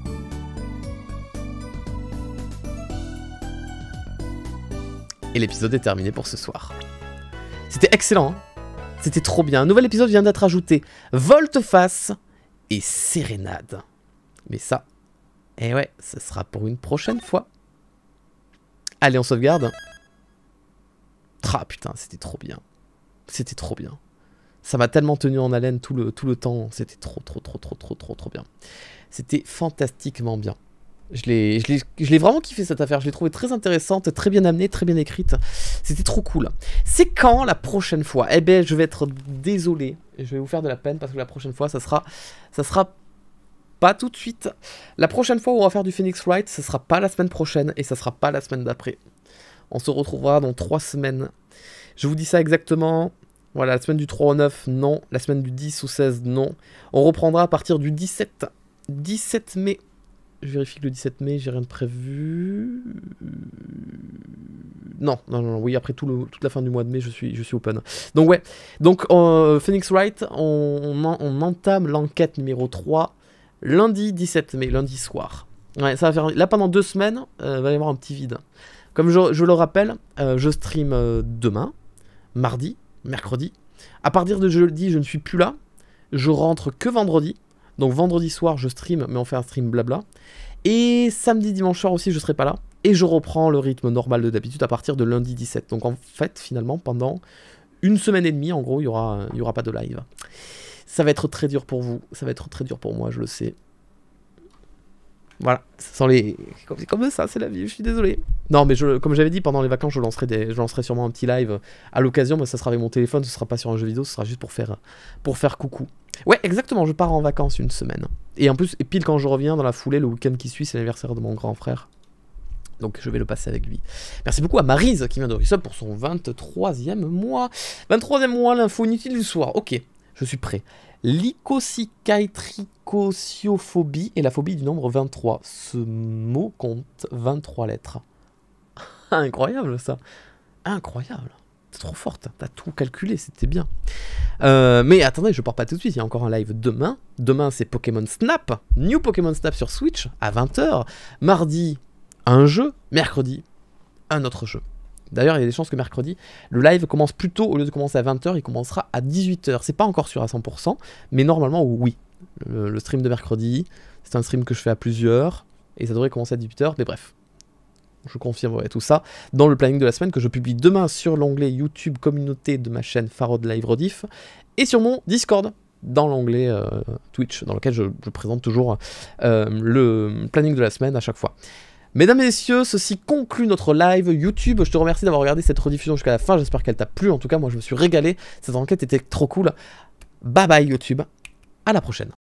Et l'épisode est terminé pour ce soir. C'était excellent, hein. C'était trop bien. Un nouvel épisode vient d'être ajouté. Volte-face et sérénade. Mais ça, eh ouais, ce sera pour une prochaine fois. Allez, on sauvegarde. Ah putain, c'était trop bien. C'était trop bien. Ça m'a tellement tenu en haleine tout le temps. C'était trop bien. C'était fantastiquement bien. Je l'ai vraiment kiffé cette affaire. Je l'ai trouvé très intéressante, très bien amenée, très bien écrite. C'était trop cool. C'est quand la prochaine fois? Eh ben, je vais être désolé. Je vais vous faire de la peine parce que la prochaine fois, ça sera pas tout de suite. La prochaine fois où on va faire du Phoenix Wright, ça sera pas la semaine prochaine et ça sera pas la semaine d'après. On se retrouvera dans 3 semaines. Je vous dis ça exactement. Voilà, la semaine du 3 au 9, non. La semaine du 10 au 16, non. On reprendra à partir du 17 mai. Je vérifie que le 17 mai, j'ai rien de prévu. Non, oui, après toute la fin du mois de mai, je suis open. Donc ouais, donc Phoenix Wright, on entame l'enquête numéro 3, lundi 17 mai, lundi soir. Ouais, ça va faire... Là, pendant 2 semaines, va y avoir un petit vide. Comme je le rappelle, je stream demain, mardi, mercredi. À partir de jeudi, je ne suis plus là. Je rentre que vendredi. Donc vendredi soir, je stream, mais on fait un stream blabla. Et samedi, dimanche soir aussi, je serai pas là. Et je reprends le rythme normal de d'habitude à partir de lundi 17. Donc en fait, finalement, pendant 1 semaine et demie, en gros, il y aura pas de live. Ça va être très dur pour vous. Ça va être très dur pour moi, je le sais. Voilà, c'est comme ça, c'est la vie, je suis désolé. Non, mais comme j'avais dit, pendant les vacances, je lancerai sûrement un petit live à l'occasion, mais ça sera avec mon téléphone, ce sera pas sur un jeu vidéo, ce sera juste pour faire coucou. Ouais, exactement, je pars en vacances 1 semaine. Et en plus, et pile quand je reviens dans la foulée, le week-end qui suit, c'est l'anniversaire de mon grand frère. Donc je vais le passer avec lui. Merci beaucoup à Maryse qui vient de resub pour son 23e mois. 23e mois, l'info inutile du soir. Ok, je suis prêt. Lycosycatricosiophobie et la phobie du nombre 23. Ce mot compte 23 lettres. Incroyable ça. Incroyable. C'est trop forte. T'as tout calculé, c'était bien. Mais attendez, je pars pas tout de suite. Il y a encore un live demain. Demain, c'est Pokémon Snap. New Pokémon Snap sur Switch à 20h. Mardi, un jeu. Mercredi, un autre jeu. D'ailleurs, il y a des chances que mercredi, le live commence plus tôt. Au lieu de commencer à 20h, il commencera à 18h. C'est pas encore sûr à 100%, mais normalement, oui. Le stream de mercredi, c'est un stream que je fais à plusieurs, et ça devrait commencer à 18h, mais bref. Je confirmerai tout ça dans le planning de la semaine que je publie demain sur l'onglet YouTube communauté de ma chaîne Farod Live Rediff, et sur mon Discord, dans l'onglet Twitch, dans lequel je présente toujours le planning de la semaine à chaque fois. Mesdames et messieurs, ceci conclut notre live YouTube. Je te remercie d'avoir regardé cette rediffusion jusqu'à la fin. J'espère qu'elle t'a plu. En tout cas, moi, je me suis régalé. Cette enquête était trop cool. Bye bye YouTube. À la prochaine.